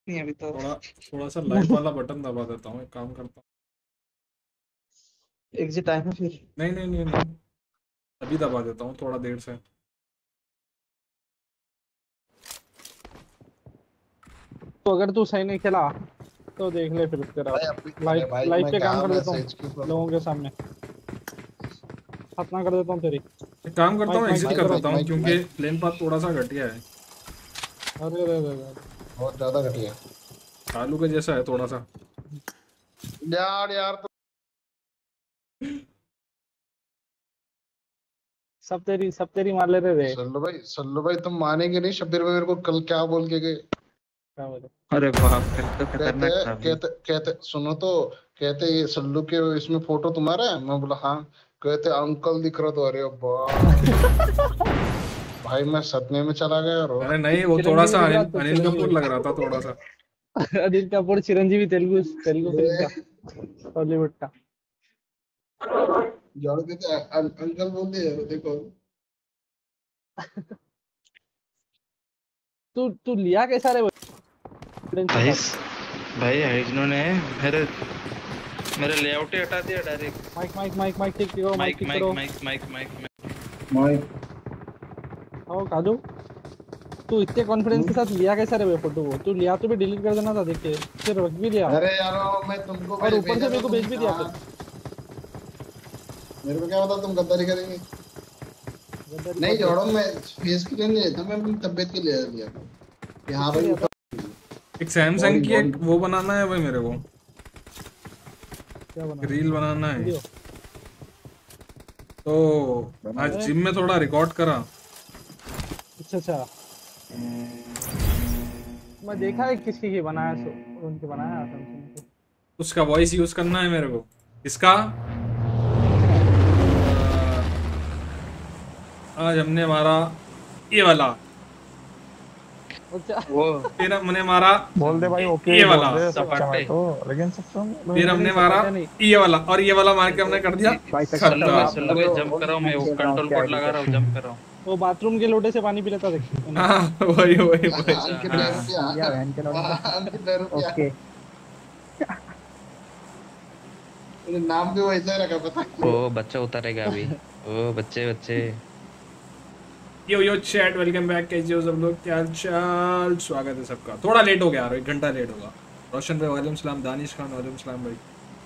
नहीं अभी तो थोड़ा थोड़ा सा लाइट वाला बटन दबा देता हूँ, एक काम करता हूँ। एग्जिट टाइम है फिर। नहीं नहीं नहीं नहीं, अभी दबा देता हूँ थोड़ा देर से। तो अगर तू सही नहीं खेला तो देख ले फिर तेरा भाई अभी अरे लाइव भाई लाइव मैं पे क्या काम कर देता हूँ मैसेज की लोगों के सामने, खतना कर देता हूँ तेरी। एक काम करता माइक हूँ, माइक एग्जिट ठीक कर करो। देता हूँ क्योंकि माइक प्लेन पाथ थोड़ा सा घटिया है। अरे अरे अरे अरे। बहुत ज्यादा घटिया आलू के जैसा है थोड़ा सा। यार यार तो सब तेरी मार ले रहे रे। सल्लू भाई तुम मानेंगे नहीं, शब्बीर भाई मेरे को कल क्या बोल के गए। क्या बोले? अरे बाप रे तो कहते खतरनाक था भाई। कहते कहते सुनो तो, कहते ये सल्लू के इसमें फोटो तुम्हारा है, मैं बोला हाँ। कहते अंकल दिख रहा तो, अरे वाह भाई मैं सदमे में चला गया रो। अरे नहीं, वो थोड़ा चिरंजीवी सा दिख रहा अनिल तो अनिल कपूर चिरंजीवी। लग रहा था थोड़ा सा। अनिल कपूर चिरंजीवी तेलुगु तेलुगु फिल्म का, हॉलीवुड का। जाओ कहते अंकल बोल दिया देखो। तू तू लिया कैसा रे के भाई साथ? भाई इन्होंने मेरे मेरे लेआउट ही हटा दिया direct. Mic mic mic mic ठीक करो, माइक माइक ठीक माइक करो। माइक माइक माइक माइक आओ काजू, तू इतने कॉन्फिडेंस के साथ लिया कैसा रे बे फोटो को? तू लिया तो भी डिलीट कर देना था, देख के फिर रख भी लिया अरे यार मैं तुमको और ऊपर भेजा से मेरे था को तुम भेज भी दिया फिर। हाँ, मेरे को क्या पता तुम गद्दारी करेंगे। गद्दारी नहीं कौन जोड़ो, मैं फेस के लिए नहीं लेता, मैं अपनी तबीयत के लिए लिया कि हाँ किसके भाई लिया था? एक सैमसंग बॉडी की एक बॉडी वो बनाना है भाई मेरे को, क्या बनाना? रील बनाना है। वीडियो? तो बना आज दो। जिम में थोड़ा रिकॉर्ड करा। अच्छा अच्छा, मैं देखा है किसी की बनाया, सो उनके बनाया सैमसंग के। उसका वॉइस यूज करना है मेरे को। इसका आज हमने मारा ये वाला, अच्छा वो फिर हमने मारा बोल दे भाई, ओके ये बोल वाला, दे सच्चा सपाटे। मैं तो, लेकिन सच्चा फिर नहीं हमने नहीं मारा सपाटा नहीं। ये वाला, और ये वाला मार के हमने कर दिया भाई तक खत्म। सल्लू भाई जंप कर रहा हूँ मैं, वो कंट्रोल कोड लगा रहा हूँ, जंप कर रहा हूँ। वो बाथरूम के लोटे से पानी पी लेता देख मैंने। हाँ वही वही वही। अंकित हाँ। 2 रुपया या बहन के लौटे अंकित 2 रुपया ओके। नाम भी वैसा ही रखा पता ओ बच्चा उतारेगा अभी। ओ बच्चे बच्चे। Yo chat, welcome back. कैसे हो सब लोग, क्या हाल चाल? स्वागत है सबका। थोड़ा लेट हो गया यार, 1 घंटा लेट होगा। रोशन भाई वालेकुम सलाम, दानिश खान वालेकुम सलाम भाई,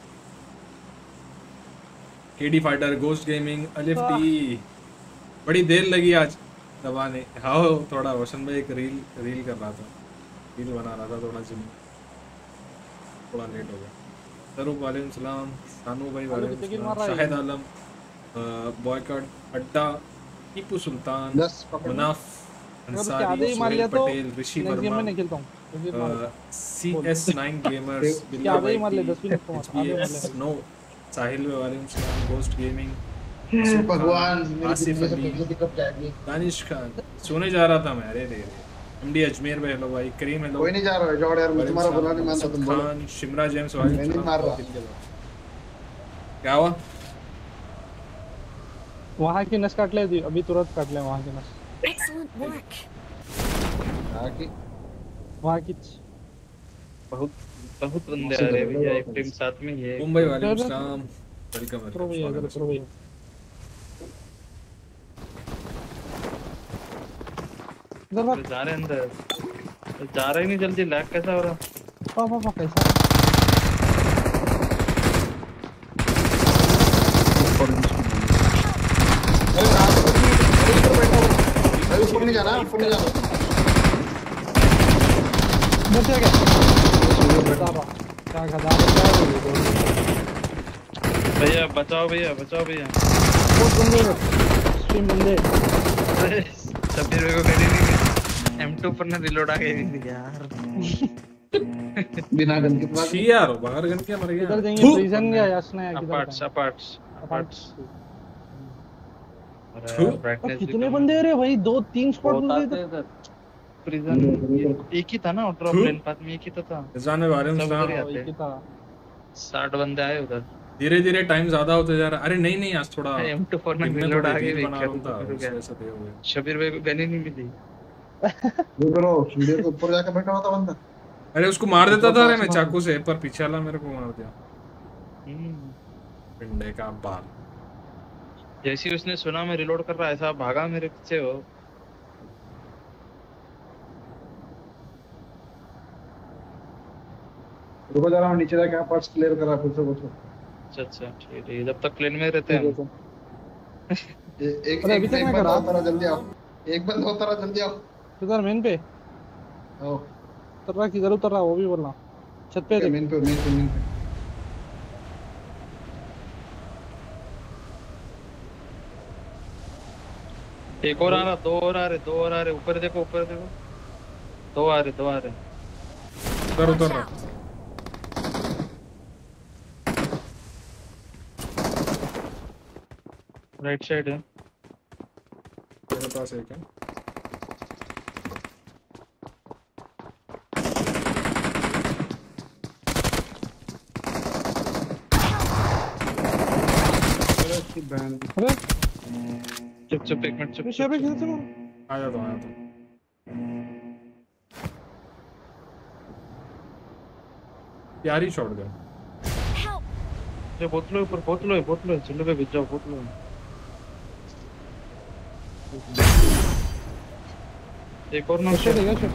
KD fighter, ghost gaming, Alif T. बड़ी देर लगी आज दबाने। हाँ थोड़ा रोशन भाई एक रील कर रहा था, रील बना रहा था थोड़ा जिम, थोड़ा लेट हो गया। सरूप वालेकुम सलाम, सानू भाई वालेकुम कितने किल सलाम, मार रहा है? शाहिद आलम, बॉयकट अड्डा, टीपू सुल्तान, 10 पकड़ मुनाफ अगर उसके अंसारी, आधे ही मार सुहेल लिया तो पटेल, ऋषि नेक्स्ट गेम वर्मा, में नहीं खेलता हूँ। एग्जिट मार, CS9 गेमर्स, उसके बिल्ला आधे ही मार ले, भाई, 10 भी नहीं मार, आधे मार ले। स्नो, साहिल भाई वालेकुम सलाम, गोस्ट गेमिंग, हे भगवान मेरी आसिफ जिंदगी से अली, बिजली कब जाएगी। दानिश खान। सोने जा रहा था मैं, अरे रे MD अजमेर भाई हेलो भाई, करीम हेलो, कोई नहीं जा रहा है जोड़ यार, मैं तुम्हारा बुरा नहीं मानता, तुम बोलो। खान, शिमरा जेम्स मैं वालेकुम नहीं मार सलाम। रहा। क्या हुआ? वहाँ की नस काट ले अभी, तुरंत काट ले वहाँ की नस। Excellent work. आगे वहाँ की बहुत बहुत बंदे आ रहे हैं भैया, एक टीम साथ में ही है। मुंबई वालेकुम सलाम, वेलकम उतरो भैया, इधर उतरो भैया। इधर भाग। जा रहे हैं अंदर, जा रहे ही नहीं जल्दी, लैग कैसा हो रहा? पापा कैसा? अरे रात को ऊपर बैठा हो, अरे ऊपर नहीं जाना, ऊपर नहीं जाना। बच गया क्या गधा भैया बचाओ भैया, बचाओ भैया। बहुत बंदे स्ट्रीम बंदे। अरे शब्बीर भाई को करी नहीं, M2 पर ना रिलोड आ गई यार। बिना गन के पास छी यार, बाहर गन क्या मर गया। इधर जाएंगे प्रिजन या यासना या किधर? अपार्ट्स अपार्ट्स अपार्ट्स। और कितने बंदे रे भाई, 2-3 स्क्वाड मिल गए इधर। प्रिजन एक ही था ना, ड्रॉप प्लेन पाथ में एक ही तो था। जाने वालेकुम सब सलाम, उधर ही आते एक ही हैं। था। 60 बंदे आए उधर। धीरे धीरे टाइम ज्यादा होते जा रहा है। अरे नहीं नहीं, आज थोड़ा M2 पर ना दिन में रिलोड आ थोड़ी गई, रील बना क्या रहा था, रुक उस गया। वजह से देर हो गया। शबीर भाई को गन ही नहीं मिली। वो करो, सीढ़ी के ऊपर जाकर बैठा होता बंदा। अरे उसको मार देता था अरे मैं चाकू से, पर पीछे वाला मेरे को मार दिया। पिंडे का बाल। जैसे ही उसने सुना मैं रिलोड कर रहा ऐसा भागा मेरे पीछे हो। रुको जरा, मैं नीचे जाके पार्ट्स क्लियर करा फिर से पूछो। अच्छा ठीक है, जब तक प्लेन में रहते हैं हम। एक अरे अभी तक मैं बंदा करा। होता रहा, जल्दी आओ। एक बंदा होता रहा, जल्दी आओ। किधर मेन पे आओ उतर रहा, किधर उतर रहा वो भी बोलना। छत पे देख। मेन पे, मेन पे। एक और आ रहा, दो और आ रहे, ऊपर देखो दो आ रहे। उतर रहा। राइट साइड है। मेरे पास एक है। अरे चुप एक मिनट चुप। शबे किधर से आया तो प्यारी शॉट गया। जो बोतलो ऊपर, बोतलो चलो पे भिज जाओ, बोतलो। एक और नॉक शबे देगा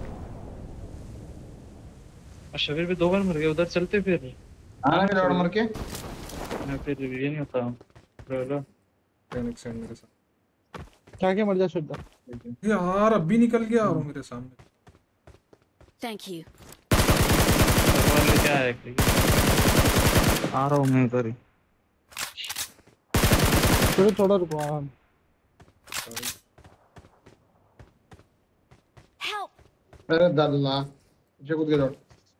शबीर भी 2 बार मर गए। उधर चलते फिर। आना मेरा और मर के। मैं फिर ये नहीं होता रोलो। फेनिक्स है मेरे साथ। क्या मर जा शुद्ध। यार अभी निकल गया और मेरे सामने। Thank you. वाले क्या है कि आ रहा हूं मैं उधर ही। थोड़ा रुको। Help! अरे दल्ला पीछे कूद के दौड़।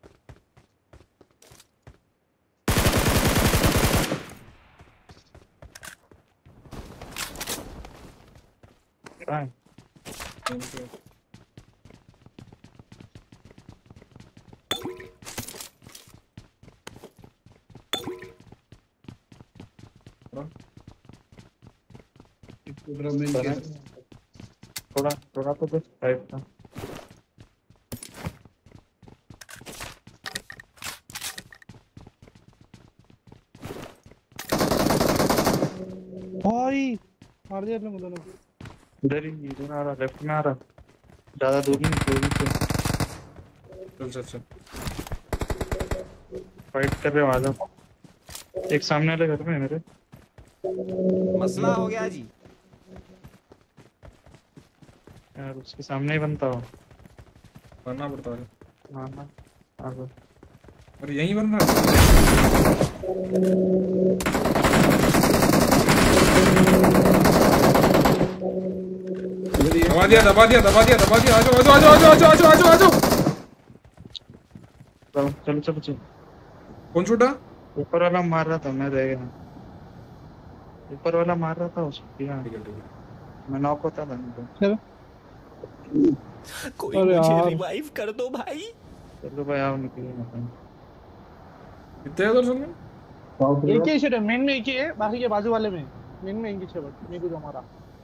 थोड़ा तो बस टाइप था। भाई मार दिया तुम दोनों। इधर आ रहा, लेफ्ट में आ रहा, ज्यादा दूर नहीं, चल फाइट कर रहे वाला। एक सामने वाले घर में है मेरे। मसला हो गया जी। यार उसके सामने ही बनता हो। बनना पड़ता है। हाँ आगे। और यहीं बन रहा है। दबा दिया। आजो। चलो। कौन छूटा? ऊपर वाला मार रहा था, मैं रह गया। ऊपर वाला मार रहा था उसको। ठीक है। मैं नॉक होता था नहीं चलो कोई अरे मुझे यार। रिवाइव कर दो भाई। चलो भाई आओ निकलिए। कितने उधर सुन। एक ही शेड है मेन में, एक ही है, बाकी के बाजू वाले में मेन में एक ही शेड है। मेरे को हमारा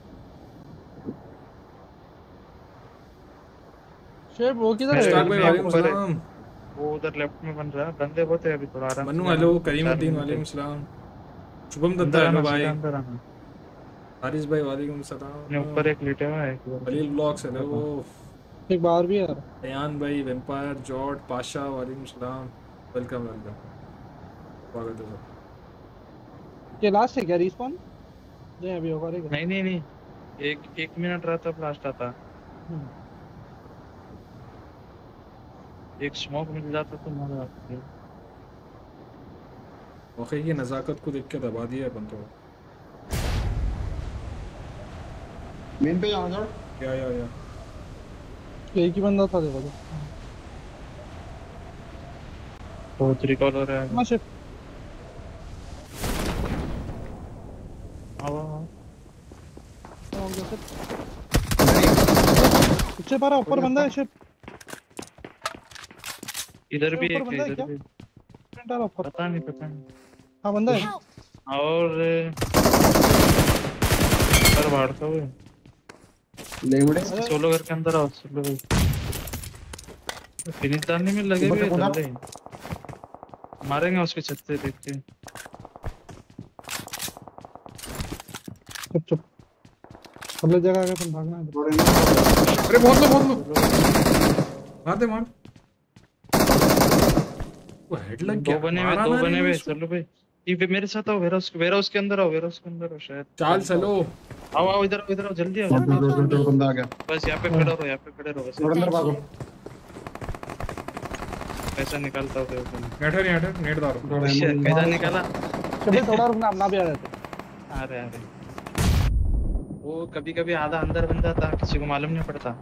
शेड वो किधर मेरे है? स्टार्ट भाई वालेकुम ऊपर है। सलाम। वो उधर लेफ्ट में बन रहा है। बंदे बहुत है अभी, थोड़ा आराम से मन्नू जाना। हेलो, करीमुद्दीन वालेकुम सलाम, शुभम दत्ता अंदर हेलो आना, भाई, सीधा अंदर आना। हारिस भाई वालेकुम अपने सलाम, ऊपर एक लेटा हुआ है। खलील ब्लॉग्स हेलो, एक बार भी यार। अयान भाई, वेम्पायर जॉर्ज पाशा वालेकुम सलाम, वेलकम। स्वागत है सर। ये लास्ट है क्या रिस्पॉन? नहीं अभी होगा। नहीं, एक मिनट रहा तब लास्ट आता। एक स्मोक मिल जाता तो मजा आता। मौके की नज़ाकत को देख के दबा दिया अपन तो। मेन पे जाओ। या एक ही बंदा था देखो तो 3 कॉल हो रहा है। हाँ शिफ्ट आओ। पीछे पारा ऊपर बंदा है शिफ्ट। इधर भी ऊपर एक बंदा है, है इधर क्या? भी। ऊपर पता नहीं। हाँ बंदा है। और सर भाड़ता हुए लेमड़े सोलो घर के अंदर आओ। सोलो भाई फिनिश डालने में लगे ऊपर हुए से कूदा। जल्दी मारेंगे उसके छत से देख के। चुप चुप अलग जगह आगे तुम भागना है। अरे बहुत लो मार दे मार। वो हेड लग दो गया। बने हुए मारा दो ना बने रे हुए उसको। चलो भाई ये पे मेरे साथ आओ वेयरहाउस के अंदर आओ वेयरहाउस के अंदर आओ शायद चाल चलो। आओ आओ इधर आओ जल्दी आओ दो बंदा आ गया। बस यहाँ पे खड़ा रहो बस थोड़ा अंदर भागो। पैसा निकालता हूँ देखो नेट नेट दारो। पैसा निकाला चलो थोड़ा रुकना अपना भी आ जाते। अरे वो कभी कभी आधा अंदर बन जाता किसी को मालूम नहीं पड़ता।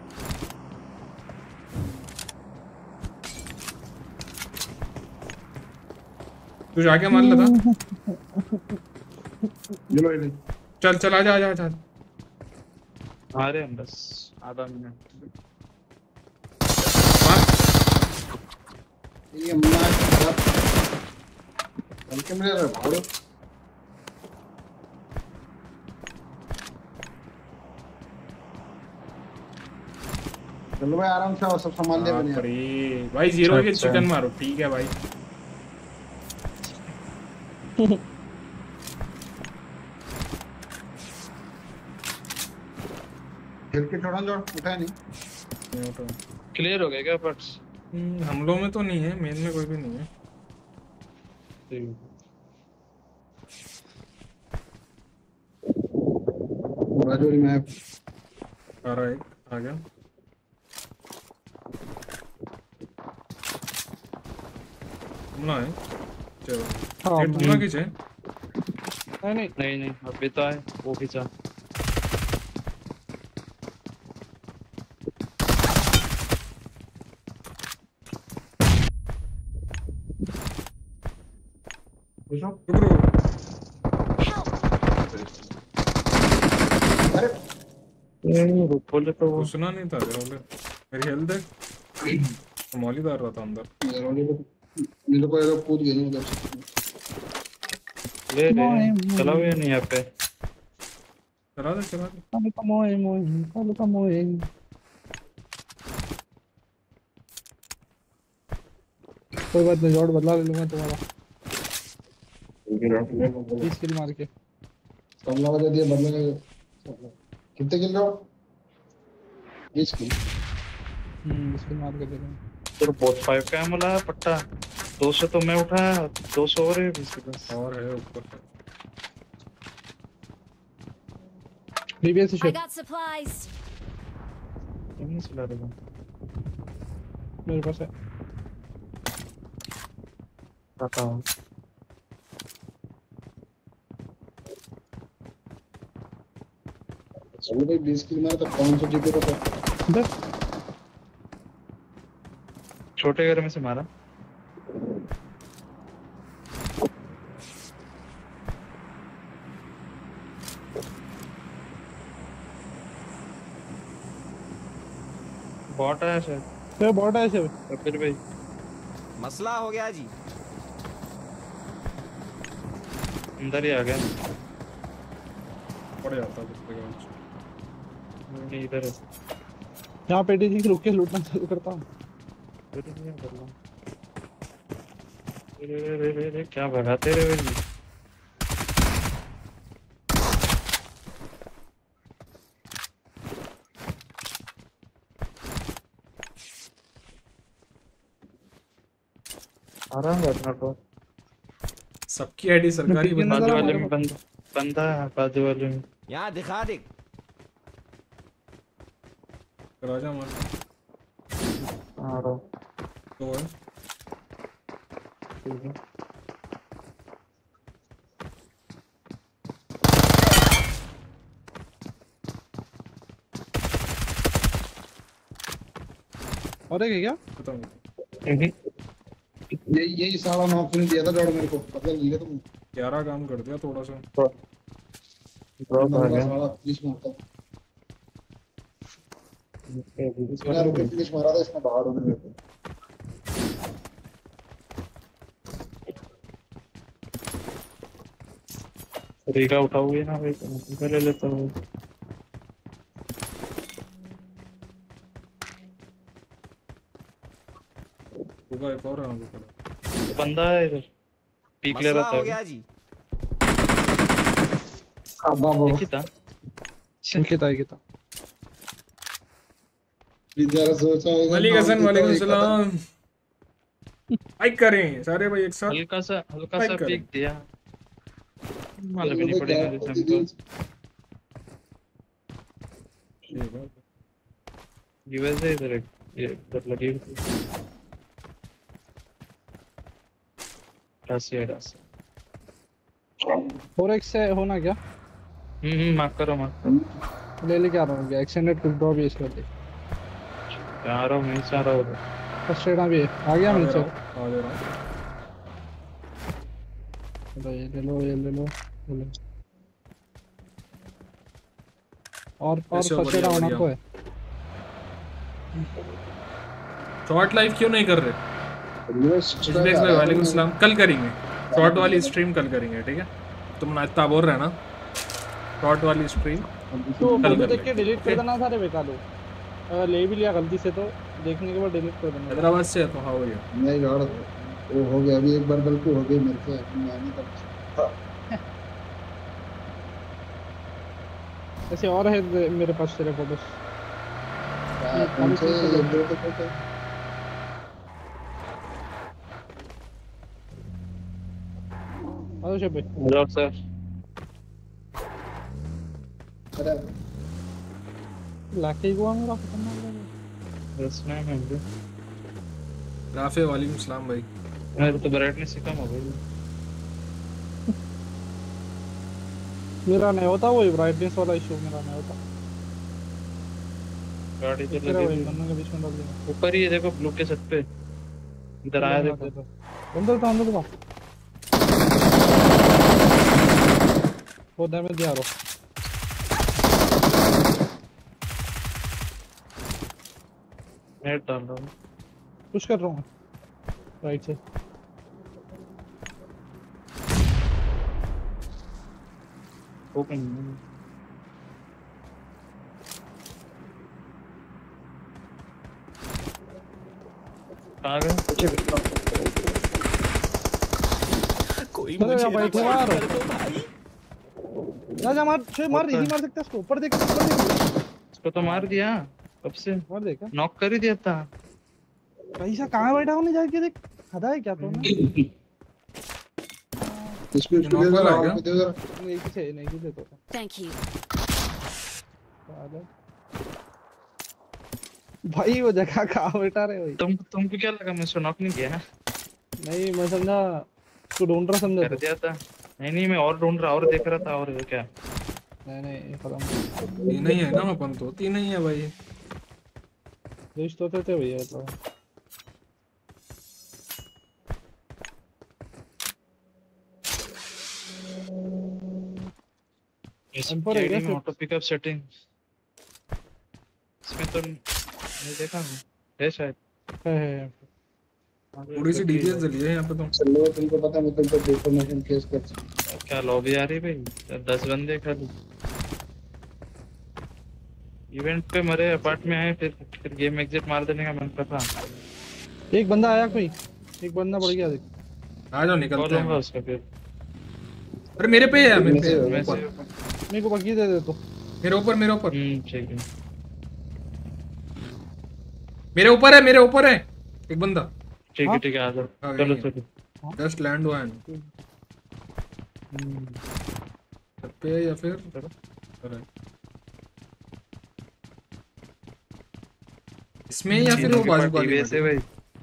तू जाके मार लेता। चलो ये चल चल आजा आजा आजा। आ रहे हम बस आधा मिनट मार। ये अम्मा हल्के में रहा भाड़ो। चलो भाई आराम से आओ सब सामान ले बने। अरे भाई जीरो के अच्छा। चिकन मारो ठीक है भाई। खेल के छोड़ा जो उठाया नहीं। क्लियर हो गया क्या बट्स हमलों में तो नहीं है मेन में कोई भी नहीं है। राजौरी में आ रहा है आ गया। हमला है चलो। हाँ, ये तुमला किस है? नहीं नहीं अभी तो है वो खींचा रुक रुक। बोले तो वो सुना नहीं था बोले मेरी हेल्थ है। मौलीदार रहा था अंदर। मेरे को ये कूद गए उधर से। ले चला हुआ नहीं यहाँ पे चला दे चला दे। कोई बात नहीं जॉर्ड बदला ले लूंगा तुम्हारा 20 किल मार के। कमला बजा दिया बदले कितने किल लो 20 किल 20 किल मार के दे दूंगा। तो बहुत 5 का एमो लाया पट्टा 200 तो मैं उठाया 200 और है 20 के पास और है ऊपर। DBS I shit got supplies. नहीं चला रहा मेरे पास है। पता हूँ चलो भाई 20 किल मारा तो 500 जीपी का बस छोटे घर में से मारा बॉट है शायद ये बॉट है ऐसे। फिर भाई मसला हो गया जी। अंदर ही आ गया पड़ जाता कुछ पे कुछ। नहीं इधर है यहाँ पे टीसी रुक के लूटना चालू करता हूँ। फिर क्या कर रहा हूँ रे क्या भगाते रे भाई आराम बैठना तो सबकी आईडी सरकारी कितने बाजू जरा वाले हमारे में बंदा है बाजू वाले में यहाँ दिखा दे। राजा मार आ रहा हूँ तो है। ठीक है और एक है क्या? खत्म। यही साला नॉक ने दिया था जॉर्ड मेरे को पता लिया तुम 11 काम कर दिया थोड़ा सा। ड्रॉप आ गया साला पुलिस मारता यार रुके पुलिस मारा था इसने बाहर होने मेरे को रीगा उठाओगे ना भाई तो ले लेता हूँ रुको एक और है वहाँ पे। बंदा है इधर पीक ले मसला रहा हो था गया जी। बाबू देखी था निकिता जरा सोचा होगा मलिक नाम हसन देता वालेकुम हूँ, एक आता। सलाम। लाइक करें सारे भाई एक साथ। हल्का सा Like करें। पीक दिया मालूम ही नहीं तो क्या पड़ेगा जैसे होती हमको थी? ठीक है। यूएसए इधर एक ये इधर लगी हुई थी रासी 4x से होना क्या मार्क करो ले लेके आ रहा हूँ क्या एक्सटेंडेड क्विक ड्रॉ भी इसका दे आ रहा हूँ नहीं से आ रहा हूँ फर्स्ट एड भी है आ गया आ मिल दे से रहा हूँ, आ दे रहा हूँ। चलो ये ले लो ये ले लो और ऐसे फर्स्ट एड बढ़िया, होना बढ़िया। तो है शॉर्ट लाइव क्यों नहीं कर रहे? सब्सक्राइब भाई वालेकुम सलाम। कल करेंगे शॉर्ट वाली स्ट्रीम, कल करेंगे ठीक है। तुम इतना बोल रहे हैं ना, शॉर्ट वाली स्ट्रीम तो कल फोटो कर देख के लेंगे, डिलीट कर देना सारे बेकार लो अगर ले भी लिया गलती से तो देखने के बाद डिलीट कर देना हैदराबाद से है तो हाँ भैया। नहीं यार वो हो गया, अभी एक बार गलती हो गई मेरे से, मैं नहीं कर सकता। ऐसे और है मेरे पास तेरे फोटोस कौन से एक दो तो फोटो हेलो शबे हेलो सर अरे लाके हुआ मेरा खतरनाक लगा बस मैं भी राफे वालेकुम सलाम भाई। मेरे तो ब्राइटनेस ही कम हो गई मेरा नहीं होता वही ब्राइटनेस वाला इशू मेरा नहीं होता गाड़ी तो तेरा लगी वही हुई दोनों के बीच में डाल देना ऊपर ही है देखो ब्लू के छत पे इधर आया देखो अंदर तो वो डैमेज दिया रो नेट डाल रहा हूँ पुश कर रहा हूँ राइट से ओपन आ गए कोई चलो मुझे यार भाई रिवाइव मारो कर दो भाई। जा मार छे मार इजी मार सकता है उसको ऊपर देख इसको तो मार दिया कब से मार देगा नॉक कर ही दिया था कैसा कहां बैठा हूं जाके देख खड़ा है क्या तो ना इसको ये नॉक वाला है क्या? दे जरा। नहीं किसे नहीं किसे तो Thank you. भाई वो जगह कहां बैठा रहे भाई तुमको क्या लगा मैं उसको नॉक नहीं किया नहीं मैं समझा तू ढूंढ रहा समझा कर तो दिया था नहीं मैं और ढूंढ रहा और देख रहा था और क्या नहीं खत्म तीन ही है ना अपन तो, तीन ही है भाई। देश तो थे भैया तो M4 है क्या में फिर? ऑटो पिकअप सेटिंग इसमें तो नहीं देखा है शायद है थोड़ी सी डीपीएस जली है यहाँ पे तो। चलो तुमको पता है मैं तुमको डिफॉर्मेशन केस कर सकता हूं। क्या लॉबी आ रही भाई 10 बंदे खाली इवेंट पे मरे अपार्ट में आए फिर गेम एग्जिट मार देने का मन कर रहा एक बंदा आया कोई एक बंदा बढ़ गया देख आ जाओ निकलते बोलूंगा हैं। उसका फिर अरे मेरे पे है, मेरे पे है, मैं ऊपर। से मेरे को बाकी दे दे तो मेरे ऊपर, मेरे ऊपर, ठीक है मेरे ऊपर है, मेरे ऊपर है एक बंदा। ठीक है आ जाओ हाँ, चलो यही है। चलो जस्ट लैंड हुआ है छत पे या फिर अरे इसमें या फिर वो बाजू वाली टीवीएस है में? भाई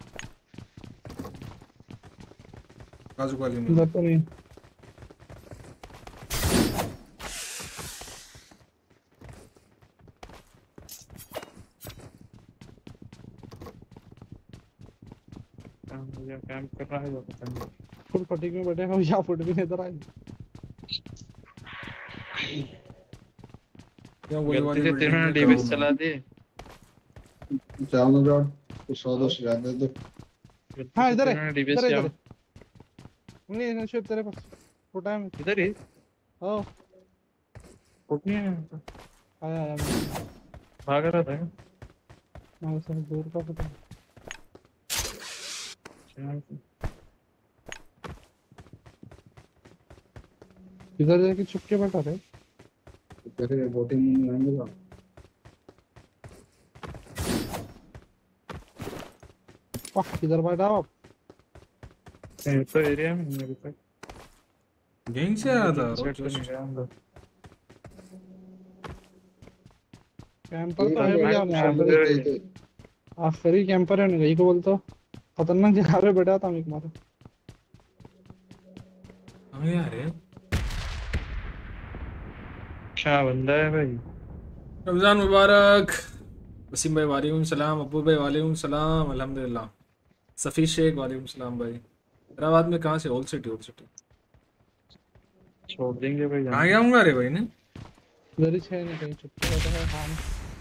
बाजू वाली में इधर तो नहीं कैंप कर रहा है वो पता नहीं फुल फटीक में बैठे हम यहाँ फुट भी नहीं इधर आए या वही वाली गलती से building तीनों ने में डीवीएस ground चला दिए जाओ ना जाओ तो 100-200 ज्यादा दो। हाँ इधर तीनों ने है डीवीएस इधर किया इधर नहीं नहीं शिव तेरे पास फुटा है इधर ही हाँ उठनी है आया आया मैं भाग रहा था मैं उसे दूर का फुटा इधर जाके छुप के बैठा रहे। तेरे बोटिंग में आएंगे तो वाह किधर बैठा आप? तो एरिया में मेरे तक गैंग से आया था सेट तो नहीं रोज। गया अंदर। कैंपर तो है भैया, आखिरी कैंपर है ना, यही को बोलता हूँ। खतरनाक जगह पे बैठा था मैं मारा। हाँ यार है। क्या बंदा है भाई। रमजान मुबारक। वसीम भाई वालेकुम सलाम, अब्बू भाई वालेकुम सलाम, अल्हम्दुलिल्लाह। सफ़ी शेख वालेकुम सलाम भाई। हैदराबाद में कहाँ से? Old city. ओल्ड सिटी छोड़ देंगे भाई कहाँ गया हूँ रे भाई ने? इधर ही है नहीं कहीं, छुप के बैठा है। हाँ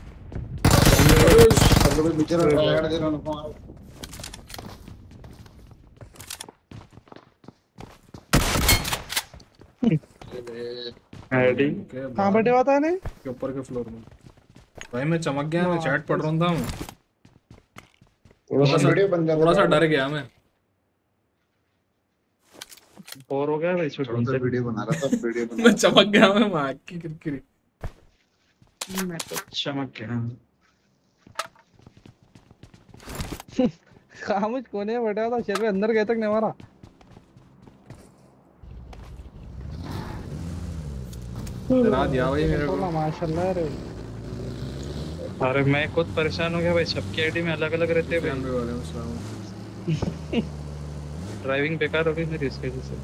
सब लोग बेचारा टायर दे रहा ना। आईडी कहाँ बैठे हुआ था ने? के ऊपर के फ्लोर में भाई। मैं चमक गया, मैं चैट पढ़ रहा था। थोड़ा सा डर गया मैं। बोर हो गया भाई छोड़ दे। वीडियो बना रहा था, वीडियो बना मैं चमक गया, मैं आँख की किरकिरी। मैं तो चमक गया। खामुश कोने में बैठा हुआ था, शेर अंदर गए तक नहीं मारा। डरा दिया भाई मेरे को। माशाल्लाह रे। अरे मैं खुद परेशान हो गया भाई, सबकी आईडी में अलग अलग रहते हैं भाई। कैमरे वाले सलाम। ड्राइविंग बेकार हो गई मेरी इसके वजह से।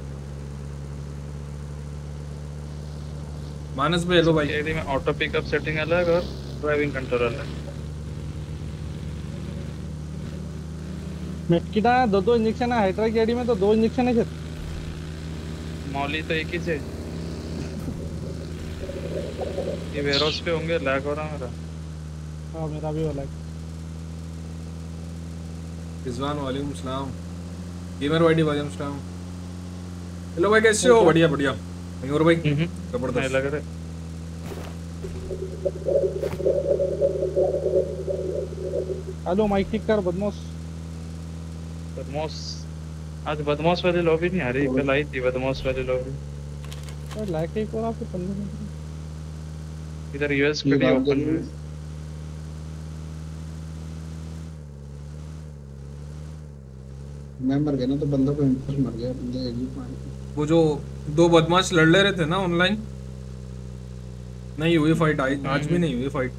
मानस भाई हेलो भाई। आईडी में ऑटो पिकअप सेटिंग अलग और ड्राइविंग कंट्रोल अलग। मेटकिटा दो इंजेक्शन है, हाइड्रा की आईडी में तो 2 इंजेक्शन है। मौली तो एक ही से। ये वेयरहाउस पे होंगे, लैग हो रहा है मेरा। हाँ मेरा भी वाला है। रिजवान वालेकुम सलाम। गेमर वाईडी वालेकुम सलाम। हेलो भाई कैसे हो? बढ़िया बढ़िया। और भाई नहीं जबरदस्त लग रहा। हेलो माइक ठीक कर बदमाश। बदमाश आज बदमाश वाली लॉबी नहीं आ रही, कल आई थी बदमाश वाली लॉबी। और लाइक ही को आपको 15 मिनट। इधर यूएस खड़ी ओपन में। मैं मर गया ना तो बंदा को इंटरेस्ट मर गया, बंदा एक ही पॉइंट। वो जो 2 बदमाश लड़ ले रहे थे ना ऑनलाइन, नहीं हुई फाइट। आज भी नहीं हुई फाइट।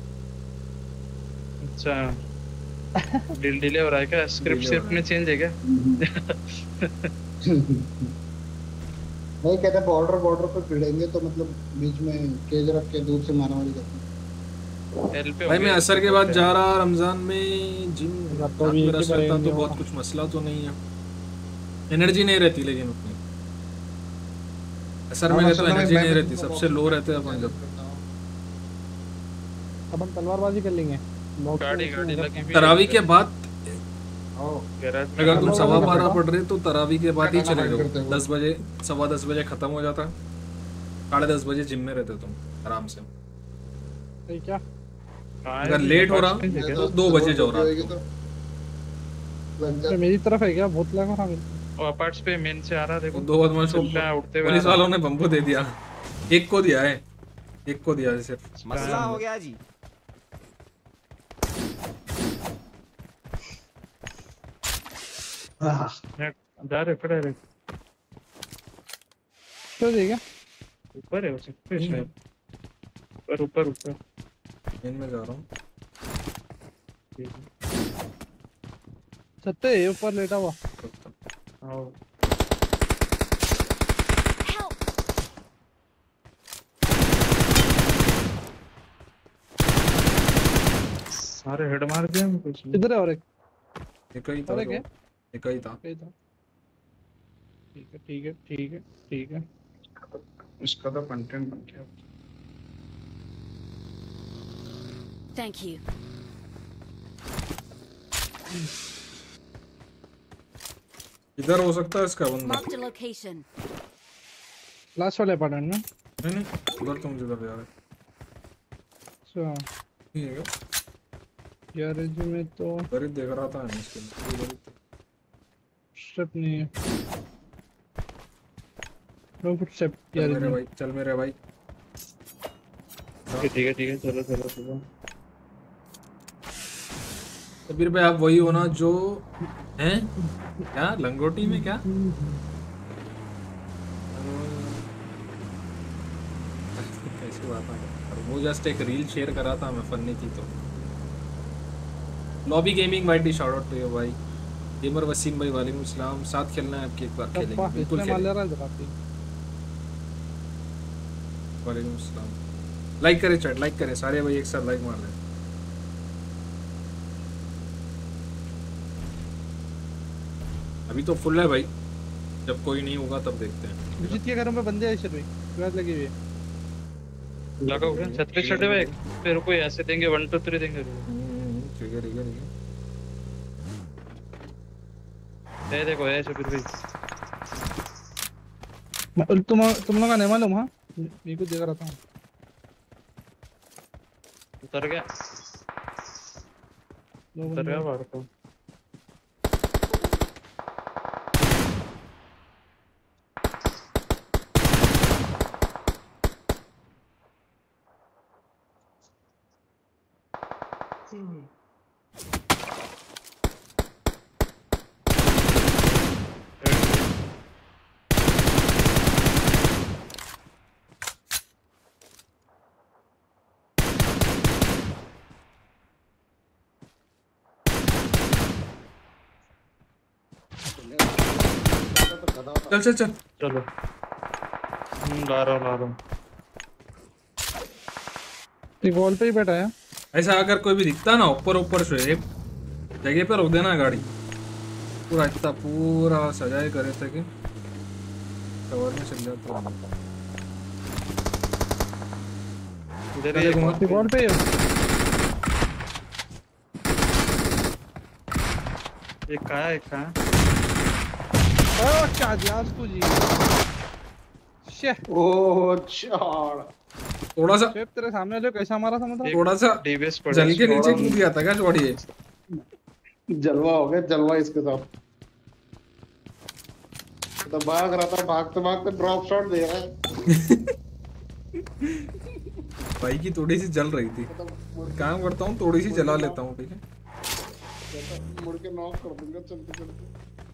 अच्छा डिले हो रहा है क्या? स्क्रिप्ट शिफ्ट में चेंज है क्या? नहीं कहते बॉर्डर पे भिड़ेंगे तो मतलब बीच में केज रख के दूर से मारामारी करते हैं। एल पे भाई मैं असर के बाद जा रहा रमजान में जिम। तो भी मेरा एक ही रहता करेंगे तो बहुत कुछ मसला तो नहीं है, एनर्जी नहीं रहती लेकिन उतनी। असर में तो एनर्जी नहीं रहती, सबसे लो रहते हैं अपन जब। अपन तलवारबाजी कर लेंगे। गाड़ी लगी हुई है। तरावी के बाद गैराज में अगर तुम तलवार 12:15 वाला पढ़ रहे तो तरावी के बाद ही क्या चले करते जाओ। हो? 10 बजे 10:15 बजे खत्म हो जाता, 10:30 बजे जिम में रहते तुम आराम से। ठीक है। अगर लेट हो रहा तो 2 बजे जाओ रात को। तो मेरी तरफ है क्या? बहुत लगा रहा मेरे को। वो अपार्ट्स पे मेन से आ रहा देखो। 2 बदमाशों चलते हैं, उठते हुए पुलिस आ रहा। वालों ने बम्बू दे दिया। एक को दिया है, एक को दिया है सिर्फ। मसला हो गया जी। जा रहे खड़े रहे तो देगा ऊपर है वो सकते हैं शायद। ऊपर ऊपर ऊपर मैं जा रहा हूँ। सत्ते है ऊपर लेटा हुआ। आओ। Help! सारे हेड मार दिया मैं कुछ नहीं। इधर है और एक। एक ही था, और एक है? एक ही था। ठीक है ठीक है ठीक है ठीक है। इसका तो कंटेंट बन गया। Thank you. इधर हो सकता है इसका बंदा। Marked a location. लास्ट वाले अपार्टमेंट में। नहीं नहीं उधर तुम जिधर जा रहे अच्छा ठीक है क्या? गैरेज में तो उधर ही देख रहा था मैं इसके। उधर ही था। फुटस्टेप नहीं है। नो फुटस्टेप चल यार मेरे भाई, चल मेरे भाई। ठीक है चलो चलो चलो। कबीर भाई आप वही हो ना जो हैं क्या लंगोटी में क्या? कैसी बात है? वो जस्ट एक रील शेयर करा था मैं, फनी थी। तो लॉबी गेमिंग भाई टी शाउट आउट टू यू भाई। गेमर वसीम भाई वालेकुम सलाम। साथ खेलना है आपकी, एक बार खेलेंगे बिल्कुल इसमें मार खेलेंगे। ले रहा है जराती। वालेकुम सलाम। लाइक करें चैट, लाइक करें सारे भाई, एक साथ लाइक मार लें। अभी तो फुल है भाई, जब कोई नहीं होगा तब देखते हैं। विजित के घरों में बंदे हैं शर्मी, बात लगी हुई है। लगा हुआ है छत पे चढ़े हुए। फिर कोई ऐसे देंगे 1 2 3 देंगे। ठीक है ठीक है ठीक है। ये देखो ऐसे फिर भी तुम लोग का नहीं मालूम? हाँ मेरे को देख रहा था। उतर गया बाहर को। चल चल चल। चलो ला रहा हूँ। एक वॉल पे ही बैठा है। ऐसा अगर कोई भी दिखता ना ऊपर ऊपर से, एक जगह पे रोक देना गाड़ी, पूरा इतना पूरा सजाए करे थे कि कवर में चल जाता। इधर चले घुमा। एक वॉल पे ही है। एक कहाँ है एक कहाँ? ओह क्या दिया उसको जी। शे ओ चाड़। थोड़ा सा शेप तेरे सामने जो कैसा मारा था मतलब। थोड़ा सा डीबीएस पड़ जल के नीचे कूद गया था क्या चौड़ी है? जलवा हो गया, जलवा इसके साथ। तो भाग रहा था, भागते भागते ड्रॉप शॉट दे रहा है। भाई की थोड़ी सी जल रही थी। काम करता हूँ थोड़ी सी जला लेता हूँ, ठीक है? मुड़ के नॉक कर दूंगा चलते चलते।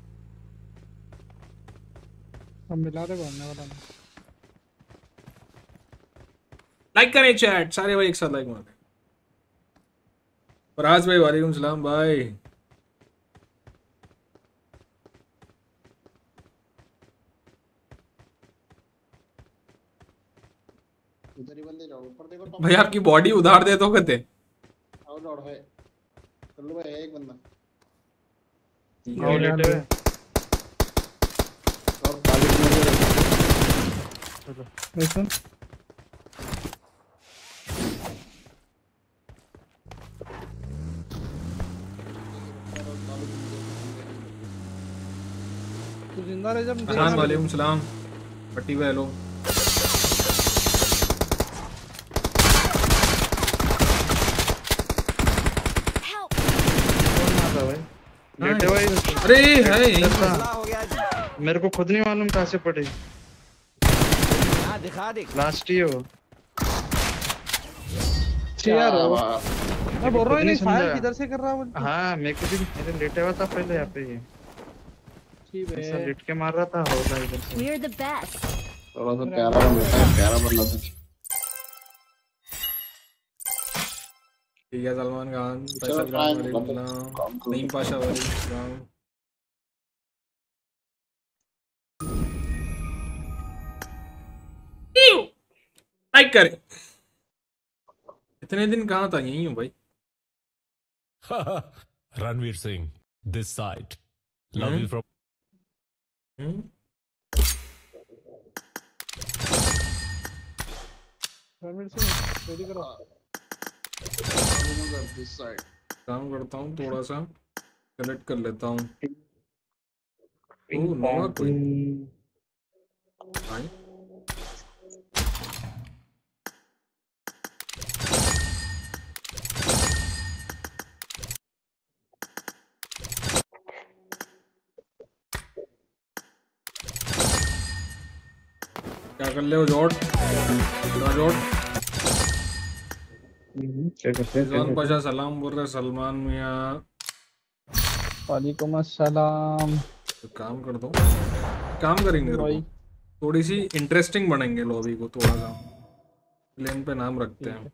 हम मिला दे बनने वाला नहीं। लाइक करें चैट सारे भाई, एक साथ लाइक मार दें। फराज भाई वालेकुम सलाम भाई। इधर ही बंदे जाओ, ऊपर देखो। भाई आपकी बॉडी उधार दे तो कहते। आउट आउट है। चलो भाई एक बंदा आओ लेटे हुए। और खाली में देखो तू जिंदा रह जब हसन वालेकुम सलाम। पट्टी भाई हेलो। Help! कौन मार रहा है भाई? लेटे हुए ही। अरे है यहीं पर। हो गया जी। मेरे को खुद नहीं मालूम कहाँ से पड़ी। हाँ दिखा दे। लास्ट ही हो। यार मैं बोल रहा हूँ नहीं नहीं फायर समझा। किधर से कर रहा है बोल। हाँ मेरे को भी मेरे लेटे हुआ था पहले यहाँ पे। ये ठीक ऐसा है लेट के मार रहा था होगा इधर से। We're the best. थोड़ा सा प्यारा बन रहा है, प्यारा बन रहा था। ठीक है सलमान खान, फैसल खान वालेकुम सलाम। नईम पाशा वालेकुम सलाम। लाइक करें। इतने दिन कहाँ था? यहीं हूँ भाई। Ranveer Singh, this side. Love you from. Ranveer Singh ready करो। दिस साइड काम करता हूँ थोड़ा सा, कलेक्ट कर लेता हूँ। ओह नोवा कोई आई। क्या कर ले हो जोड़ जोड़ क्या करते रिजवान पाशा सलाम बोल रहे सलमान मियाँ वालेकुम अस्सलाम तो काम कर दो काम करेंगे रुको भाई। थोड़ी सी इंटरेस्टिंग बनेंगे लॉबी को थोड़ा सा प्लेन पे नाम रखते हैं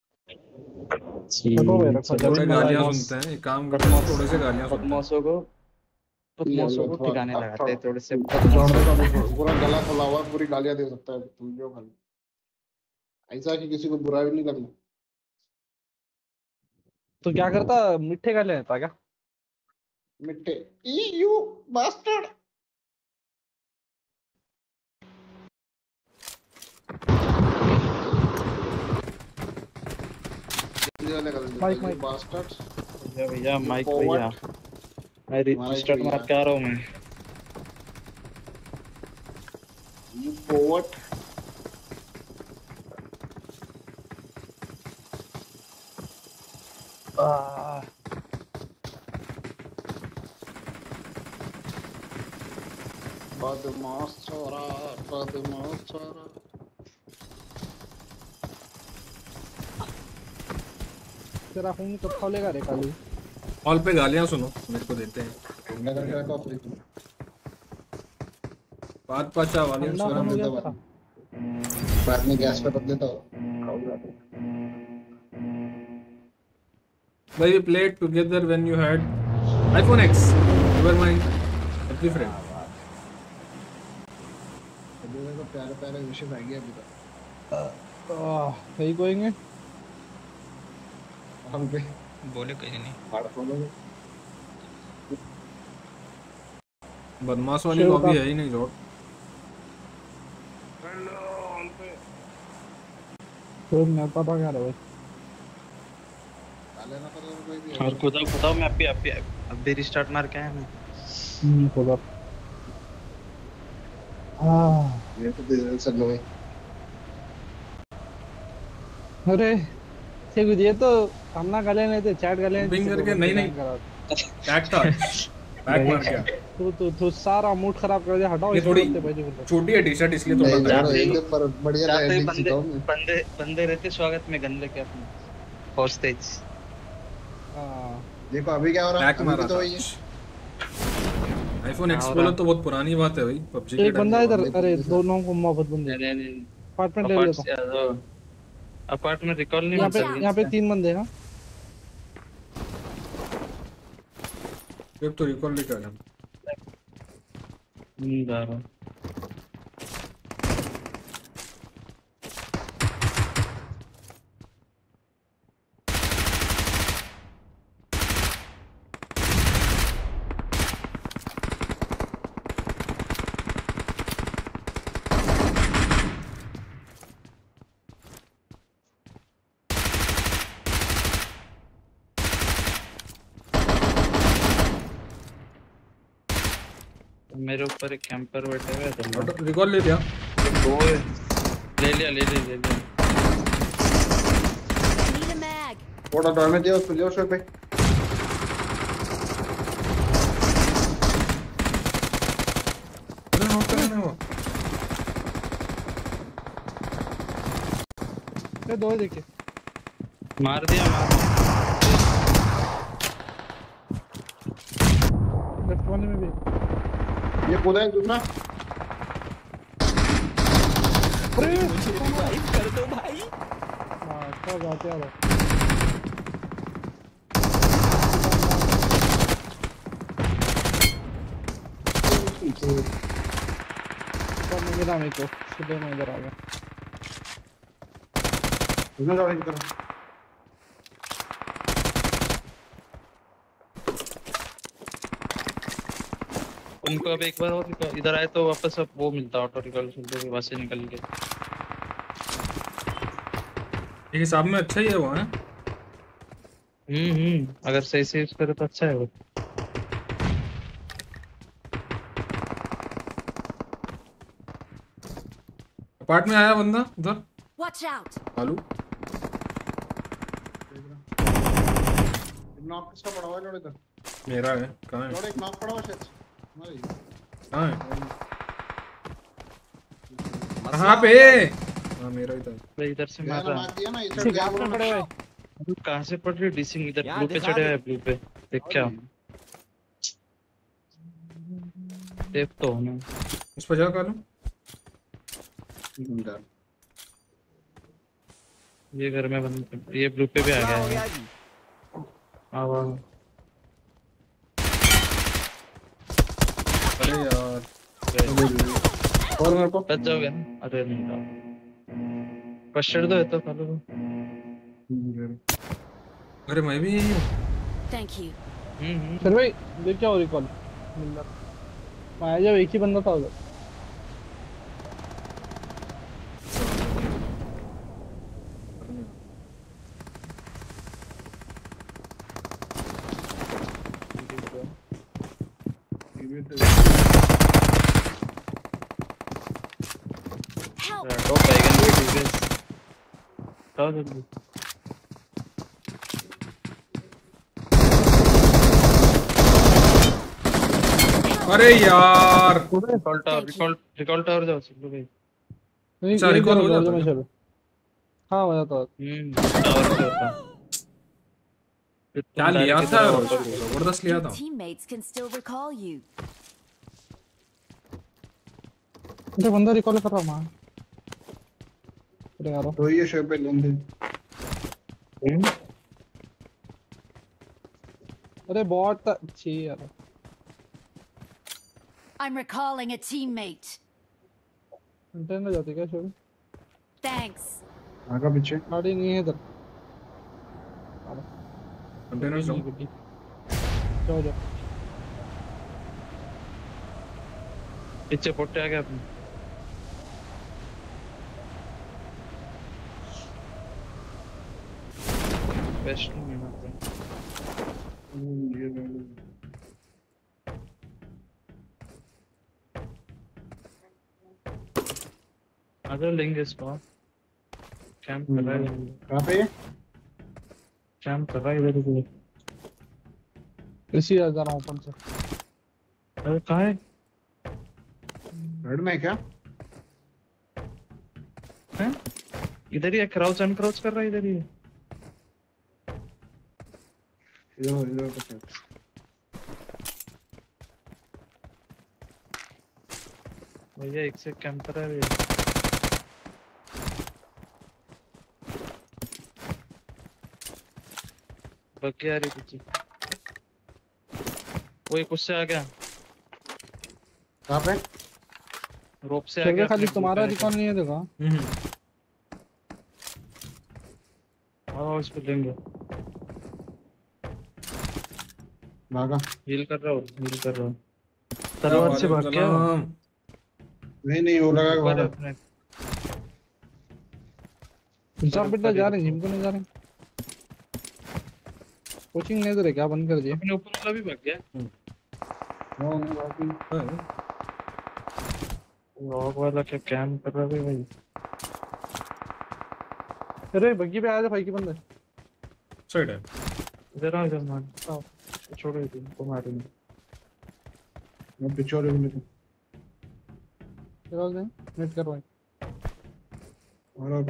रखो भाई, रखो, जब थोड़े मजा गालियां आएगा। सुनते हैं एक काम करते हैं थोड़े से गालियां सुनते हैं बदमाशों को ठिकाने लगाते हैं थोड़े से जोड़ दे का भी पूरा गला खुला हुआ है, पूरी गालियां दे सकता है तुम जो खाली ऐसा कि किसी को बुरा भी नहीं लगना। तो क्या करता, मिठे का लेता क्या? मिट्टे you bastard. Mic mic bastard भैया माइक भैया मैं रिस्टार्ट मार के आ रहा हूँ मैं यू पोवट। बदमाश छोरा बदमाश छोरा। तेरा खून कब खोलेगा रे कालू? हॉल पे गालियां सुनो मेरे को देते हैं तुमने करके रखा अपनी तुम बात पाचा वाले ठंडा खून हो गया तेरा। बाद में गैस पे रख देता हूँ। Why we played together when you had iPhone X? You were my happy friend. अभी तो प्यारे प्यारे विषय आ गया अभी तक। सही कोएंगे हम पे बोले कहीं नहीं हार्ड फॉलो बदमाश वाली शेर लॉबी का- है ही नहीं जोड़ तो मैं पता क्या रहा डाले ना पता कोई भी और खुदा मैं अभी रिस्टार्ट मार के आया मैं है। खुदा ये तो दे सब लोग अरे ठीक ये तो हमना गले नहीं थे, चैट गले नहीं Ping करके नहीं बैक था बैक मार गया तू सारा मूड खराब कर दिया। हटाओ ये इसको थोड़ी बोलते पहले बोलते। छोटी है टी-शर्ट इसलिए थोड़ा नहीं टाइट यार है। एकदम पर बढ़िया जाते ही एडिट सीखा हूं मैं। बंदे रहते स्वागत में गन लेके अपने हॉस्टेज हाँ देखो अभी क्या हो रहा है बैक अभी मारा भी तो था वही है। आईफोन एक्स बोलो तो बहुत पुरानी बात है भाई PUBG के एक बंदा टाइम इधर, अरे दोनों को मोहब्बत बंदे अपार्टमेंट ले लेता हूं। अपार्टमेंट रिकॉल नहीं यहाँ पे मिल यहाँ पे 3 बंदे हैं। फिर तो रिकॉल लेके आ जा जा रहा हूँ मेरे ऊपर एक कैंपर बैठे हुए हैं तो रिकॉल ले लिया दो है। ले लिया Need a mag. थोड़ा डैमेज दिया उसको लियो शो पे। अरे नॉक करना है वो ये दो है देखिए। मार दिया लेफ्ट वाले में भी। ये कूदा है दूसरा। अरे कर दो भाई। हाँ क्या बात है यार। तो मिला मेरे को सुबह में इधर आ गया। इसमें जाओ इधर। उनको अब एक बार और इधर आए तो वापस अब वो मिलता ऑटो रिकॉल सुनते हुए वहां से निकल के एक हिसाब में अच्छा ही है वो है अगर सही से यूज करे तो अच्छा है वो अपार्ट में आया बंदा उधर Watch out. आलू नॉक किसका पड़ा हुआ है जोड़ इधर। मेरा है कहाँ है जोड़ एक नॉक पड़ा हुआ शायद। हमारे कहाँ है कहाँ पे? हाँ मेरा ही था। मैं इधर से मार मैंने रहा मार दिया ना, इस इसी गैप में पड़े हुए। हूँ। कहाँ से पड़ रही डिसिंग? इधर यहाँ ब्लू पे दिखा चढ़े दे। हैं, ब्लू पे देख क्या देख तो हूँ मैं। उस पर जा कालू। ये घर में बंद, ये ब्लू पे भी आ क्या गया हो है। गया जी? हाँ वाह। अरे यार और मेरे को बच जाओगे ना? अरे नहीं था। फर्स्ट दो है तो खालो। अरे मैं भी यही हूँ। Thank you. फिर भाई देख क्या हो रिकॉल मिल रहा। आया जब एक ही बंदा था उधर। Help! टॉप बैगन भी ठीक है। जाओ जल्दी। अरे यार recall tower, Thank you. Recall tower जाओ सब लोग। नहीं अच्छा, ये recall हो करो जाता मैं क्या? चलो। हाँ हो जाता है। टावर पे होता। क्या लिया Direct था? इधर ऑटो पे। जबरदस्त लिया Your था। teammates can still recall you. अरे बंदा रिकॉल कर रहा हूँ मैं। अरे यार तो ये शेप पे लेंदे अरे बॉट अच्छी यार। I'm recalling a teammate. Container जाते क्या शोर? Thanks. आगे पीछे गाड़ी नहीं है इधर। कंटेनर नहीं जाओ। गड्डी। जाओ जाओ। पीछे पोटे आ गया अपने। बेस्ट नहीं है अगर लेंगे इसको। कैंप कर रहा है, कहाँ पे? कैंप कर रहा है इधर उधर। इसी जा रहा हूँ ऊपर से। अरे कहाँ है? रेड में है क्या? हैं? इधर ही है, क्राउच अनक्राउच कर रहा है इधर ही है। इधर इधर पीछे भैया एक से कैंप कर रहा है। बग्गी आ रही पीछे। वो एक उससे आ गया, कहाँ पे? रोप से आ फिर गया भी खाली अपने तुम्हारा ऊपर। रिकॉल नहीं है देखा। हाँ उस पे लेंगे। भागा हील कर रहा हूँ, हील कर रहा हूँ। तलवार से भाग गया वो। नहीं वो लगा के ऊपर है भागा अपने। इंसान बेटा जा रहे हैं जिम को नहीं जा रहे। कोचिंग नहीं दे रहे क्या बंद कर दिया? अपने ऊपर वाला भी भाग गया। वो नहीं बाकी लॉग वाला क्या कैंप कर रहा है भाई? अरे बग्गी पे आया था भाई की बंदे। साइड है। इधर आ, इधर मार। आओ, छोड़ो इनको मारेंगे। मैं पीछे वाले में चलो दे नेट कर भाई। और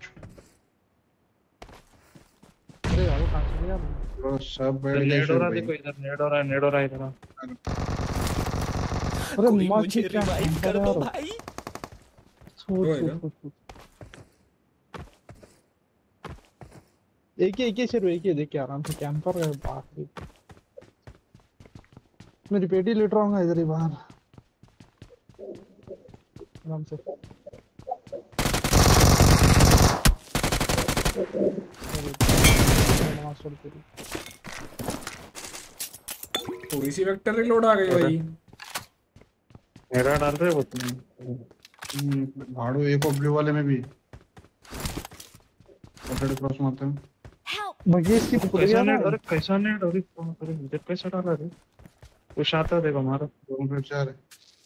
अरे यार कहां से गया? सब बैठ गए नेड हो रहा, भाई। देखो इधर नेड हो रहा है, नेड हो रहा है इधर। अरे कोई मां मुझे की क्या रिवाइव कर दो भाई। एक ही शेर एक ही देख के आराम से कैंपर है बात रे। मैं रिपेट ही लेट रहा हूँ इधर ही बाहर आराम से। थोड़ी सी वेक्टर रिलोड आ गई भाई। मेरा डाल रहे हो तुम? भाड़ू एक और ब्लू वाले में भी रेड क्रॉस मारते हैं। Help! बग्गी इसकी फुट कैसा गया ना। नेड? अरे कैसा नेड? अरे कौन करे इधर कैसा डाला रे? कुछ आता देखो हमारा। दोनों पे चार है।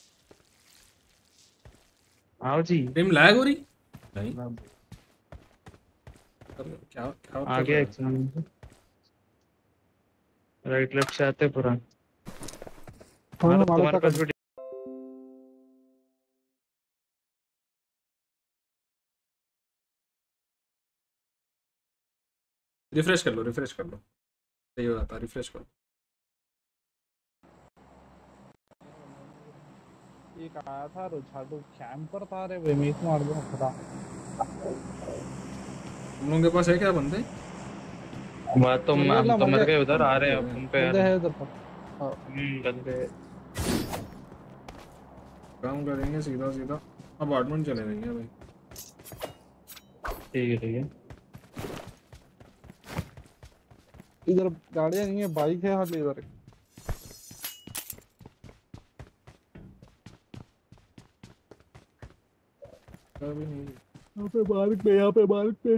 आओ जी। टीम लैग हो रही? नहीं। क्या क्या आ गया एग्जाम। राइट लेफ्ट से आते पूरा। हमारा तुम्हारे पास था भी रिफ्रेश कर लो, रिफ्रेश कर लो, सही हो जाता है, रिफ्रेश करो। एक आया था रोजाडो कैंपर था रे भाई, मैं इसको मार दूंगा खुदा। तुम लोगों के पास है क्या बंदे? बात तो हम तो मर गए उधर, आ रहे हैं अब तुम पे। बंदे है उधर पर। बंदे काम करेंगे सीधा सीधा, अपार्टमेंट चले जाएंगे भाई। ठीक है। इधर गाड़ियां नहीं है, बाइक है खाली इधर। अभी नहीं यहाँ पे बाइक पे, यहाँ पे बाइक पे।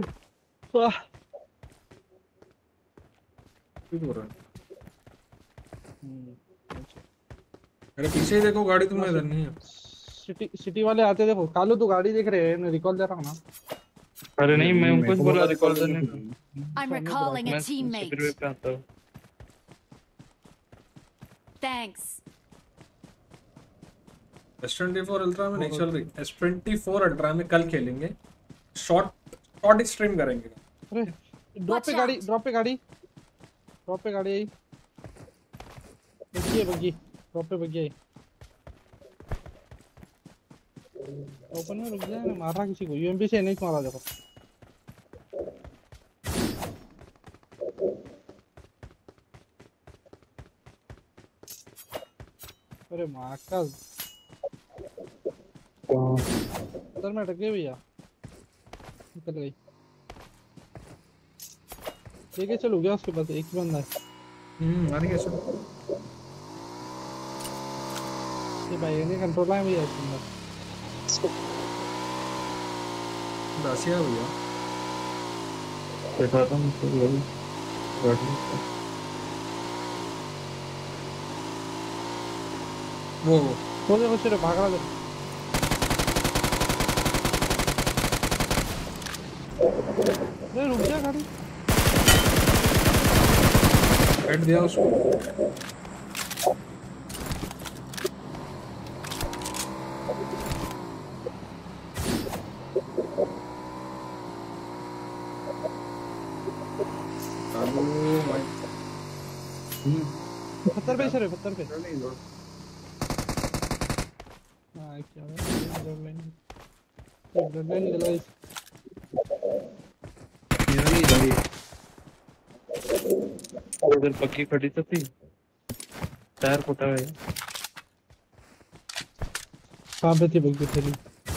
कुछ हो रहा है। अरे पीछे ही देखो, गाड़ी तुम्हें इधर नहीं है। सिटी वाले आते देखो। कालू तू गाड़ी देख रहे हैं, रिकॉल दे रहा हूँ ना। अरे नहीं, मैं उनको बोला रिकॉल करने को। I'm recalling a मैं teammate. स्पीडवे पे आता हूँ। Thanks. S24 अल्ट्रा में नहीं चल रही, S24 अल्ट्रा में कल खेलेंगे, शॉर्ट स्ट्रीम करेंगे। अरे ड्रॉप पे गाड़ी, ड्रॉप पे गाड़ी, ड्रॉप पे गाड़ी आई। बग्गी ड्रॉप पे बग्गी आई। ओपन में रुक जा, मैं मार रहा किसी को। यूएमपी से नहीं मारा देखो। अरे मार का उधर में अटक गए भैया, निकल गई। ठीक है चलो, गया उसके पास एक ही बंदा है। मारेंगे इसको। ये भाई ने कंट्रोल है भैया इसके अंदर। दासिया भैया बैठा था मैं तो वही गाड़ी। वो देखो सिर्फ भाग रहा है। अरे रुक जा गाड़ी। हेड दिया उसको। पत्थर पे सर, पत्थर पे। हाँ क्या है, ब्लड लाइन निकला इस। मेरा नहीं गाड़ी। उधर पक्की खड़ी तो थी, टायर फटा है। कहाँ पे थी बग्गी तेरी?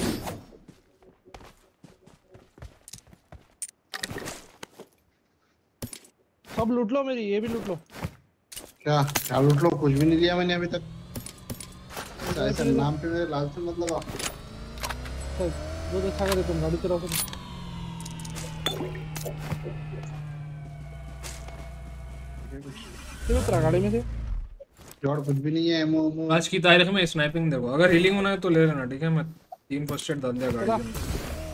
सब लूट लो मेरी, ये भी लूट लो। क्या क्या लूट लो? कुछ भी नहीं लिया मैंने अभी तक। ऐसा नाम पे मेरे लाल से मतलब आप बहुत अच्छा करे तुम, गाड़ी चलाओ तुम। फिर उतरा गाड़ी में से। जोड़ कुछ भी नहीं है। एमओ आज की तारीख में स्नाइपिंग देखो, अगर हीलिंग होना है तो ले लेना, ठीक है? मैं 3 फर्स्ट एड डाल दिया गाड़ी के अंदर।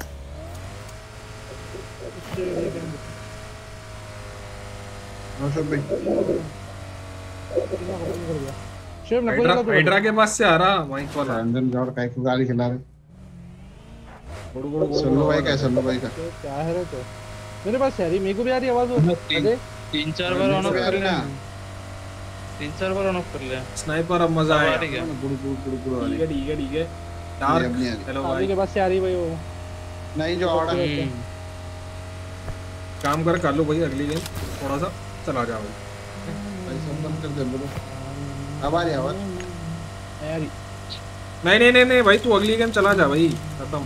नौशद भाई शेव ना कोई हाइड्रा के पास से आ रहा माइक वाला। रंजन जोड़ का एक गाड़ी खिला रहे। गुड़ गुड़ गुड़ सल्लू भाई का, सल्लू भाई का क्या है रे? तो मेरे पास यारी मेरे को भी आ रही आवाज। वो अरे 3-4 बार ऑन ऑफ कर लिया, 3-4 बार ऑन ऑफ कर लिया। स्नाइपर अब मजा आया। ठीक है, गुड़ गुड़ गुड़ गुड़ वाली। ठीक है डार्क। हेलो आगे भाई, के पास से आ रही भाई वो। नहीं जो ऑर्डर काम कर लो भाई, अगली गेम थोड़ा सा चला जाओ भाई, सब बंद कर दे ब्रो। अब आ रही आवाज? यारी नहीं भाई, तू अगली गेम चला जा भाई, खत्म।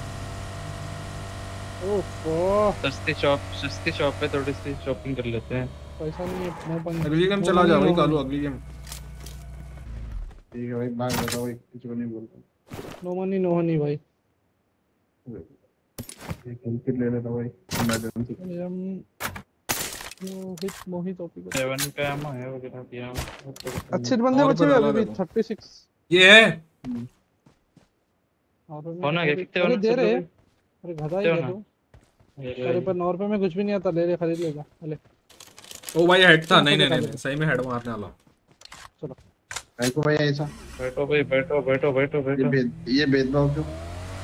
ओफो सस्ती शॉप पे थोड़ी सी शॉपिंग कर लेते हैं। पैसा नहीं है। नो पंग। अगली गेम चला जा भाई कालू, अगली गेम। ठीक है भाई, बात बताओ भाई, कुछ नहीं बोलता। नो मनी नो हनी भाई। एक किल ले लेता भाई इमरजेंसी। मोहित ओपी को 7 का एमो है वगैरह दिया। अच्छे बंदे और बचे पे हुए डाला अभी देखो। 36। ये है और होना क्या? कितने होना? दे रहे? अरे गधा ही कितने है होना? तू। अरे पर 9 रुपए में कुछ भी नहीं आता, ले ले खरीद ले जा। ले ओ भाई, हेड था। नहीं सही में हेड मारने वाला। चलो भाई को भाई ऐसा बैठो भाई, बैठो। ये भेदभाव क्यों?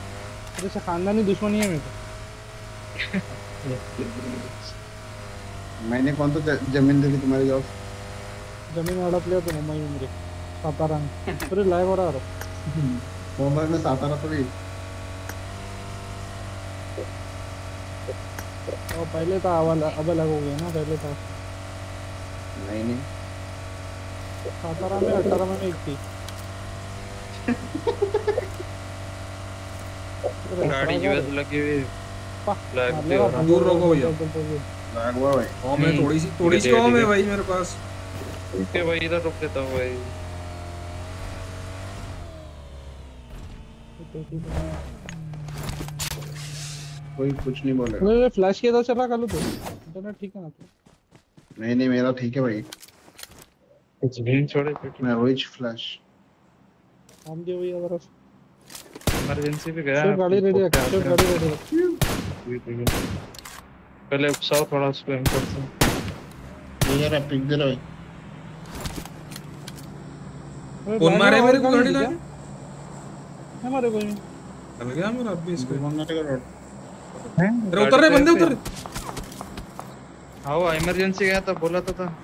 जैसे खानदानी दुश्मनी है मेरे को। मैंने कौन तो जमीन दिली तुम्हारी जॉब? जमीन अडकली होती मुंबईमध्ये सातारा अरे लाईव्ह हो रहा है मुंबई में सातारा तो भी और पहले था अब अलग हो गया ना पहले था नहीं सातारा में 18 में एक थी गाड़ी यूएस लगी हुई फ्लैग पे हो रहा दूर रोको भैया। लैग हुआ भाई। कॉम है थोड़ी सी कॉम है भाई मेरे पास। ठीक है भाई इधर रुक लेता हूँ भाई। कोई कुछ नहीं बोलेगा। मेरे फ्लैश के इधर चला कालू तो इंटरनेट ठीक है ना तो नहीं मेरा ठीक है भाई। कुछ भी छोड़े मैं वही फ्लैश हम दिए हुई अगर इमरजेंसी पे गया सिर्फ गाड़ी रेडी रख सिर्फ गाड़ी रेडी रख पहले उपसाओ थोड़ा उसको इम्पोर्ट से ये जरा पिक दे रहा अरे कौन मारे मेरे को गाड़ी क्या? लाके? हमारे कोई नहीं चल गया मेरा अब भी इसको। है। अरे उतर रहे बंदे उतर रहे। हाँ इमरजेंसी गया था बोला तो था।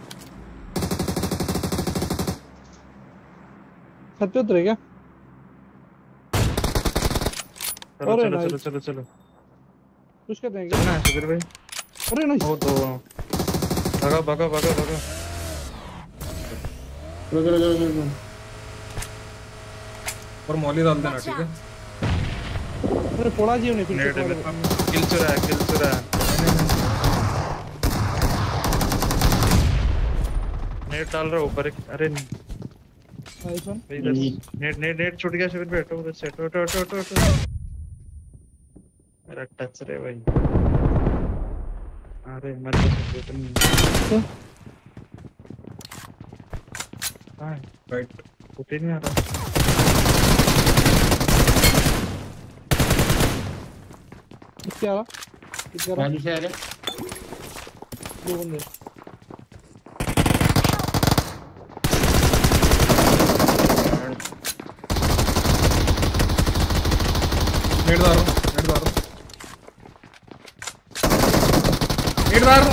छत पे उतरे क्या चलो अरे चलो nice. चलो चलो चलो कुछ कर देंगे चलना है शुक्र भाई। अरे नहीं वो तो भगा भगा भगा भगा रुको और मौली डाल देना ठीक है। अरे पोड़ा जी उन्हें फिर नेट से है किल चुरा है नेट डाल रहा ऊपर एक अरे नाइस वन नेट छूट गया शुक्र भाई। हटो उधर से हटो मेरा टच रे भाई। अरे मत तो नहीं हां राइट उठे नहीं आ रहा। क्या रहा क्या रहा बाजू से आ रहे दो बंदे नेट दार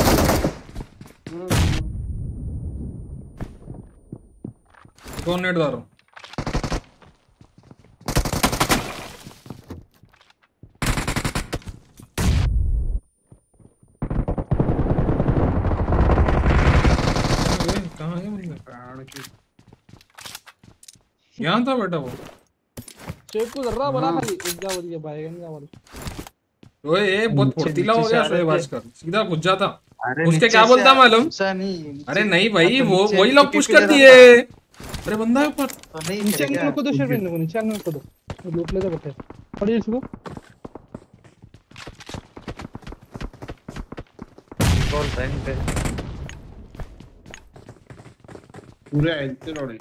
कौन नेट दार कहाँ है बंदा? यहाँ था बेटा वो। शेप को जर्रा बना खाली एक जा बोल के भाईगन जा बोल ओए ये बहुत फुर्तीला हो गया शोएब आजकल सीधा घुस जाता। अरे उसके क्या बोलता मालूम? अरे नहीं भाई वो वही लोग पुश कर दिए। अरे बंदा है ऊपर नीचे अंदर को दो शेप इन को नीचे अंदर को दो लूट ले जा बटे पड़ी इसको कॉल टाइम पे पूरे ऐसे रोड़े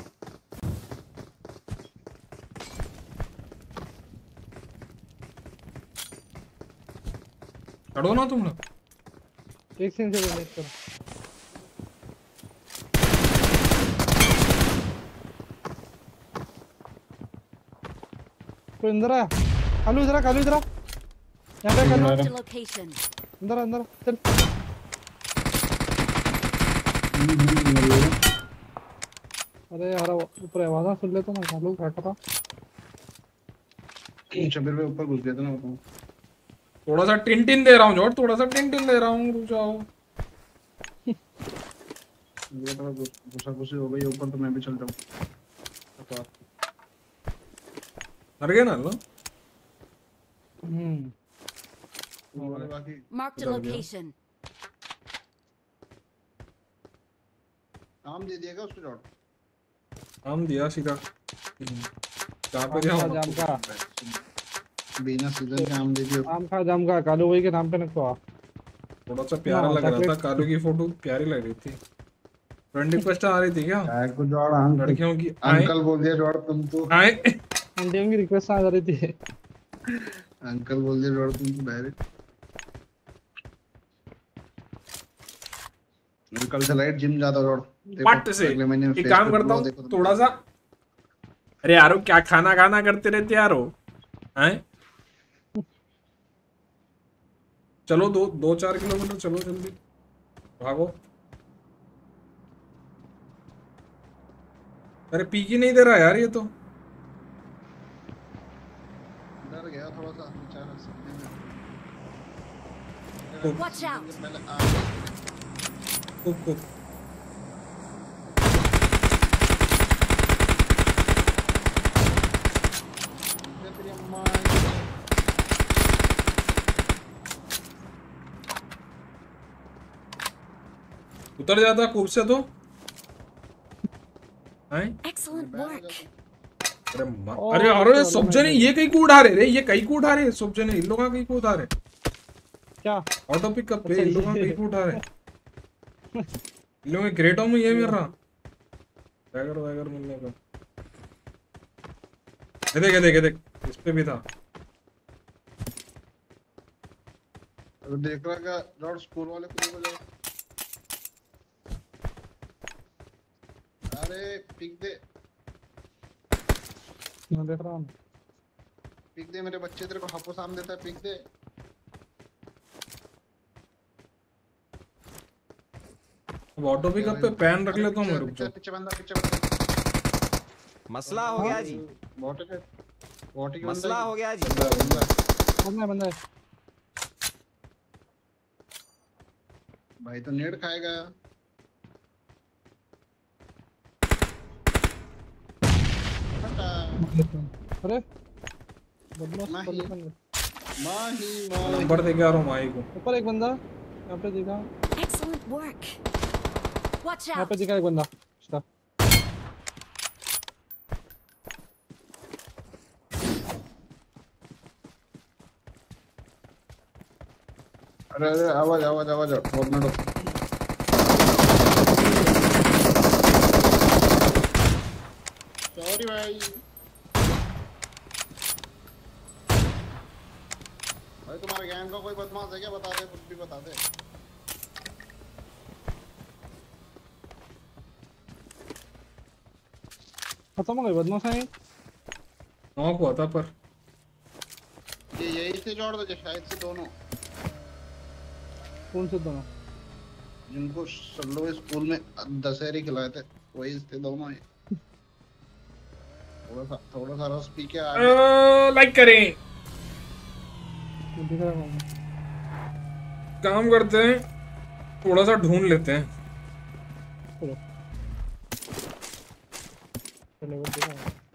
चढ़ो ना तुम लोग। एक सेकंड से वेट कर कोई अंदर आ कालू इधर आ यहां पे कालू Marked a location. अंदर चल अरे यार ऊपर आवाज सुन ले तो ना कालू क्या कर रहा शबीर भाई ऊपर घुस गया था ना बताऊं। थोड़ा सा टिन दे रहा हूँ जोड़ थोड़ा सा टिन दे रहा हूँ रुक जाओ। ये तो घुसा हो गई ऊपर तो मैं भी चल जाऊं। मर गए ना लो। बाकी Marked a location. काम दे दिएगा उसको जॉट। हम दिया सीधा कहाँ पे दिया जाम का बिना सीजन के आम दे दियो। आम खा जाम का कालू भाई के नाम पे रखो आप थोड़ा सा प्यारा लग रहा था कालू की फोटो प्यारी लग रही थी। फ्रेंड रिक्वेस्ट आ रही थी क्या को जॉट लड़कियों की अंकल बोल दिया जॉट तुम तो आए आंटियों की रिक्वेस्ट आ रही थी अंकल बोल दिया जॉट तुम तो डायरेक्ट। कल से लाइट जिम जाता जॉट पट से एक काम करता हूँ थोड़ा सा। अरे यारो क्या खाना करते रहते यारो हैं। चलो 2-4 किलोमीटर चलो जल्दी भागो। अरे पी की नहीं दे रहा यार ये तो। डर गया थोड़ा सा बेचारा सपने में। Watch out. पहले कुक कुक। तेरी अम्मा उतर जाता कूप से तो। हैं? Excellent work. अरे अरे अरे सब जने ये कहीं को उठा रहे रे, ये कहीं को उठा रहे सब जने, इन लोगों का कहीं को उठा रहे। क्या ऑटो पिकअप पे अच्छा, इन लोगों का कहीं को उठा रहे। इन लोगों के क्रेटों में ये मिल रहा वैगर वैगर मिलने का। ये देख ये देख ये देख, इस पे भी था। अब देख रहा क्या लॉर्ड स्कूल वाले को जाओ। अरे पिक दे मैं देख रहा हूँ। पिक दे मेरे बच्चे, तेरे को हापो साम देता है, पिक दे। अब ऑटो पिकअप पे पैन रख लेता हूँ मैं, रुक पीछे जाओ। पीछे बंदा, पीछे बंदा। मसला हो गया जी, बॉट है, बॉट ही मसला हो गया जी। बंदा बंदा। बंदा है। भाई तो नेड खाएगा। हटा अरे बदमाश माही। पोजीशन में। माही माही। नंबर दे के आ रहा हूँ माई को। ऊपर एक बंदा यहाँ पे दिखा, Excellent work. Watch यहाँ out. पे दिखा एक बंदा उसका। अरे अरे आवाज आवाज आवाज टोर्नेडो। सॉरी भाई। भाई तुम्हारे गैंग का कोई बदमाश है क्या? बता दे, कुछ भी बता दे। खत्म हो गए बदमाश हैं। नॉक हुआ था पर ये यही थे जोड़ दो शायद से दोनों, कौन से दोनों? जिनको सल्लो स्कूल में दशहरी खिलाए थे वही थे दोनों ही। थोड़ा सा रस पी के आ गए। लाइक करें। मैं दिख रहा हूँ। काम करते हैं, थोड़ा सा ढूंढ लेते हैं। चलो चलो वो दिखा।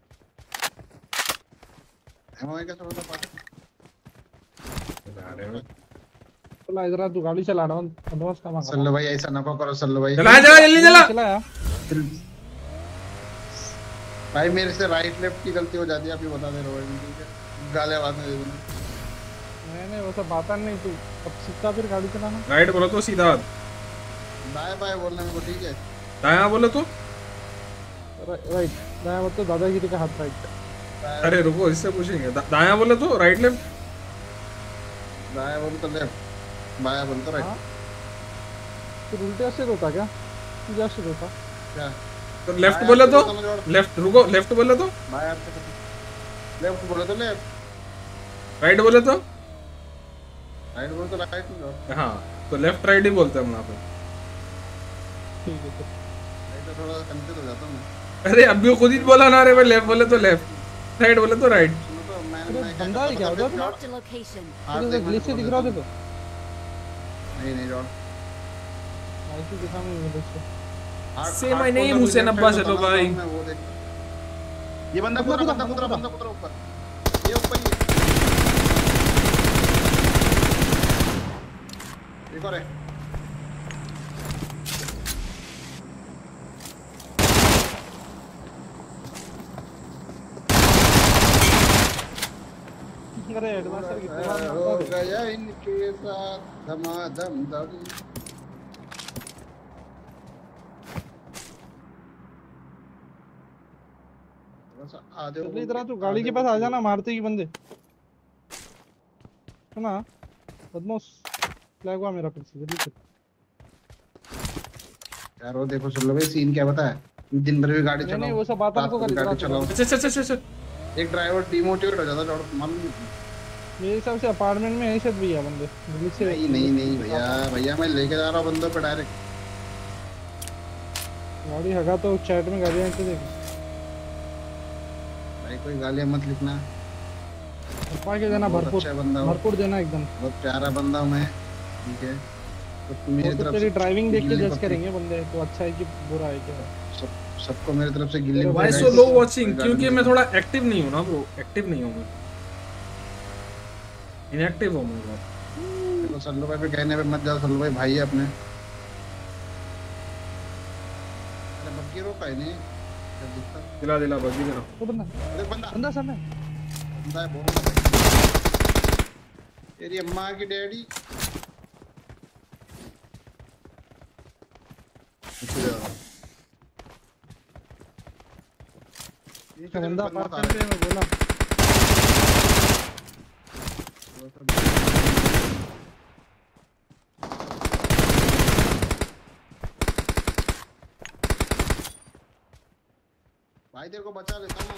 एमओ का थोड़ा सा पास। चला इधर तू गाड़ी चला रहा हूँ, बदमाश का मांगा। सल्लो भाई ऐसा ना करो, सल्लो भाई। चला जा जल्दी चला। चलाया भाई मेरे से राइट लेफ्ट की गलती हो जाती है, आप ही बता दे रहे हो। ठीक है गाले आवाज में दे दूंगा। नहीं वैसा बात नहीं, तू अब सीधा फिर गाड़ी चलाना। राइट बोलो तो सीधा, बाय बाय बोलने में को ठीक है। दायां बोलो तो। राइट दाया मत तो दादागिरी का हाथ राइट। अरे रुको इससे पूछेंगे। दायां बोले तो राइट लेफ्ट। दाया बोल तो लेफ्ट, बाया बोल तो राइट। तो उल्टे से होता क्या? सीधा से होता क्या? तो लेफ्ट बोले तो लेफ्ट, रुको लेफ्ट बोले तो बाया लेफ्ट बोले तो लेफ्ट, राइट बोले तो राइट बोले तो राइट। हाँ तो लेफ्ट राइट ही बोलते हैं हम यहाँ पे। ठीक है। राइट थोड़ा कंफ्यूज हो जाता हूं मैं। अरे अभी वो खुद ही बोला ना रे भाई, लेफ्ट बोले तो लेफ्ट, राइट बोले तो राइट। सुनो तो मैं बंदा है क्या उधर? Marked a location. तो ग्लिच से दिख रहा था तो नहीं जोड़। ऐसे दिखा मैं ग्लिच से। Say my name, Hussain Abbas hello भाई। ये बंदा ऊपर ऊपर, ये ऊपर ही एक और है। अरे एडवांसर की हो गया इनके साथ धमाधम धम। जल्दी इधर आ, तू गाड़ी के पास आ जाना, मारते ही बंदे है ना। बदमाश फ्लैग हुआ मेरा पीछे, जल्दी चल। यार वो देखो सुन लो भाई, सीन क्या पता है? दिन भर भी गाड़ी नहीं चलाओ, नहीं वो सब बात हमको कर गाड़ी चलाओ। अच्छा अच्छा अच्छा अच्छा। एक ड्राइवर डिमोटिवेट हो जाता है, मालूम नहीं। मेरे हिसाब से अपार्टमेंट में है शायद भैया बंदे जल्दी से। नहीं भैया भैया मैं लेके जा रहा हूँ बंदों पे डायरेक्ट। गाड़ी हगा तो चैट में गाड़ियां तो देख भाई कोई गालियाँ मत लिखना। पप्पा के देना बहुत भरपूर अच्छा बंदा हूँ, भरपूर देना एकदम। बहुत प्यारा बंदा हूँ मैं, ठीक है। तो मेरी वो तो तरफ तेरी से ड्राइविंग देख के गिल्ली जज पकड़ी। करेंगे बंदे तो अच्छा है कि बुरा है क्या। सबको मेरी तरफ से गिल्ली वाई पकड़ी। So low watching? क्योंकि मैं थोड़ा एक्टिव नहीं हूँ ना ब्रो, एक्टिव नहीं हूँ मैं, इनएक्टिव हूँ मैं बहुत। देखो सल्लू भाई पे कहने पे मत जाओ, सल्लू भाई भाई है अपने। अरे बग्गी रोका है नहीं क्या दिखता? दिला दिला बग्गी दिला। वो बंदा अरे बंदा बंदा सामने। बंदा है बहुत। तेरी अम्मा की डैडी बंदा अपार्टमेंट पे मैं बोला। भाई तेरे को बचा लेता हूँ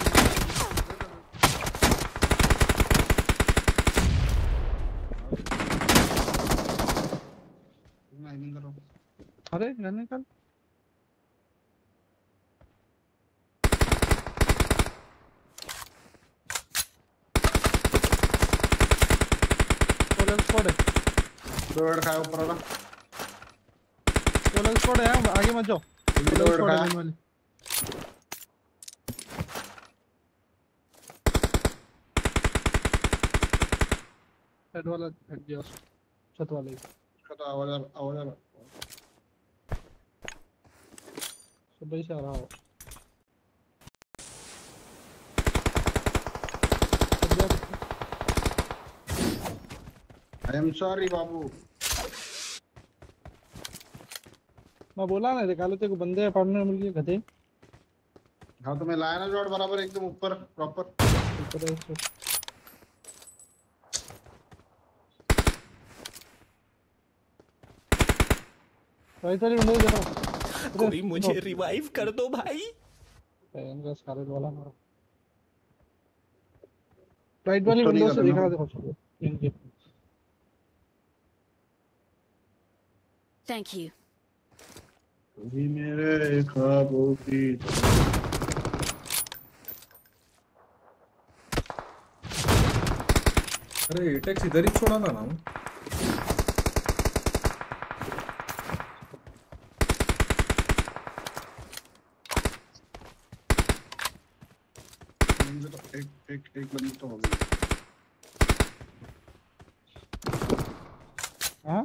मैं करो। अरे गन निकाल। कोलर स्क्वाड है। लोड खाया ऊपर वाला। कोलर स्क्वाड है आगे मत जाओ। कोलर लोड स्क्वाड है खाया। main वाली। हेड वाला हट गया छत वाले इसका तो आवाज आवाज सुबह से आ रहा हो। आई एम सॉरी बाबू। मैं बोला ना निकालो तेरे को बंदे अपार्टमेंट में मिल गए गधे। हाँ तो मैं लाया ना लोड बराबर एकदम ऊपर प्रॉपर। ऊपर है इसको। राइट वाली विंडो देखो। कोई मुझे रिवाइव कर दो भाई। इनका स्कारलेट वाला मारो। राइट वाली तो नहीं विंडो से करना। देखा देखो इनके। Thank you. कभी मेरे ख्वाबों की अरे एटेक्स इधर ही छोड़ा था ना। मुझे तो एक बंदी तो हो गई। हाँ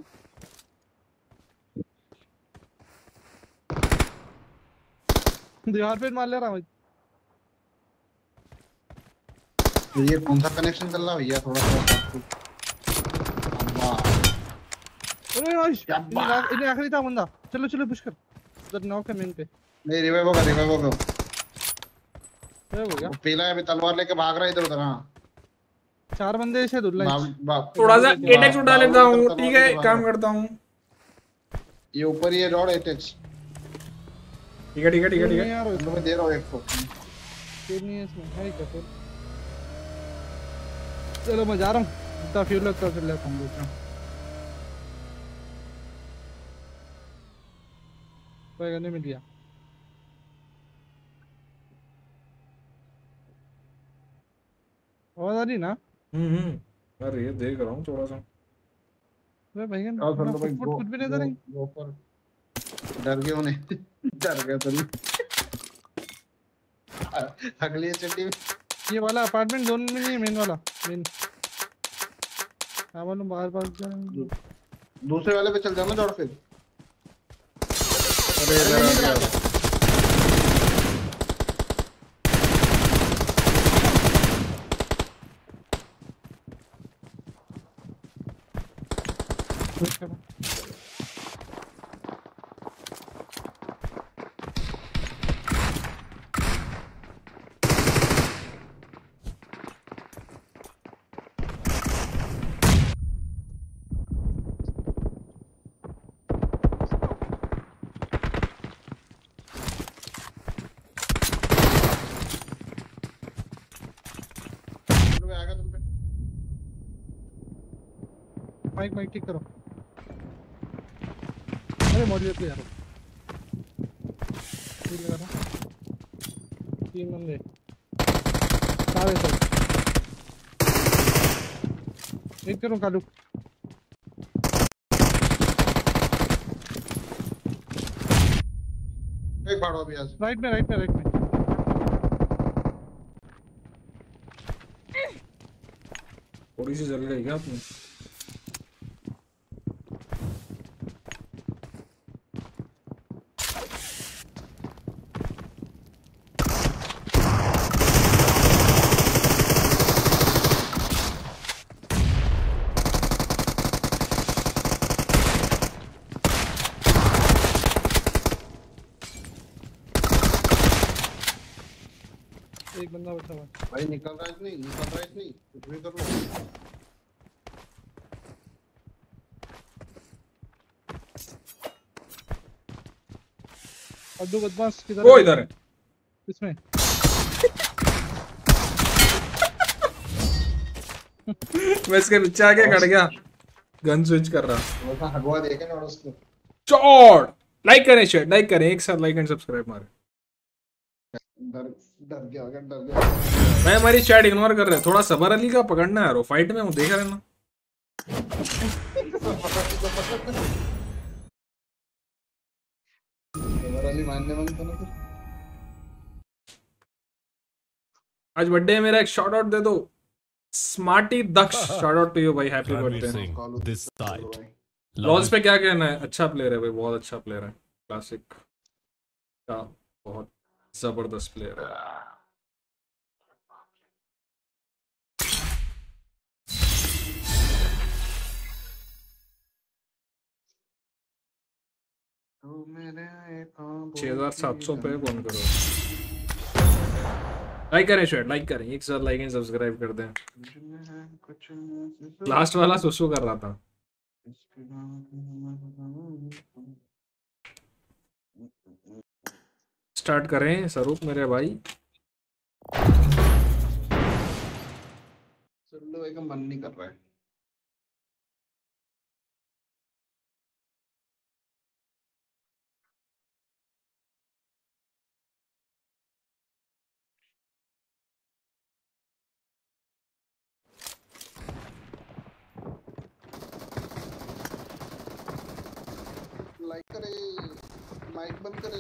दीवार पे मार ले रहा हूँ। ये कौन सा कनेक्शन चल रहा भैया थोड़ा सा। अरे नाइस क्या बात। इन्हें आखिरी था बंदा। चलो चलो पुश कर उधर नॉक है मेन पे। नहीं रिवाइव होगा रिवाइव होगा। ये हो गया। वो पीला है अभी तलवार लेके भाग रहा है इधर उधर। हाँ 4 बंदे से दुल्ला थोड़ा सा एटेक्स उठा लेता हूँ, ठीक है काम करता हूँ। ये ऊपर ये रॉड एटेक्स। ठीक है ठीक है ठीक है ठीक है। यार मैं दे रहा हूँ एक को। फिर नहीं है इसमें है क्या फिर। चलो मैं जा रहा हूँ इतना फ्यूल लगता चल जाता हूँ दूसरा। कोई नहीं मिल गया। आवाज आ रही ना। अरे ये देख रहा हूँ थोड़ा सा। अरे भैया और कर लो भाई कुछ भी नहीं था नहीं। गो पर डर गए होने। डर गया तो नहीं। अगली चट्टी में ये वाला अपार्टमेंट जोन में नहीं है मेन वाला मेन। हाँ मालूम बाहर पास दूसरे वाले पे चल जाओ ना दौड़ फिर। अरे इधर आ गया। माइक ठीक करो। अरे मॉड्यूलर पे यार ठीक लगा था। 3 बंदे सारे सब एक करो कालू। एक भाड़ो अभी आज राइट में थोड़ी सी जल गई क्या आपने? एक बंदा बचा हुआ। भाई निकल रहा है नहीं कुछ भी कर लो। अब्दू बदमाश किधर वो इधर है। इसमें मैं इसके पीछे आके खड़ गया, गन स्विच कर रहा। वैसा हगवा देखे ना और उसको चौड़ लाइक करें, शेयर लाइक करें, एक साथ लाइक एंड सब्सक्राइब मारे। डर डर गया मैं हमारी चैट इग्नोर कर रहे हैं, थोड़ा सबर अली का पकड़ना है यार, वो फाइट में हूँ, देख रहे ना। वाली मानने मानता ना फिर। आज बर्थडे है मेरा, एक शाउट आउट दे दो। Smarty Daksh, shout out to you भाई, happy Ranveer birthday. Singh, this side. Lols पे क्या कहना है? अच्छा प्लेयर है भाई, बहुत अच्छा प्लेयर है, क्लासिक का बहुत जबरदस्त प्लेयर है। तो मेरे 6700 पे कौन करो। लाइक करें, शेयर लाइक करें, एक साथ लाइक एंड सब्सक्राइब कर दें। लास्ट वाला सुसु कर रहा था। स्टार्ट करें स्वरूप मेरे भाई। चलो एक मन नहीं कर रहा है। लाइक करे, माइक बंद करे।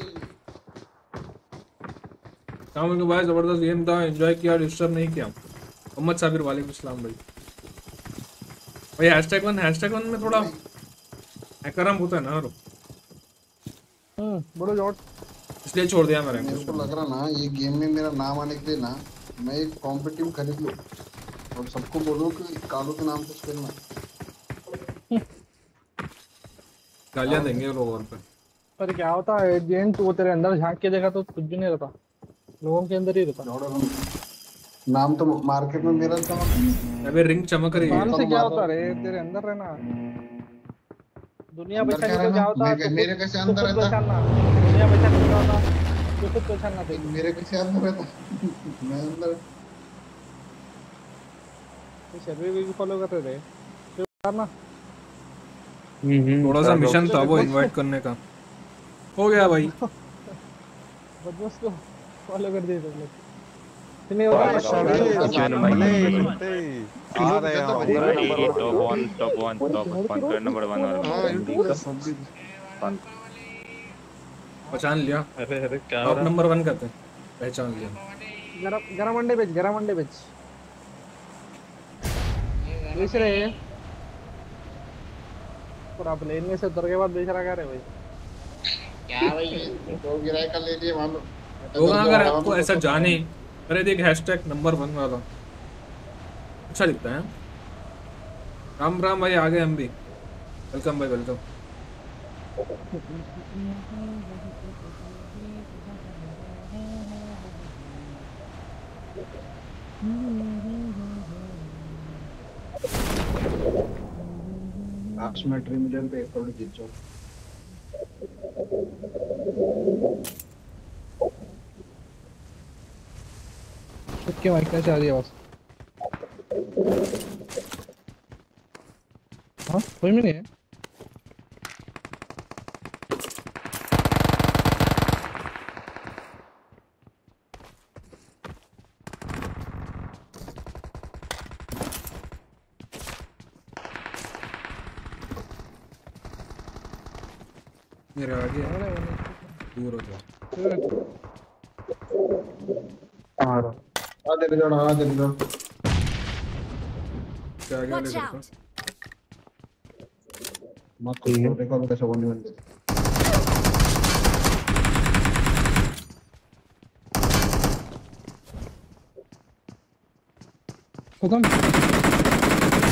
शाम भाई जबरदस्त गेम था, एंजॉय किया, डिस्टर्ब नहीं किया। मोहम्मद साबिर वालेकुम सलाम भाई। भाई #1 में थोड़ा हैकरम होता है ना यार, बड़ो जॉट इसलिए छोड़ दिया मैंने। मेरे को लग रहा ना ये गेम में मेरा नाम आने के लिए ना मैं एक कॉम्पिटिटिव खरीद लूं और सबको बोलूं कि कालू के नाम से खेलना। गालियां देंगे लोग और पे। पर क्या होता है एजेंट, वो तेरे अंदर झांक के देखा तो कुछ भी नहीं रहता, लोगों के अंदर ही रहता। नाम तो मार्केट में मेरा चमक। अबे रिंग चमक रही है। नाम से क्या होता रे, तेरे अंदर रहना। दुनिया पहचानने को क्या होता है? मेरे कैसे अंदर रहता? पहचानना दुनिया पहचानने को क्या होता? तो खुद पहचानना चाहिए। मेरे कैसे अंदर रहता? मैं अंदर सर्वे भी फॉलो कर रहे थे करना। थोड़ा सा मिशन था वो इनवाइट करने का, हो गया भाई। बदमाश को फॉलो कर दिए तुम लोग। नहीं होगा आ रहे हैं। पहचान लिया। अरे क्या टॉप नंबर 1 करते हैं, पहचान लिया। गरम अंडे बेच बेच रहे हैं पूरा प्लेन में से उतर के बाद बेच रहा क्या रे भाई? क्या भाई दो गिराए का ले लिए मान लो। लोग अगर आपको ऐसा जाने, अरे देख #नंबर 1 वाला अच्छा दिखता है। राम राम भाई, आ गए हम भी। वेलकम भाई, वेलकम। लास्ट में ड्रीम इलेवन पे एक करोड़ जीत जाओ। के माइक कैसे आ रही है आवाज? हाँ कोई भी नहीं है। मेरे आगे है, अरे दूर हो जाओ। आ रहा आ दे दो, आ दे दो। क्या आगे वाले Watch घर out! मत करो, देखो कैसे बोलने वाले। खत्म।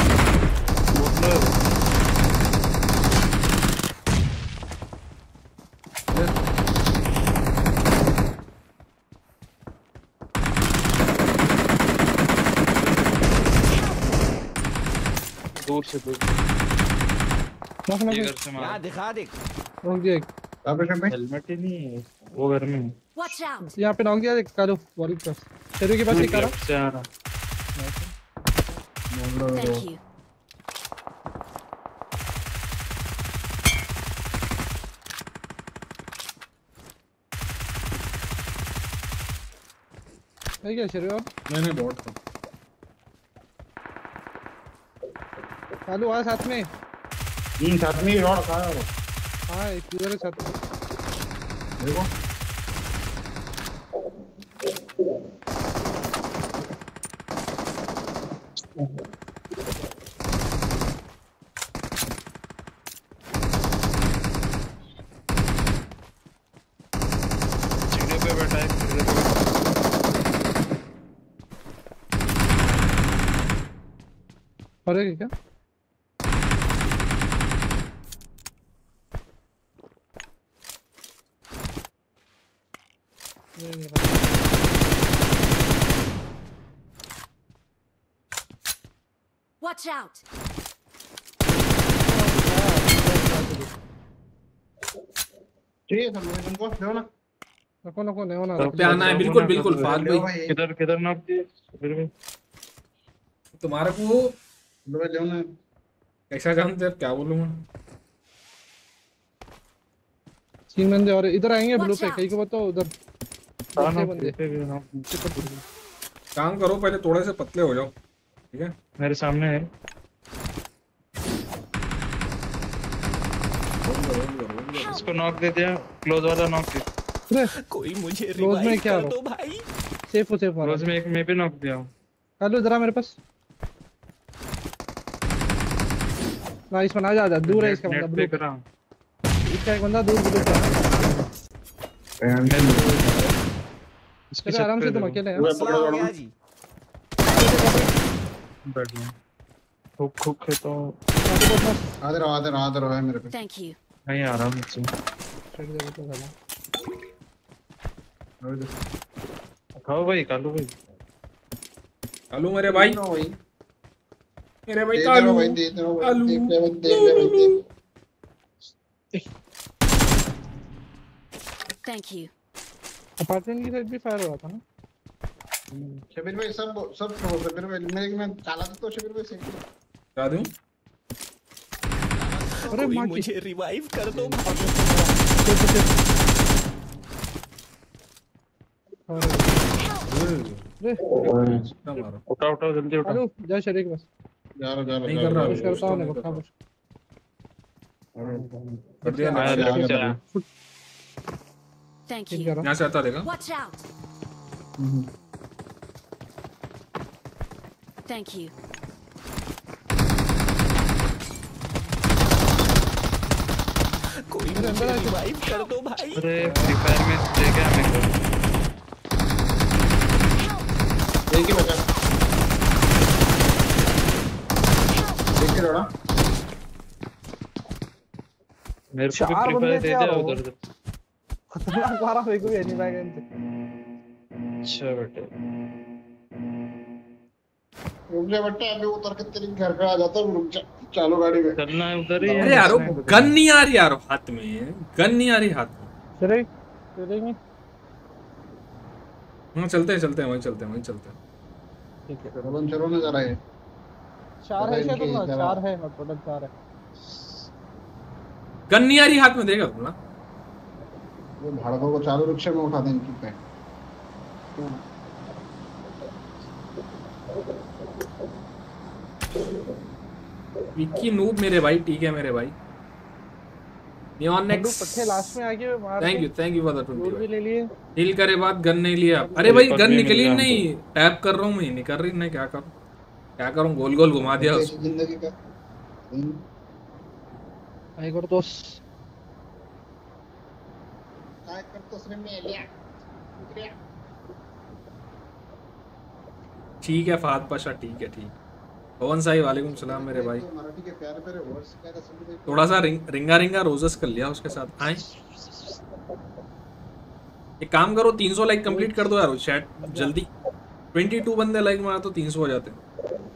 दूर से दूर नॉक नॉक ये घर से मारा। यहाँ दिखा दे। नॉक दिया एक। कहां पे शंभू? हेलमेट ही नहीं है, वो घर में है। Watch out! यहाँ पे नॉक दिया एक कालू वॉल के पास। शेरू के पास एक आ रहा। लेफ्ट से आ रहा। Thank you. है क्या शेरू? और मैंने बॉट था। कालू आ साथ में। साथ में ही रोड कहां है वो? हाँ एक इधर है साथ में। देखो सीढ़ी पे बैठा है, सीढ़ी पे बैठा और एक क्या? Watch out! चाहिए सब लोग तुमको लो ना। नको नको नहीं होना। पे आना है, बिल्कुल बिल्कुल फाद लो भाई। भाई, किधर किधर नॉक दिए फिर भी। तुम्हारे को लो भाई, लो ना। कैसा जानते हैं, अब क्या बोलूं मैं। 3 बंदे और इधर आएंगे ब्लू Watch पे। out. कहीं को बताओ उधर। हाँ, 6 नॉक बंदे। पे भी नॉक। काम करो, पहले थोड़े से पतले हो जाओ, ठीक है। मेरे सामने है। इसको नॉक दे दिया, क्लोज वाला नॉक दिया। अरे कोई मुझे क्लोज में रिवाइव क्या कर हो? दो भाई। सेफ हो सेफ हो। क्लोज में एक मैं भी नॉक दिया हूँ। कालू इधर आ मेरे पास। नाइस बना जा दूर है इसका बंदा नेट ब्लू देख रहा हूँ। इसका एक बंदा दूर ब्लू पे है। इसकी चलो छत आराम पे से तुम देखो। अकेले हैं। मसला हो गया जी। बैठ गया। हुक हुक है तो आ दे रहा है मेरे पे। Thank you. नहीं आ रहा मुझसे। खाओ भाई, कालू भाई। कालू मेरे भाई, लो भाई, मेरे भाई दे कालू। दो भाई, दे दो भाई, कालू। देख ले भाई, देख ले भाई, देख। Thank you. अपार्टमेंट की साइड भी फायर हो रहा था ना। शबीर भाई सब सब छोड़ो। शबीर भाई मेरे में काला तो शबीर भाई सेक। क्या दूं? अरे कोई माँ की मुझे रिवाइव कर दो भाई। अरे क्या मारो? उठा उठा जल्दी उठा। कालू जा शरीक बस जा रहा नहीं कर रहा, पुश करता हूँ नहीं नहीं कर पक्का रहा। पुश। कर दिया ना। आया लेफ्ट से आया। Thank ठीक you. करो। यहाँ से आता देखा। Watch out! Thank you. कोई मुझे रिवाइव कर दो भाई। अरे फ्री फायर में दे गया मेरे को। एक ही बचा। देख के रोड़ा। मेरे को भी चार फ्री बंदे फायर दे थे दिया यार उधर से। खतरनाक मारा मेरे को भी एनी बैग से। अच्छा बेटे। रुक जा बेटा, अभी उतर के तेरे घर पे आ जाता हूँ। रुक जा, चालो गाड़ी में। चलना है उधर ही। अरे यार गन नहीं आ रही यार हाथ में, गन नहीं आ रही हाथ में। शरीक चलेंगे। हाँ चलते हैं वहीं चलते हैं। ठीक है चलो चलो ना जरा ये। चार है इनके शायद ना इधर 4 है और टोटल 4 है। गन नहीं आ रही हाथ में, देगा तुम ना। वो भाड़कों को चालू रिक्शे में उठा दें इनकी पे। विक्की नूब मेरे भाई, ठीक है मेरे भाई। नियॉन नेक्स्ट पट्टे लास्ट में आके मार। Thank you for the goal भी 20। ले लिए। हील करे बाद गन नहीं लिया। अरे भाई गन निकली नहीं, टैप कर रहा हूँ मैं, निकल रही नहीं, क्या करूँ, गोल गोल घुमा दिया उसको। जिंदगी का आई करतोस काय करतोस रे मेल्या। ठीक है फहद पाशा, ठीक है। पवन साई वालेकुम सलाम मेरे भाई। मराठी के प्यारे प्यारे वर्ड्स क्या समझ। थोड़ा सा रिंगा रोजेस कर लिया उसके साथ। आए एक काम करो, 300 लाइक कंप्लीट कर दो यार चैट जल्दी। 22 बंदे लाइक मारा तो 300 हो जाते हैं।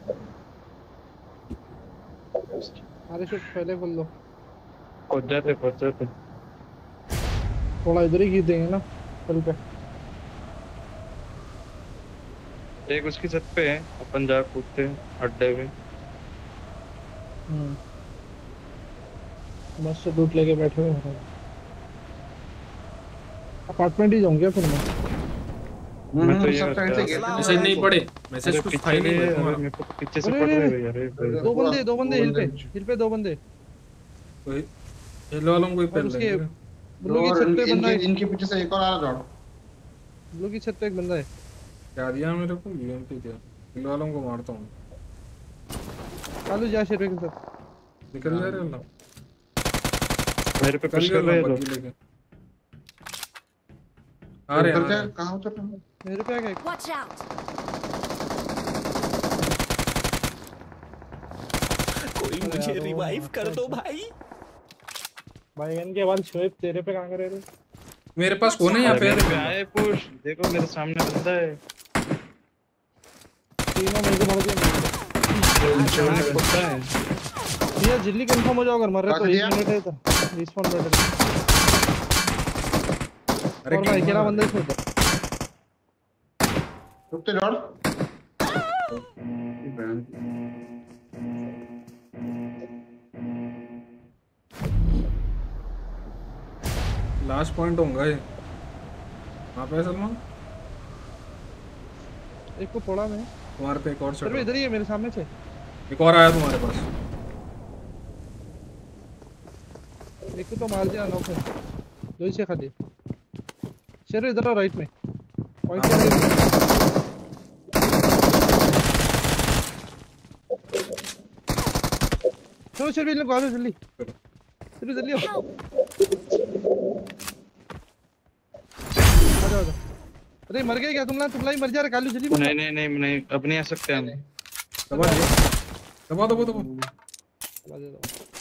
अरे शुभ पहले बोल दो। पहुंच जाते। थोड़ा इधर ही खींच देंगे ना पल पे। एक उसकी छत पे है, अपन जा कूदते हैं अड्डे में। बस से लूट लेके बैठे हुए हैं। अपार्टमेंट ही जाऊंगा फिर मैं तो ये सब साइड से गेट मैसेज नहीं पढ़े, मैसेज कुछ था ही नहीं भाई तुम्हारा। मेरे को पीछे से पड़ रहे हैं यार। दो बंदे हिल पे 2 बंदे। कोई हेलो वालों कोई और पहले उसके लगे। ब्लू की छत पे बंदा है। इनके पीछे से एक और आ रहा है। ब्लू की छत पे एक बंदा है। क्या दिया मेरे को, यूएमपी दिया। हेलो वालों को मारता हूँ। चालू जा शेर के साथ। निकल जा रहे हो ना, मेरे पे पुश कर रहे हैं लोग। लेके आ रहे हैं। कहां उतर रहे हैं? मेरे पे आ गया। Watch out! कोई मुझे रिवाइव कर दो भाई। भाईगन के बाद शोएब तेरे पे कहां कर रहे थे? मेरे पास कौन है यहाँ पे? मेरे पे आए पुश, देखो मेरे सामने बंदा है। तीनों मेरे को मार दिया। सामने बंदा है। ये जल्दी कंफर्म हो जाओ, अगर मर रहे तो 1 मिनट है तो रिस्पॉन कर दे। अरे और मैं अकेला बंदा इसमें था। रुकते जॉर्ज। लास्ट पॉइंट होगा ये। वहाँ पे सलमान एक को फोड़ा मैं। तुम्हारे पे एक और सर शॉट, इधर ही है मेरे सामने से। एक और आया तुम्हारे पास। एक को तो मार दिया नॉक है। 2 ही से खाली। शेर इधर राइट में। पॉइंट चलो शेर भी लोग आ जाओ जल्दी। चलो जल्दी आओ। आ जाओ। अरे मर गए क्या तुम लाई मर जा रहे कालू जल्दी। नहीं अब नहीं आ सकते हम। दबा दबा दबा दबा। चला दे दो।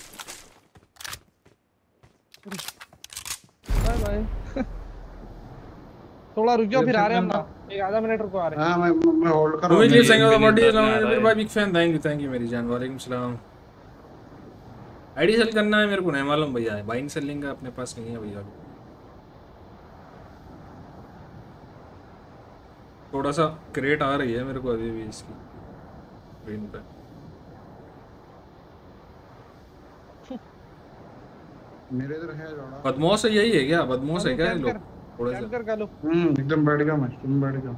Bye bye. थोड़ा रुक जाओ फिर आ रहे हैं हम ना। एक आधा मिनट रुको आ रहे हैं। हां मैं होल्ड कर रहा मुझे हूं। संग द बॉडी मेरे भाई बिग फैन। थैंक यू मेरी जान। वालेकुम सलाम। आईडी सेल करना है मेरे को, नहीं मालूम भैया। बाइंग सेलिंग का अपने पास नहीं है भैया। थोड़ा सा क्रेट आ रही है मेरे को अभी भी इसकी ग्रीन पे। मेरे इधर है जोड़ा। बदमौस है, यही है क्या? बदमौस है क्या ये लोग? थोड़ा सा कर कालू। एकदम बैठ गया मैं, तुम बैठ गया।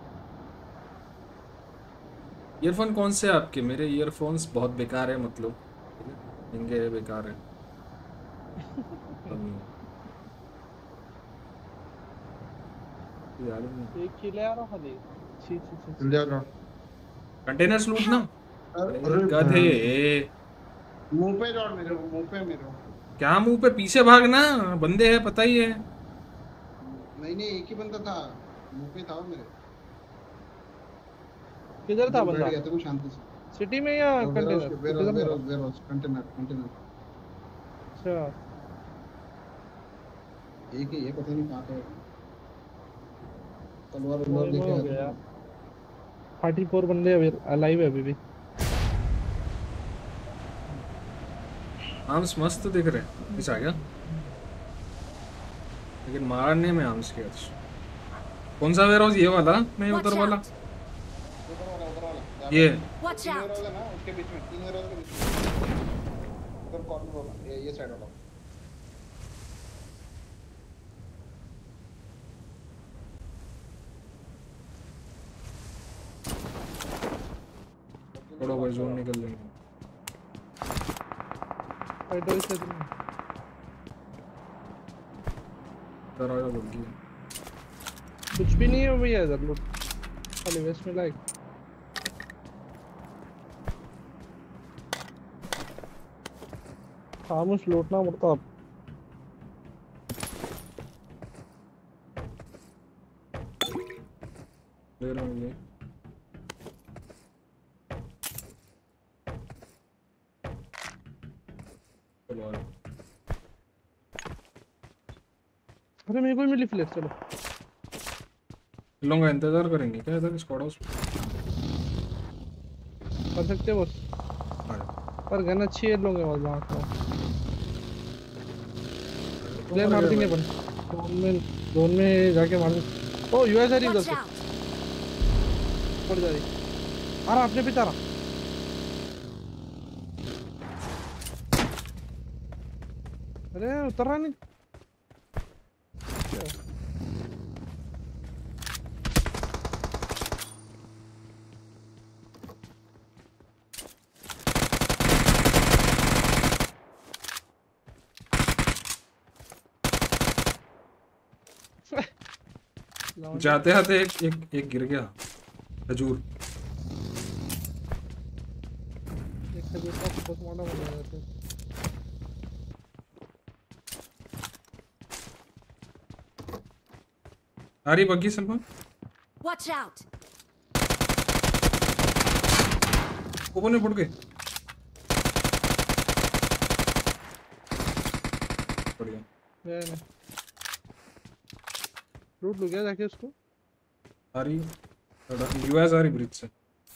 ईयरफोन कौन से आपके? मेरे ईयरफोन्स बहुत बेकार है, मतलब महंगे है, बेकार है। एक किले आ रहा खाली। छी चल जाओ। कंटेनर्स लूट ना। अरे गधे। मुंह पे जोड़ मेरे, मुंह पे मेरे। क्या मुंह पे? पीछे भागना, बंदे हैं पता ही है। नहीं एक ही बंदा था, मुंह पे था मेरे। किधर था बंदा? बैठ गया था शांति से। सिटी में या कंटेनर? Warehouse container. अच्छा एक ही, ये पता नहीं कहां पे। तलवार हो लेके गया। 44 बंदे अलाइव है अभी भी। आर्म्स मस्त दिख रहे हैं। इस आ गया, लेकिन मारने में आर्म्स के आज। कौन सा वेयर हाउस? ये वाला नहीं, Watch उधर वाला। out! उधर वाला ये Watch out! ना, उसके बीच में 3 वेयर हाउस के बीच में। उधर कॉर्नर वाला, ये साइड वाला। छोड़ो भाई जोन निकल लेंगे फाइटर से दरवाजा खुल गया कुछ भी नहीं है भैया इधर लूट खाली वेस्ट में लाइक खामोश लूटना पड़ता अब ले रहा हूँ ये चलो आ जाओ। अरे मेरे को ही मिली फ्लैश चलो लूंगा इंतजार करेंगे क्या इधर स्क्वाड हाउस कर सकते हो बस पर गन अच्छी है लोगे वहां का ले मार देंगे अपन जोन में जाके मार ओ यूएस आ रही उधर Watch से out! पड़ जा रही अरे आपने भी तारा अरे उतर रहा नहीं जाते आते एक गिर गया खजूर एक खजूर का बहुत मोटा बन गया था आ रही बग्गी सलमान Watch out! ऊपर नहीं पड़ गए बढ़िया नहीं लूट लो क्या जाके उसको आ रही यूएस आ रही ब्रिज से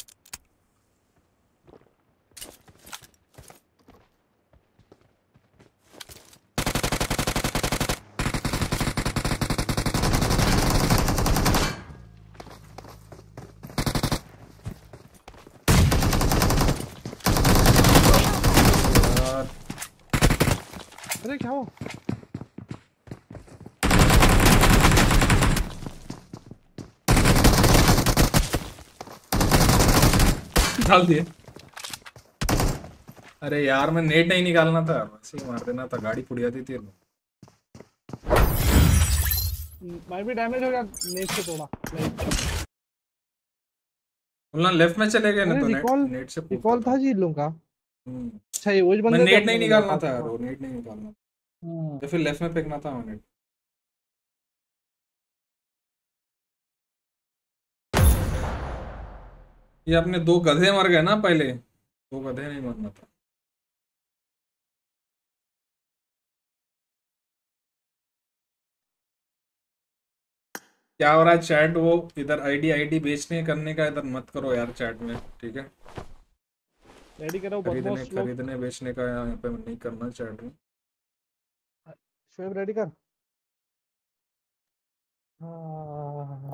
यार अरे क्या हुआ डाल दिए अरे यार मैं नेट नहीं निकालना था वैसे ही मार देना था गाड़ी पुड़िया दी थी मैं भी डैमेज हो गया नेट से थोड़ा बोलना लेफ्ट में चले गए ना अरे तो रिकॉल नेट से रिकॉल था जी लोगों का हम्म। अच्छा ये वही मैं बंदे नेट नहीं निकालना था यार वो नेट नहीं निकालना हाँ या फिर लेफ्ट में फेंकना था नेट ये अपने दो गधे मर गए ना पहले दो गधे नहीं मरना था क्या हो रहा है चैट वो इधर आईडी बेचने करने का इधर मत करो यार चैट में ठीक है रेडी करो खरीदने बदमाश लोग खरीदने बेचने का यहाँ पे नहीं करना चैट में शोएब रेडी कर हाँ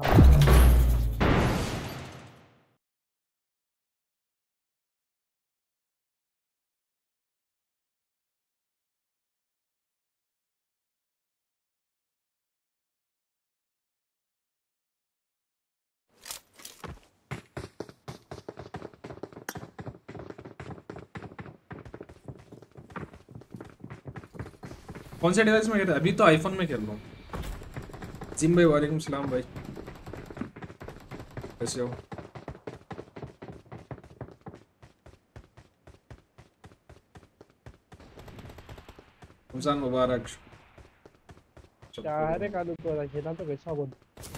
कौन से डिवाइस में खेल रहे अभी तो आईफोन में खेल रहा हूँ जिम भाई वालेकुम सलाम भाई कैसे हो रमजान मुबारक क्या है रे कालू तो खेला तो कैसा बोल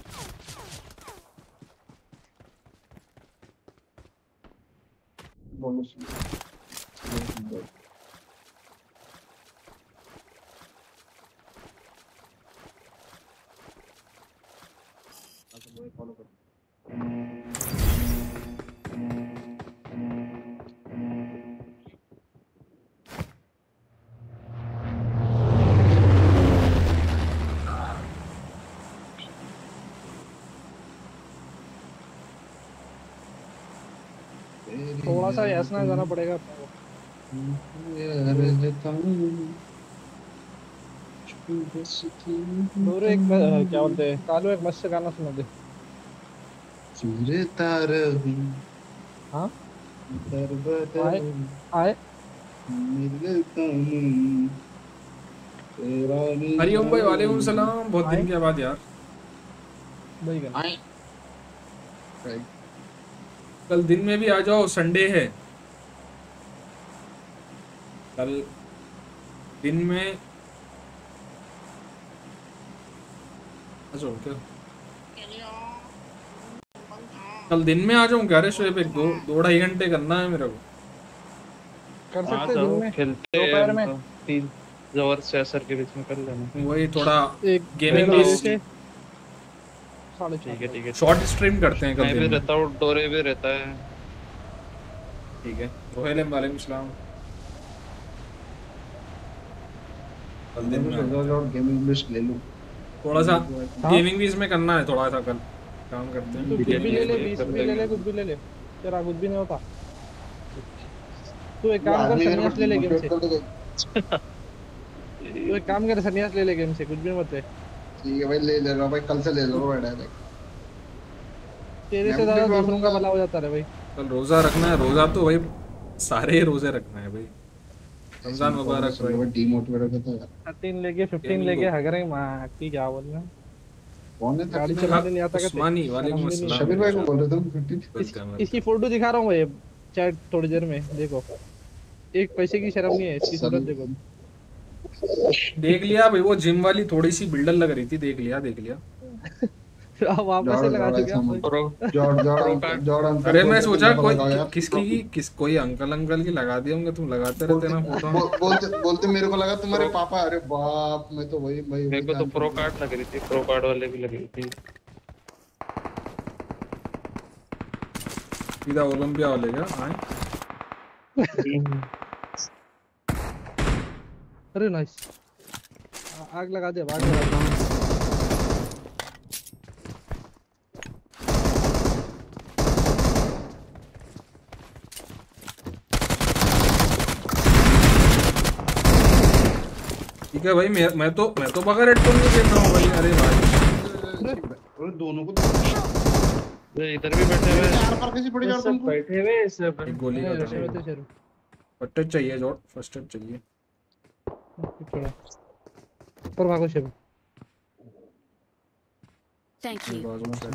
थोड़ा सा ऐसा जाना पड़ेगा अपने को दूर एक क्या बोलते हैं कालू एक मस्त गाना सुना दे सूर्य तारा हाँ आए आए हरिओम भाई वालेकुम सलाम, बहुत दिन के बाद यार। भाई का कल दिन में भी आ जाओ, संडे है कल दिन में। अच्छा क्या कल दिन में आ जाऊं क्या रे शोएब? एक 2-2.5 घंटे करना है मेरे को। कर हाँ सकते हैं दिन तो में खेलते दोपहर हैं में तो 3 जवर से असर के बीच में कर लेना। वही थोड़ा एक गेमिंग डेढ़ की बजे से 4:30 ठीक है ठीक है। शॉर्ट स्ट्रीम करते हैं कल मैं भी दिन में। रहता हूँ, डोरे भी रहता है। ठीक है। रोहेल वालेकुम सलाम। कल दिन में आ जाओ। गेमिंग लिस्ट ले लूं। थोड़ा सा हाँ? गेमिंग भी इसमें करना है, थोड़ा सा कल काम करते तू हैं। कुछ भी ले ले, ये 20 कर भी ले ले, देंगे। कुछ भी ले ले, तेरा कुछ भी नहीं होता। तू एक काम कर, संन्यास ले ले गेम से। तू एक काम कर, संन्यास ले ले गेम से, कुछ भी मत ले। ठीक है भाई, ले ले रहा भाई, कल से ले लो भाई डायरेक्ट। तेरे से मैं ज्यादा भी दूसरों का मांगूंगा। भला हो जाता है भाई। कल रोजा रखना है, रोजा तो भाई सारे ही रोजे रखना है भाई। रमजान मुबारक भाई। डीमोटिवेट हो जाता है। 13 लेके 15 लेके हगरे मां की क्या बोलना। कौन है गाड़ी 13? चलाने नहीं आता उस्मानी वालेकुम अस्सलाम। शबीर भाई को बोल रहे तुम 15? वेलकम। इसकी फोटो दिखा रहा हूँ भाई, चैट थोड़ी देर में देखो। एक पैसे की शर्म नहीं है इसकी सूरत देखो। देख लिया भाई, वो जिम वाली थोड़ी सी बिल्डर लग रही थी, देख लिया। आप वापस से लगा चुके हैं। प्रो जॉर्डन अरे मैं सोचा कोई अंकल की लगा दिए होंगे, तुम लगाते रहते ना फोटो। बोलते मेरे को लगा तुम्हारे पापा। अरे बाप, मैं तो वही भाई मेरे को तो प्रो कार्ड लग रही थी, प्रो कार्ड वाले भी लग रही थी। सीधा ओलंपिया वाले क्या आए? अरे नाइस, आग लगा दे, आग लगा दे। ठीक है भाई, मैं तो बगैर हेडफोन नहीं खेल रहा हूँ भाई। अरे भाई अरे दोनों को ये इधर भी बैठे हुए हैं। चार पर कैसी पड़ी जॉर्डन सब को? बैठे हुए हैं सब। एक गोली का रशे में तो चलो फर्स्ट एड चाहिए, जॉर्ड फर्स्ट एड चाहिए। थोड़ा ऊपर भागो शेब। Thank you. बाजू में से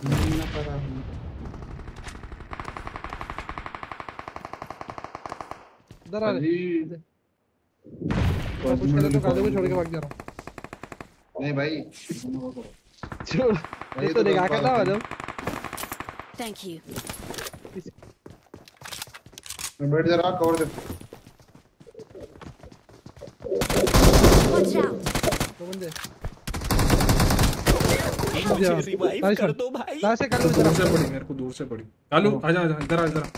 इधर आ रे। मैं कुछ करे तो कादो को छोड़ के भाग जा रहा हूँ। नहीं भाई, छोड़, ये तो देखा के था मैडम। Thank you. मैं बैठ जा रहा, कवर दे। Watch out. तो बंदे मुझे रिवाइव कर दो भाई। कहां से कर दूर जरा। से पड़ी, मेरे को दूर से पड़ी। आलू आजा इधर आ इधर।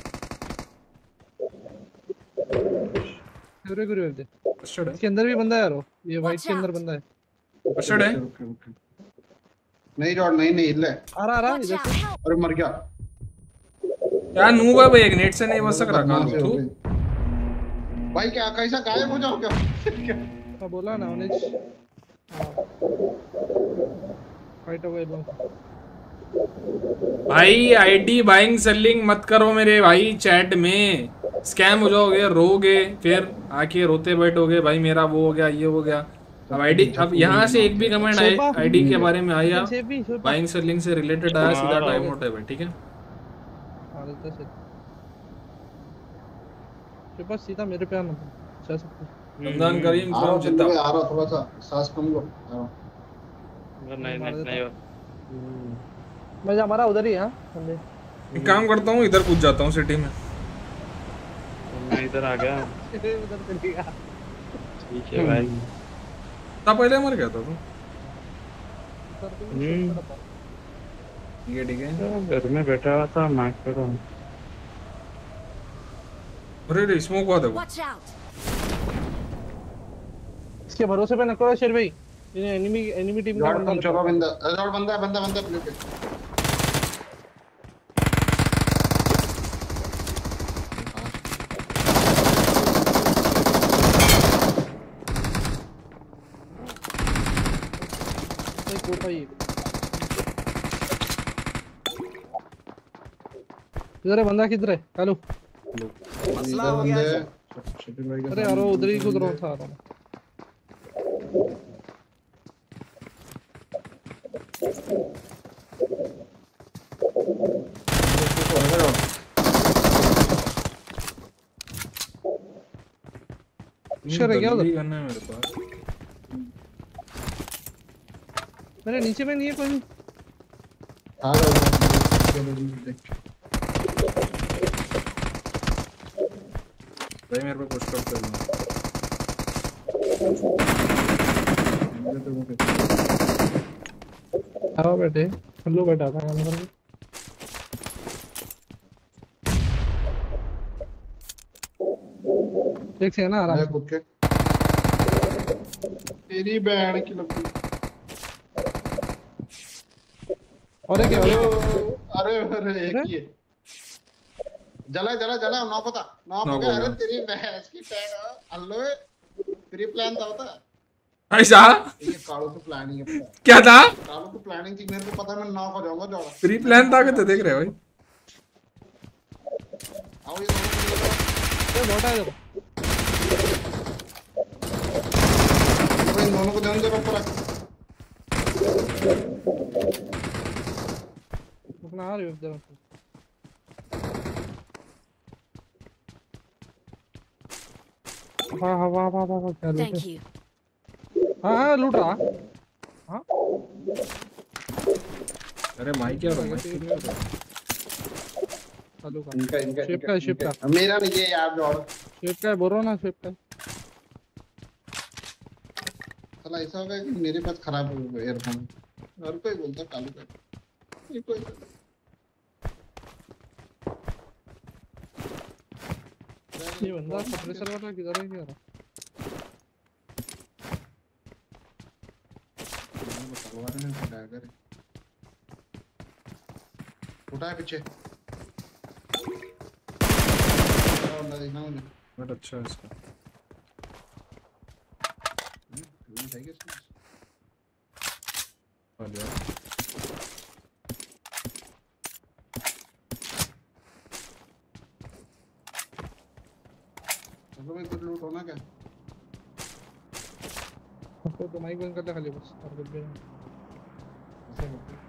गुरु गुरु दे। फर्स्ट एड है, इसके अंदर भी बंदा है यारो, ये वाइट Watch के अंदर out. बंदा है। फर्स्ट एड है। नहीं जॉर्डन, नहीं ले। आ रहा Watch इधर out. से। Help. अरे मर गया। क्या नूब है भाई, एक नेट से नहीं बच सक रहा बदमाश कालू हो तू। गई। भाई क्या कैसा गायब हो जाओ क्या? मैं बोला ना उन्हें फाइट हो गई बहुत। भाई आईडी बाइंग सेलिंग मत करो मेरे भाई, चैट में स्कैम हो जाओगे, रोगे, फिर आके रोते बैठोगे भाई मेरा वो हो गया ये हो गया। अब आईडी, अब यहाँ से एक भी कमेंट आए आईडी के बारे में आया, बाइंग सेलिंग से रिलेटेड आया, सीधा टाइम आउट है भाई, ठीक है। बस सीधा मेरे पे आना चल सकते। रमजान करीम आ रहा कौन जितना आ रहा, थोड़ा सा सांस कम लो। आ रहा हूं। नहीं मैं हमारा उधर ही है बंदे। एक काम करता हूँ, इधर कूद जाता हूँ सिटी में। मैं इधर आ गया। उधर चली गया। ठीक है भाई। ता पहले मर गया था तू। ठीक है घर में बैठा हुआ था, मैं करो। अरे स्मोक हुआ देखो। Watch out. इसके भरोसे पे न करो शेर भाई, ये एनिमी टीम का जॉर्डन चलो बंदा, जॉर्डन बंदा ब्लू पे। इधर है बंदा, किधर है कालू? लोग। मसला हो गया है। शकील भाई के अरे यार वो उधर ही कूद रहा था शेर है क्या उधर? जल्दी करना है मेरे पास। मेरे नीचे में नहीं है कोई। आ रहा है देख भाई मेरे पे पुश कर दो। आओ बेटे हेलो बेटा था अंदर में। देख से ना आराम मैं से। खुद के तेरी बहन की लगी। और एक है और एक अरे अरे एक ही है। जला जला जला नौ पता नौ नौ पता। अरे होगा। तेरी भैंस की पैड अल्लो प्री प्लान था होता ऐसा ये कालू की प्लानिंग है पता है। क्या था? कालू की प्लानिंग थी मेरे को पता है मैं नॉक हो जाऊंगा जोड़ा प्री प्लान था कि तो देख रहे हो भाई। आओ ये दोनों बहुत है देखो। को इन दोनों को ध्यान दे ऊपर अपना आ रही है इधर। वाह वाह वाह वाह क्या लूट Thank है। you. हाँ लूट रहा। हाँ अरे माइक क्या हो रहा है? चालू कर। इनका इनका शेप का है, शेप का। मेरा नहीं है यार जोड़ शेप का है बोल रहा हूँ ना शेप का है। साला ऐसा होगा कि मेरे पास खराब हो ईयरफोन हर कोई बोलता कालू का ये कोई ये बंदा सप्रेसर वाला किधर है यार? उठा है पीछे बंदा देखना मुझे बट अच्छा है इसका। सही है इसमें। आ गया। चलो भाई कुछ लूट होना क्या तो माइक बंद कर ले खाली बस और कुछ भी नहीं। ऐसे होता है।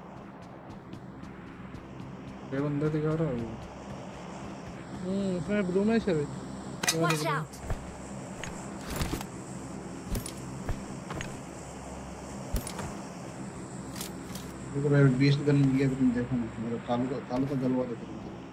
ये बंदा दिखा रहा है वो। इसमें ब्लू में शेर है। Watch out. देखो भाई 20 गन लिया तुम देखो ना मेरा कालू का जलवा देखो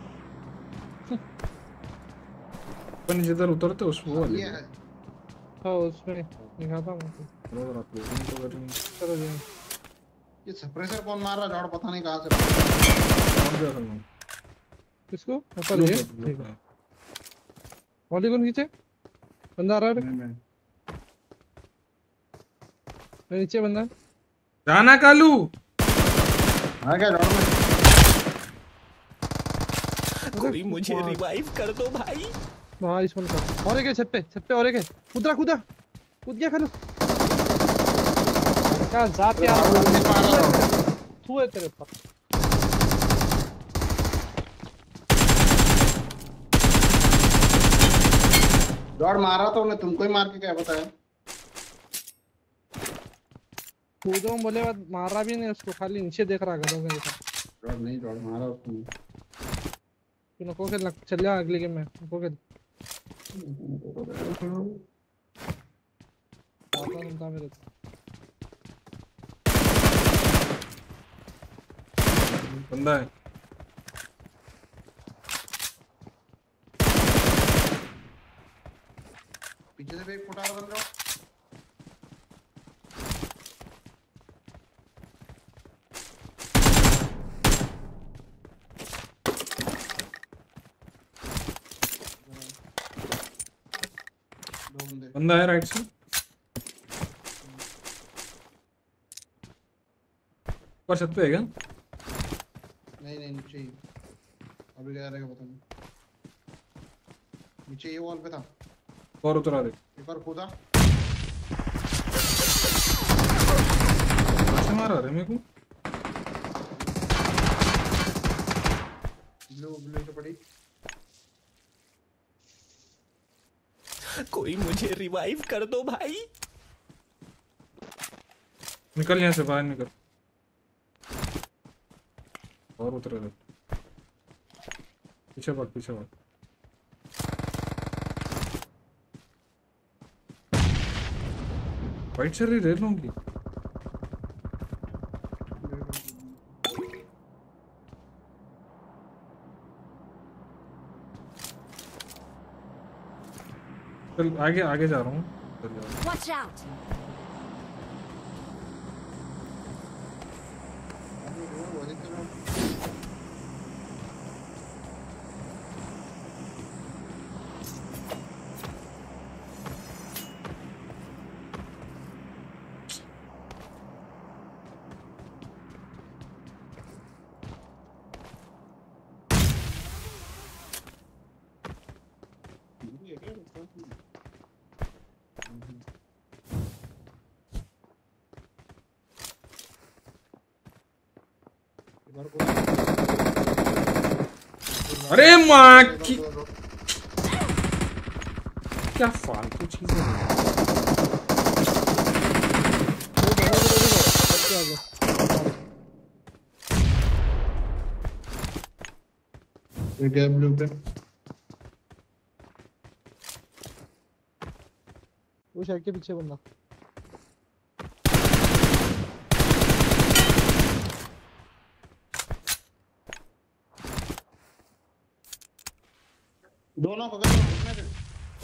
अपन जिधर उतरते उस वो वाले ये है हाँ उसमें दिखाता हूँ आपको। बराबर आप लोग तो करेंगे। चलो जी ये सप्रेसर कौन मार रहा है जॉड़ पता नहीं कहां से कौन गया था? किसको ऊपर ये ठीक है। पॉलीगॉन नीचे बंदा आ रहा है। मैं नीचे बंदा जाना कालू। आ गया जॉड़ में कोई मुझे रिवाइव कर दो भाई। हाँ इस बंदा और एक है छत पे और एक है। कूद गया खालू। क्या जाप यार तू है तेरे ऊपर। जॉड़ मारा तो उन्हें तुमको ही मार के क्या बताया कूदो बोले बाद मारा भी नहीं उसको खाली नीचे देख रहा गधों के जैसा। जॉड़ नहीं जॉड़ मारा उसने तू नको खेल चल जा अगले गेम में नको खेल। आता मेरे बंदा है। पीछे से भी एक फुटा बन रहा दो बंदे बंदा है राइट से। ऊपर छत पे है क्या? नहीं नीचे ही अभी क्या रहेगा पता नहीं नीचे ये वॉल पे था और उतरा दे। एक और कूदा अच्छा मारा रे मेरे को। ब्लू ब्लू से पड़ी कोई मुझे रिवाइव कर दो भाई। निकल यहाँ से बाहर निकल। और उतर इधर। पीछे भाग पीछे भाग। वाइट चल रही रेल होंगी। चल आगे आगे जा रहा हूँ। चल जाओ। Watch out! अरे माँ की क्या फालतू चीज है। ये ब्लू पे वो शायद के पीछे बंदा। दोनों को कितने दे।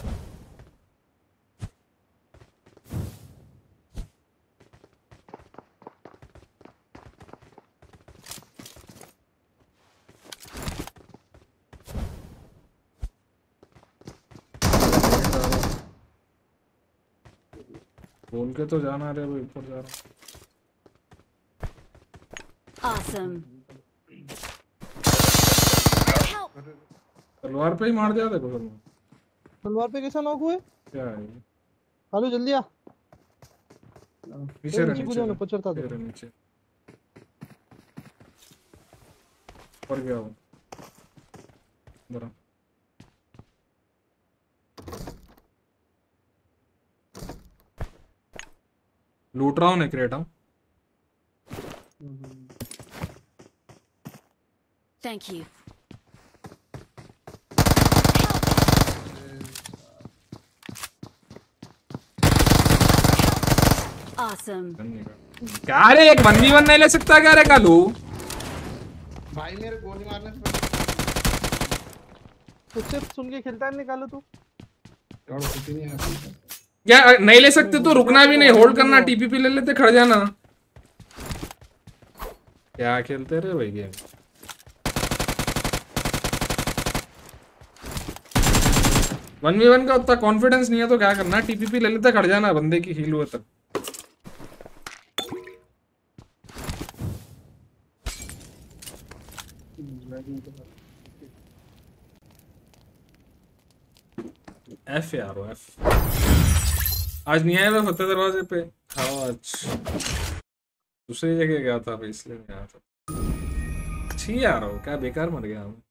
बोल के तो जाना रे भाई ऊपर जा रहा Awesome. Help! तलवार पे ही मार दिया देखो तलवार। तलवार पे कैसा नॉक हुए? क्या है ये? कालू जल्दी आ। नीचे रह नीचे ऊपर चढ़ता था। नीचे ऊपर गया वो इधर लूट रहा हूँ ना क्रेटा। Thank you. Awesome. क्या रे एक 1v1 नहीं ले सकता क्या रे कालू? भाई मेरे गोली मारने से उससे सुन के खेलता है निकालो तू। और कुछ नहीं है। क्या नहीं ले सकते तो रुकना भी नहीं, होल्ड करना, टीपीपी ले लेते, खड़ जाना। क्या खेलते रे भाई गेम। वन वी वन का उतना कॉन्फिडेंस नहीं है तो क्या करना, टीपीपी ले लेते, खड़ जाना बंदे की हील हुए तक। एफ यार एफ। आज नहीं आया मैं फतेह दरवाजे पे। हाँ आज दूसरी जगह गया था भाई इसलिए नहीं आया था। छी यार हो क्या बेकार मर गया हूँ।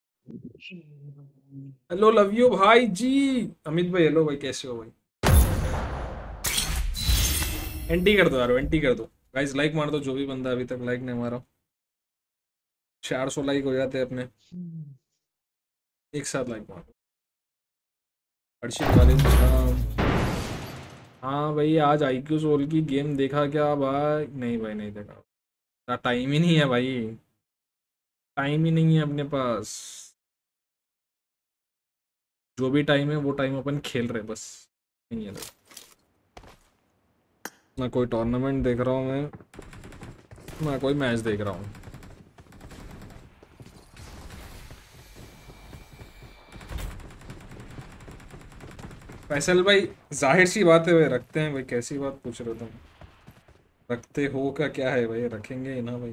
हेलो लव यू भाई जी। अमित भाई हेलो भाई कैसे हो भाई। एंटी कर दो यार एंटी कर दो गाइस, लाइक मार दो जो भी बंदा अभी तक लाइक नहीं मारा। 400 लाइक हो जाते अपने एक साथ। लाइक मार दो। अर्शिद वालेकुम सलाम। हाँ भाई आज आईक्यू सोल की गेम देखा क्या भाई? नहीं भाई नहीं देखा, टाइम ही नहीं है भाई, टाइम ही नहीं है अपने पास। जो भी टाइम है वो टाइम अपन खेल रहे बस, नहीं है ना कोई टूर्नामेंट देख रहा हूँ मैं, ना कोई मैच देख रहा हूँ। फैसल भाई जाहिर सी बात है भाई, रखते हैं भाई, कैसी बात पूछ रहे हो तुम? रखते हो क्या है भाई, रखेंगे ही ना भाई।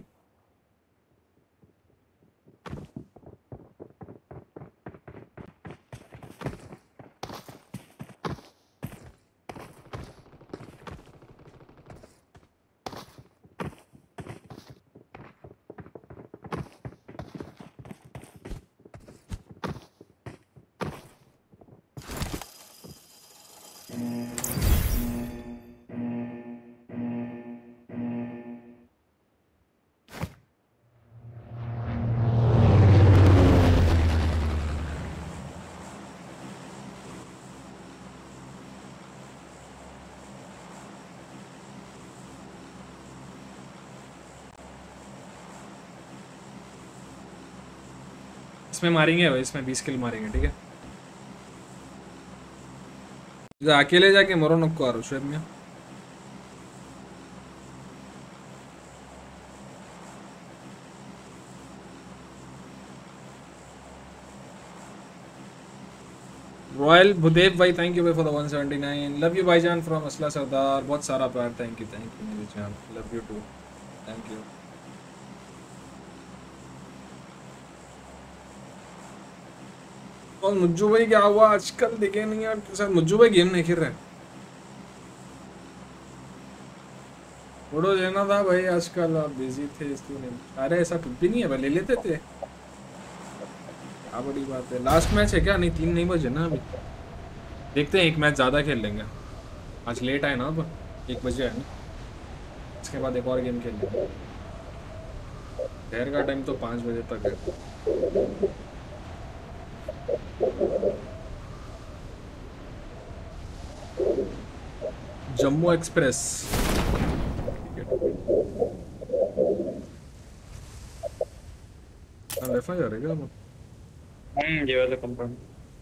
इसमें मारेंगे भाई, इसमें 20 किल मारेंगे, ठीक है। अकेले जाके मरो नको आरो शुएब में। रॉयल भूदेव भाई थैंक यू भाई फॉर द 179। लव यू भाईजान फ्रॉम असला सरदार, बहुत सारा प्यार, थैंक यू मेरी जान, love you too, thank you. और मुज्जू भाई क्या हुआ आजकल, दिखे नहीं यार के साथ। मुज्जू भाई गेम नहीं खेल रहे, फोटो लेना था भाई, आजकल आप बिजी थे इसलिए नहीं। अरे ऐसा कुछ भी नहीं है भाई, ले लेते थे, क्या बड़ी बात है। लास्ट मैच है क्या? नहीं 3 नहीं बजे ना अभी, देखते हैं, एक मैच ज़्यादा खेल लेंगे। आज लेट आए ना, अब 1 बजे है ना, इसके बाद एक और गेम खेल लेंगे। शहर का टाइम तो 5 बजे तक है। जम्मू एक्सप्रेस वाईफाई आ रहेगा अब। ये वाला कंपाउंड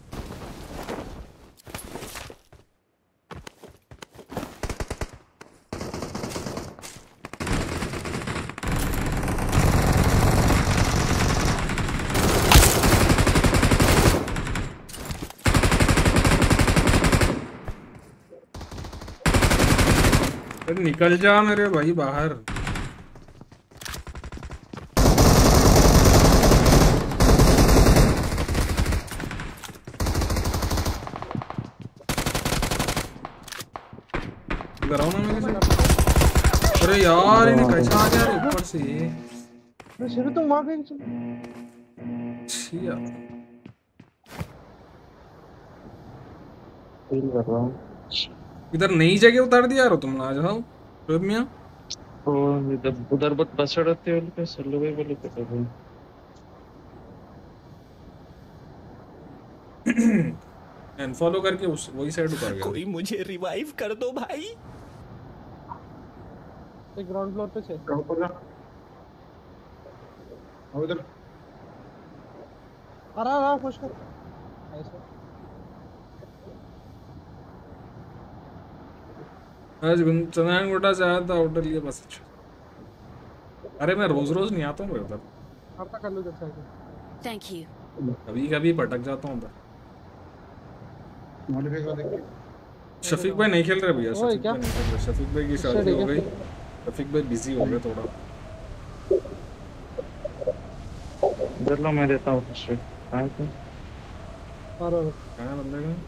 निकल जा मेरे भाई बाहर। इधर आओ ना मेरे से। अरे यार इन्हें कैसा आ गया ऊपर से। अरे शिव तुम वहां गए चल। छिया फील कर रहा हूँ। इधर नई जगह उतार दिया यार तुम, ना जाओ रोब मियां। तो उधर बहुत बस रहते हो लोग, सल्लू भाई बोले तो भाई अनफॉलो करके उस वही साइड उतार गया। कोई मुझे रिवाइव कर दो भाई। एक ग्राउंड फ्लोर पे छे। ऊपर जा, आओ इधर। आ पुश कर ऐसे। आज चंदनगोटा से आया था होटल के बस। अरे मैं रोज रोज नहीं आता हूँ उधर, आता कर लो जब साइड। Thank you. कभी कभी भटक जाता हूँ उधर। मॉडिफाई कर देखिए। शफीक भाई नहीं खेल रहे भैया, ओए, शफीक क्या? भाई नहीं खेल रहे। शफीक भाई की अच्छा, शादी ठीक हो है। गई, शफीक भाई बिजी हो गए थोड़ा। इधर लो, मैं देता हूँ फर्स्ट कहाँ पे मारो। कहाँ बंदे का?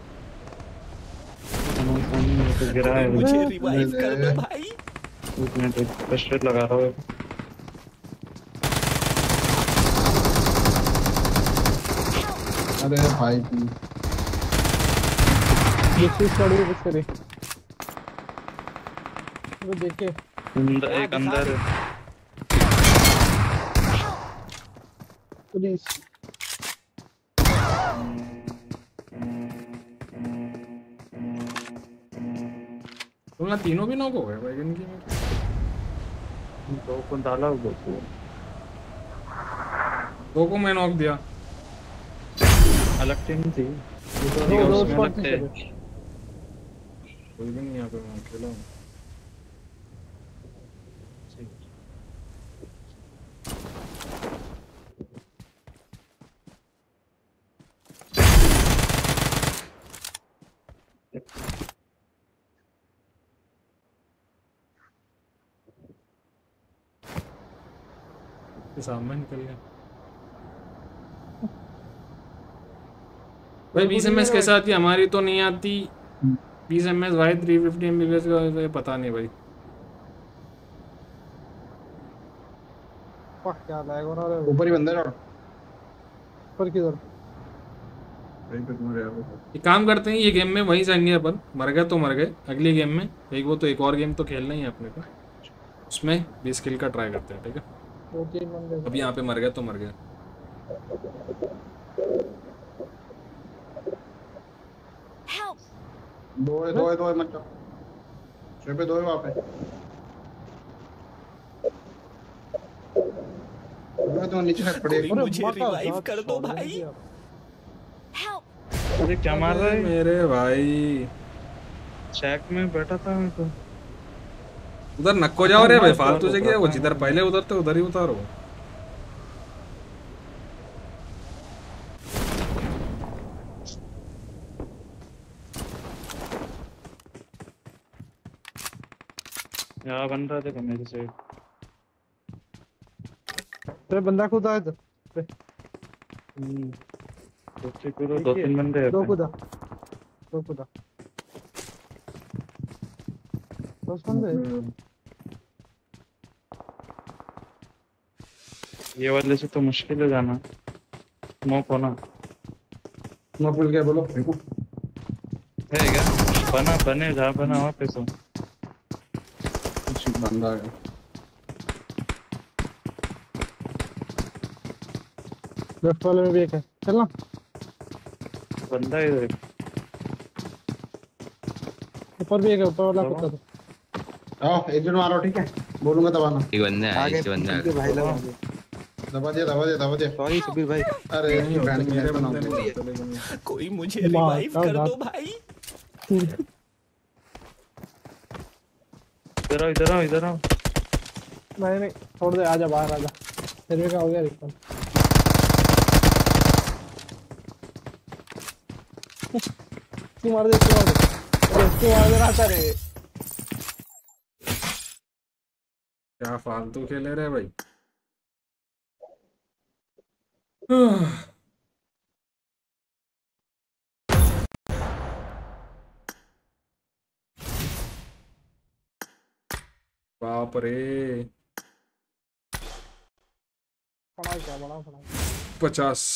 सामने तो गिरा है। मुझे रिवाइव कर दो भाई। एक मिनट, फर्स्ट लगा रहा हूँ। अरे भाई ये चीज पड़ी है कुछ करे। वो देखे एक अंदर पुलिस। तुम ना तीनों भी नॉक हो गए भाई इनकी। दो को डाला हुआ दो को मैं नॉक दिया। अलग टीम थी, दो उसमें स्पॉट लगते पे हैं। चले। कोई भी नहीं यहाँ पे, मैं अकेला हूँ। सामने निकल गया भाई। 20 एमएस कैसे आती है? हमारी तो नहीं आती 20 एमएस भाई। 350 एमबीपीएस का पता नहीं भाई। वाह क्या लैग हो रहा है। ऊपर ही बंदा है। ऊपर किधर? वहीं पे घूम रहे हो। एक काम करते हैं, ये गेम में वहीं जाएंगे अपन। मर गए तो मर गए, अगली गेम में एक वो तो एक और गेम तो खेलना ही है अपने को, उसमें 20 किल का ट्राई करते हैं, ठीक है। 2-3 बंदे। अभी यहाँ पे मर गए तो मर गए। Help! दो है मत जाओ। शो पे दो है वहाँ पे। तो नीचे फेंक पड़े। कोई मुझे रिवाइव कर दो भाई। Help! अरे क्या मार रहा है मेरे भाई? चेक में बैठा था मैं तो। उधर नक्को जाओ रे भाई, फालतू जगह है वो, जिधर पहले उतरते उधर ही उतारो। यहाँ बन रहा था मेरे से। तो बंदा खुद आया था। कोशिश करो, 2-3 बंदे हैं। दो खुदा, दो खुदा, 10 बंदे। ये वाले से तो मुश्किल है जाना। स्मोक होना स्मोक मिल गया, बोलो। है क्या? बना बने जहाँ बना वहाँ पे सो। बंदा है। लेफ्ट वाले में भी एक है, चलना। बंदा है ऊपर भी एक है, ऊपर वाला कुत्ता था। आओ एक जन मारो, ठीक है? बोलूंगा दबाना। एक बंदा है, आगे एक बंदा है। भाई लगा दबा दिया, दबा दिया, दबा दिया। सॉरी सुबीर भाई। अरे नहीं होते, बैंड मेरे बना बंदे दिया। नहीं होते, लेकिन कोई मुझे रिवाइव कर दो भाई। इधर आओ, इधर आओ, इधर आओ। नहीं नहीं, छोड़ दे, आजा बाहर आजा। तेरे का हो गया रिकॉल। तू मार दे, तू मार दे। अरे तू मार दे रहा रे। क्या फालतू खेले रहे भाई। बाप रे, पड़ा क्या बड़ा पड़ा। 50।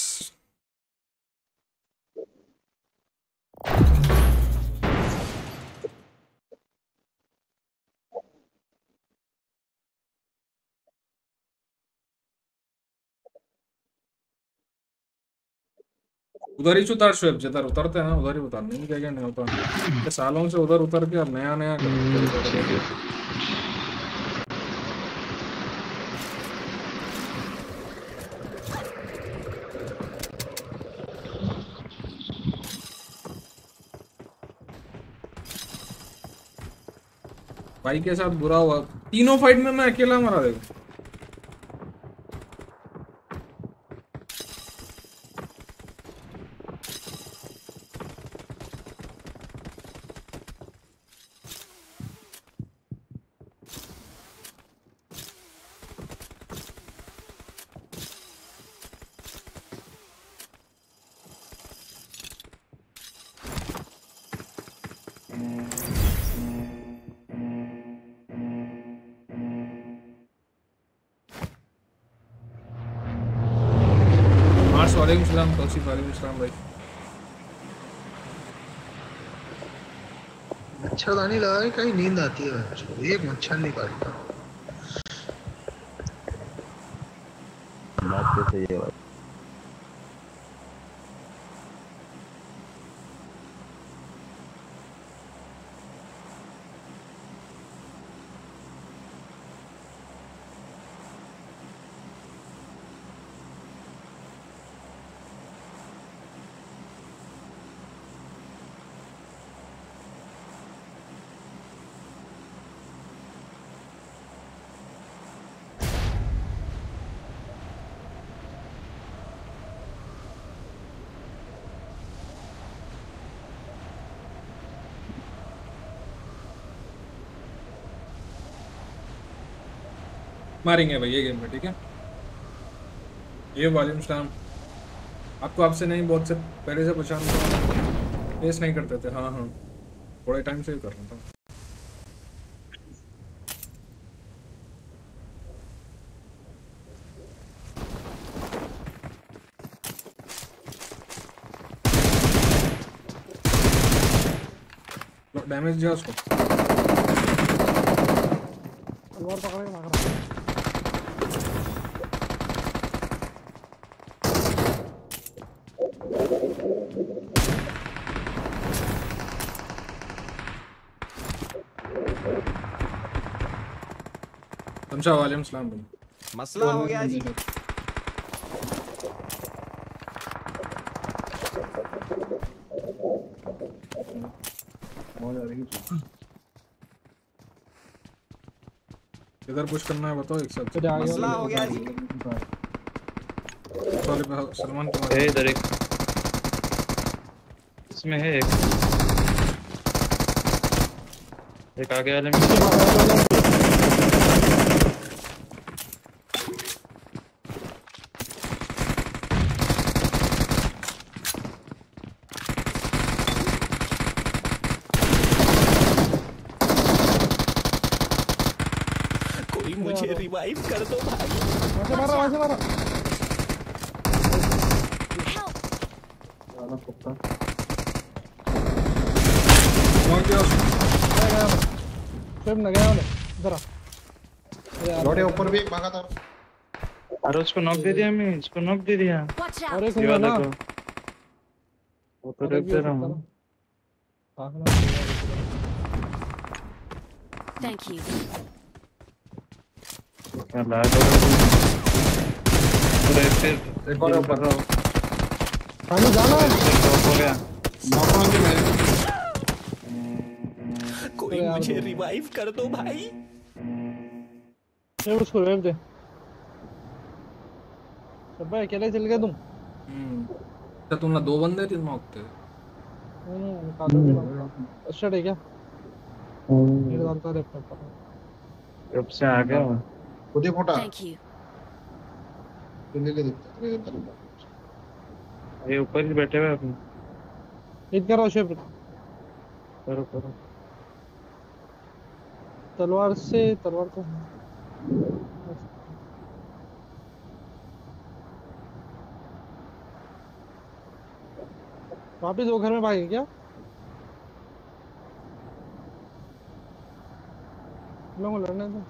उधर ही उतार शुएब, जिधर उतरते हैं ना उधर ही उतार, नहीं क्या क्या नहीं होता। ये सालों से उधर उतर के अब नया नया भाई के साथ बुरा हुआ। तीनों फाइट में मैं अकेला मरा। देखो वालेकुम सलाम तौसीफ, वालेकुम सलाम भाई। मच्छरदानी लगा के कहीं नींद आती है, एक मच्छर नहीं काटता। बात तो सही है भाई। मारेंगे भाई ये गेम में, ठीक है? ये वालेकुम सलाम। आपको आपसे नहीं, बहुत से पहले से पहचान फेस नहीं करते थे। हाँ हाँ, थोड़े टाइम से ही कर रहा था। डैमेज दिया उसको। तलवार पकड़ के मार रहा। समझा, वालेकुम सलाम भाई। मसला हो गया जी। किधर पुश करना है बताओ एक साथ। फिर आगे मसला हो गया जी। सॉरी सलमान तुम्हारा है इधर एक, इसमें है एक आगे वाले में। कोई मुझे रिवाइव कर दो भाई। वहां से मारा Help! कौन किया उसने? स्वयं न गया वाले इधर आ। अरे यार, लौटे ऊपर भी एक भागा था। अरे उसको नॉक दे दिया, मैं इसको नॉक दे दिया। Watch और out! एक ये हुआ वाले ना। को वो तो रेप दे रहा हूँ। Thank you. क्या लैग हो रहा है? अरे फिर एक और ऊपर। रहा हूँ। पानी जाना। ड्रॉप हो गया। नॉकडाउन के मैं कोई मुझे रिवाइव कर दो भाई। ये उसको वेव दे। सब भाई अकेले चल गए तुम? अच्छा तुम ना 2 बंदे थे नॉक थे। कादर भी अच्छा है क्या? ये डालता रे अपने पर। कब से आ गया हूँ? खुद ही फटा। Thank you. ले दिखता है। ये ऊपर ही बैठे हुए अपने। हिट करो शिव। करो करो। तलवार से वापिस वो घर में भागे क्या? लोगों लड़ने दो।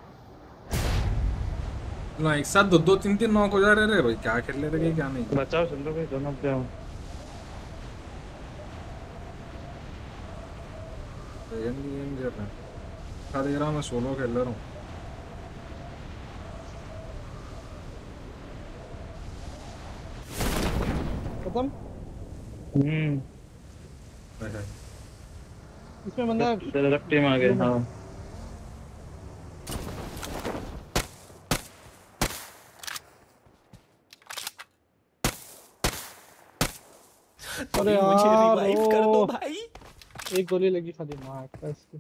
ना एक साथ 2 3 3 नॉक हो जा रहे रे भाई, क्या खेल ले रहे क्या नहीं। बचाओ चलो भाई, दोनों पे आओ। गेम कर रहा है। खा दे रहा हूँ, मैं सोलो खेल रहा हूँ। खत्म। इसमें बंदा है। तेरा टीम आ गया। हाँ अरे कोई मुझे यार, रिवाइव कर दो ओ। भाई। एक गोली लगी खाली मार का इसकी।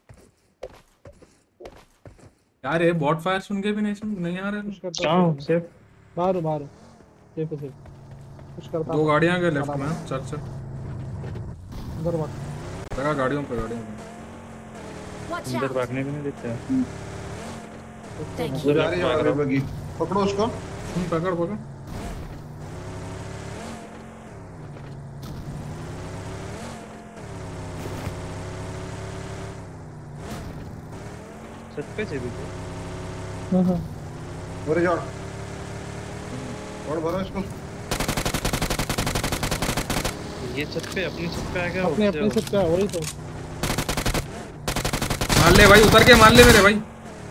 यार ये बॉट फायर सुन के भी नहीं आ रहे। कुछ करता कहाँ हो? सिर्फ बाहर सेफ कुछ करता 2 गाड़ियां गए लेफ्ट में। चल अंदर भाग। लगा गाड़ियों पे। Watch अंदर out! भागने भी नहीं देते। Thank you. जा रही है बगी। पकड़ो उसको। पकड़ छत पे से भी तो। बोरे जोड़। और भरो इसको। ये छत पे, अपनी छत पे आ गया। अपने सब क्या वही तो। मार ले भाई, उतर के मार ले मेरे भाई।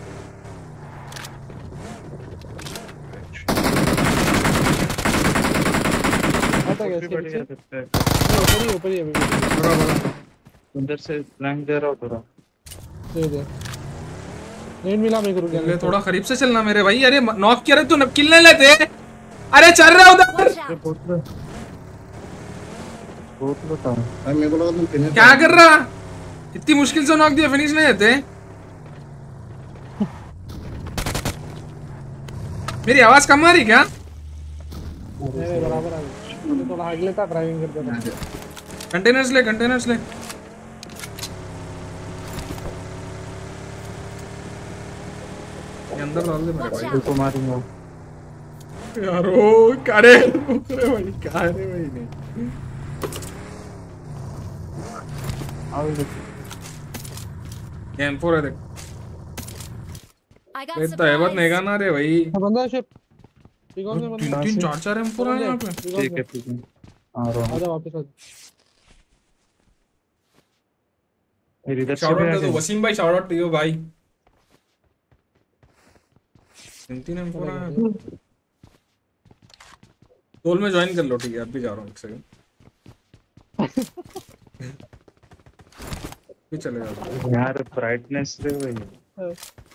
आता गया इसके बढ़ गया पीछे। छत पे। ऊपर ही अभी बड़ा अंदर से फ्लैंक दे रहा हूँ थोड़ा। दे नेट मिला मेरे को रुक ये गया। थोड़ा करीब से चलना मेरे भाई। अरे नॉक किया रे तू, किल नहीं लेते। अरे चल रहा उधर। Watch out! बहुत बताओ। भाई मेरे को लगा तुम फिनिश क्या कर रहा? इतनी मुश्किल से नॉक दिया, फिनिश नहीं देते। मेरी आवाज कम आ रही क्या? नहीं बराबर आ गया। मैं थोड़ा आगे लेता ड्राइविंग करते था। कंटेनर्स ले। ये अंदर डाल दे मेरे Watch भाई। out! को मारूंगा। यार ओ अरे भाई क्या रे भाई नहीं। M4 है देख। I got इतना हेवत नहीं supplies. गाना रे भाई। बंदा है शिप। बिगॉन में बंदा। 3 4 M4 है यहाँ पे। ठीक है आ रहा हूँ। आजा वापस आ। फिर इधर से शाउट भी आउट आ दे दो गया। वसीम भाई, शाउट आउट दियो भाई। 3 M4 है। टोल में ज्वाइन कर लो, ठीक है अब भी जा रहा हूँ 1 सेकंड। भी चलेगा। यार ब्राइटनेस से वही हाँ।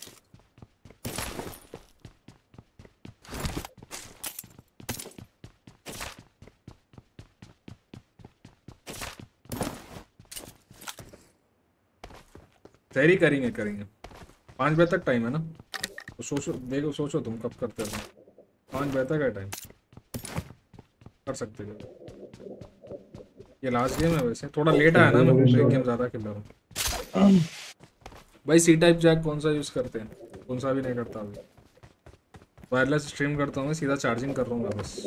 तैयारी करेंगे 5 बजे तक टाइम है ना, तो सोचो, देखो सोचो तुम कब करते हो। 5 बजे तक है टाइम, कर सकते हो। ये लास्ट गेम है, वैसे थोड़ा लेट आया ना, मैं एक गेम ज़्यादा खेल रहा हूँ। भाई सी टाइप जैक कौन सा यूज़ करते हैं? कौन सा भी नहीं करता अभी। वायरलेस स्ट्रीम करता हूँ मैं, सीधा चार्जिंग कर लूँगा बस।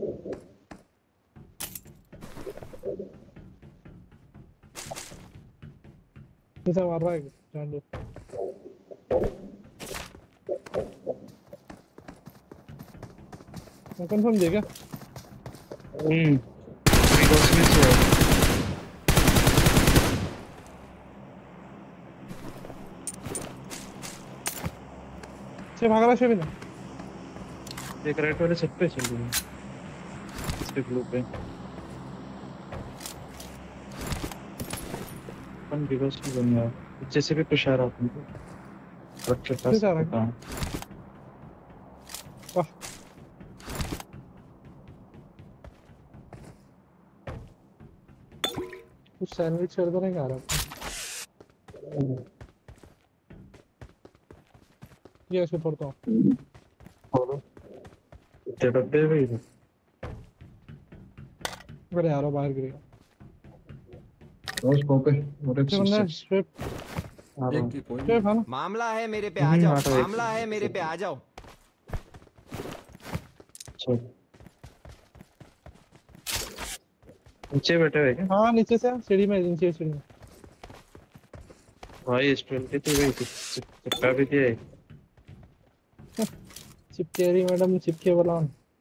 किसे मार रहा है जान दो। मैं कंफर्म देगा। बिकॉज़ में से से भाग रहा है शेविन। एक राइट वाले छत पे चल रही है, इसके ब्लू पे अपन बिकॉज़ में बन गया। पीछे से भी कुछ आ रहा था तुमको, बच्चे पास किस आ रहा है? पता है। वाह कुछ सैंडविच कर दो नहीं खा रहा। ये ऐसे पढ़ता हूँ। इतने डब्बे भी इधर। अरे यार वो बाहर गिरेगा। रोज पे और एक से बंदा है, 6 स्विप आ रहा एक हूँ। की कोई स्विप है ना। मामला है मेरे पे आ जाओ, आ रहा है। मामला है मेरे पे आ जाओ। चल नीचे बैठे हुए क्या हाँ नीचे से सीढ़ी में, नीचे सीढ़ी में। भाई? स्पेल्टी थी भाई, चिपका भी दिया है। चिपके रही मैडम, चिपके वाला।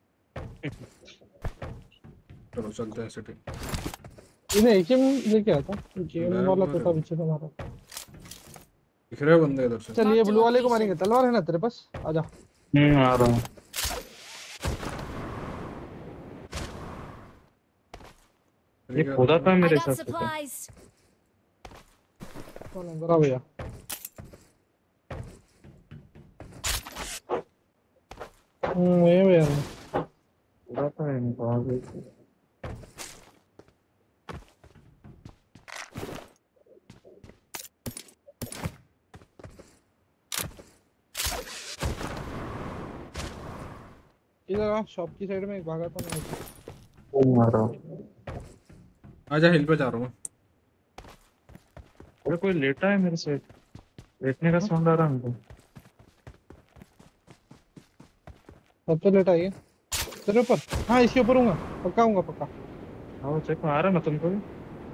चलो चलते हैं सिटी। इन्हें एक ही लेके आता गेम वाला तो था पीछे से मारा। दिख रहे हो बंदे इधर से? चल ये ब्लू वाले को मारेंगे। तलवार है ना तेरे पास? आजा। आ रहा हूँ। ये खुदा था I मेरे got साथ पे। supplies. कौन है? जरा भैया ये भैया खुदा था ये बहुत ही। इधर आ। शॉप की साइड में एक भागा था मैं। आ रहा हूँ। आजा, हिल पे जा रहा हूँ। अरे कोई लेटा है मेरे से, लेटने का साउंड आ रहा है हमको। सब तो लेटा है तेरे ऊपर। हाँ इसके ऊपर हूँ, पक्का हूँ पक्का। हाँ चेक आ रहा है ना तुमको भी?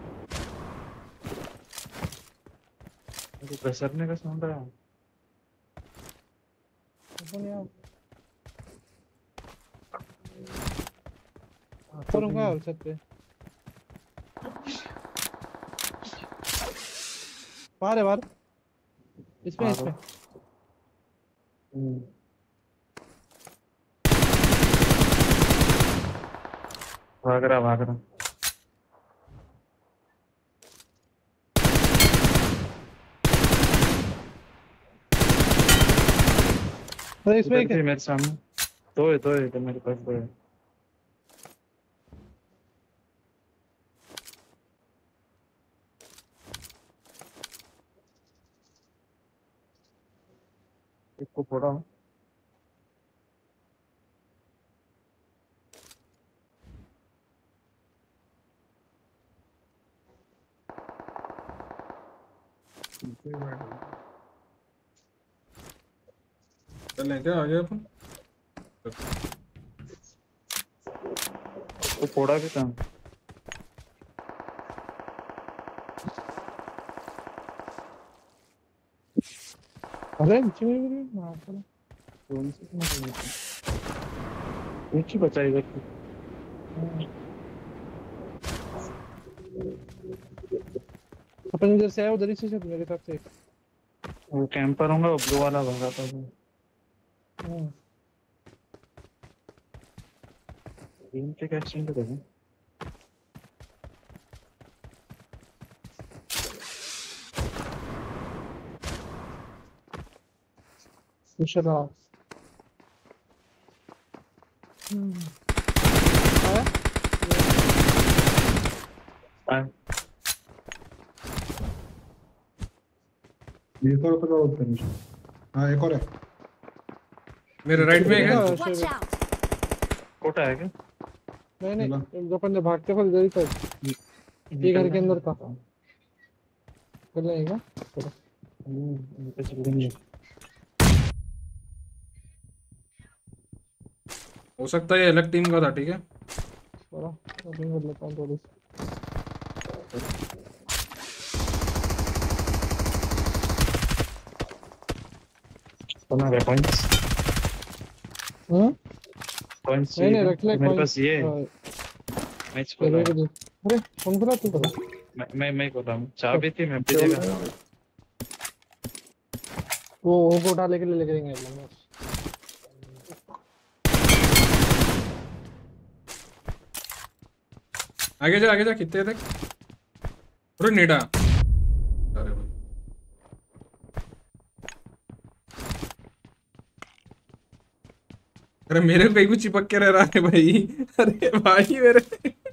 घसरने का साउंड आया। करूँगा और छत पे बाहर है, बाहर इसमें इसमें। भाग रहा। अरे इसमें इधर एक भी है। मेरे सामने दो है इधर मेरे पास दो है। एक को फोड़ा। चलें क्या आगे अपन? तो फोड़ा भी था। अरे नीचे में मार चला। कौन सी ऊंची बचाई इधर। अपन इधर से आए, उधर ही से शायद मेरे साथ से। वो कैंपर होगा, वो ब्लू वाला भागा था वो। टीम के एक्शन पे देखो। दूसरा एक और पकड़ो उधर नीचे। हाँ एक और है। मेरे राइट में है Watch out! कोटा है क्या? नहीं नहीं जो अपन ने भागते हुए इधर ही था ये घर के अंदर था चल जाएगा चलो हो सकता है ये अलग टीम का था, ठीक है। थोड़ा अभी कर लेता हूँ थोड़ी बना रहे पॉइंट्स पॉइंट्स नहीं नहीं रख ले मेरे पास ये मैच खोला है। अरे कौन बोला तू करो मैं खोला हूँ, चाबी थी मैं भी देगा। वो को उठा लेके ले लेंगे हम आगे जा कितने तक। अरे नेडा, अरे भाई अरे मेरे को कहीं कुछ चिपक के रह रहा है भाई। अरे भाई मेरे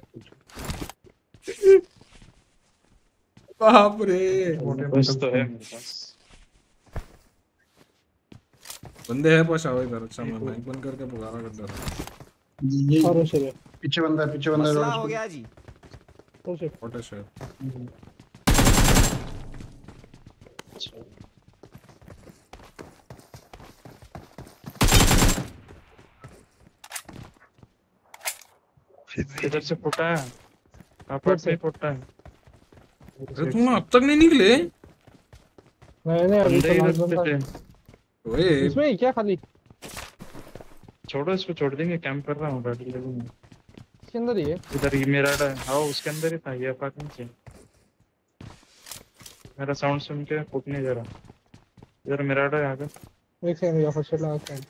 बाप रे, बस तो है मेरे पास। बंदे हैं पास आओ इधर। अच्छा मैं माइक बंद करके पुकारा कर दे। और उसे पीछे बंदा है, पीछे बंदा मसला हो है। गया जी। तो से फोटो शेयर इधर से फुटा है, अपार्ट से फुटा है। अरे तुम अब तक नहीं निकले। नहीं अभी बंदे तो इधर लास्ट से बंदा थे। ओए इसमें ही क्या खाली छोड़ो इसको, छोड़ देंगे, कैंप कर रहा हूँ गाड़ी लगूंगा। इसके अंदर ही है इधर ये मेरा हाँ उसके अंदर ही था, ये अपार्टमेंट से। मेरा साउंड सुन के फूटने जरा। इधर मेरा है आगे। एक सेकंड या फर्स्ट लगा के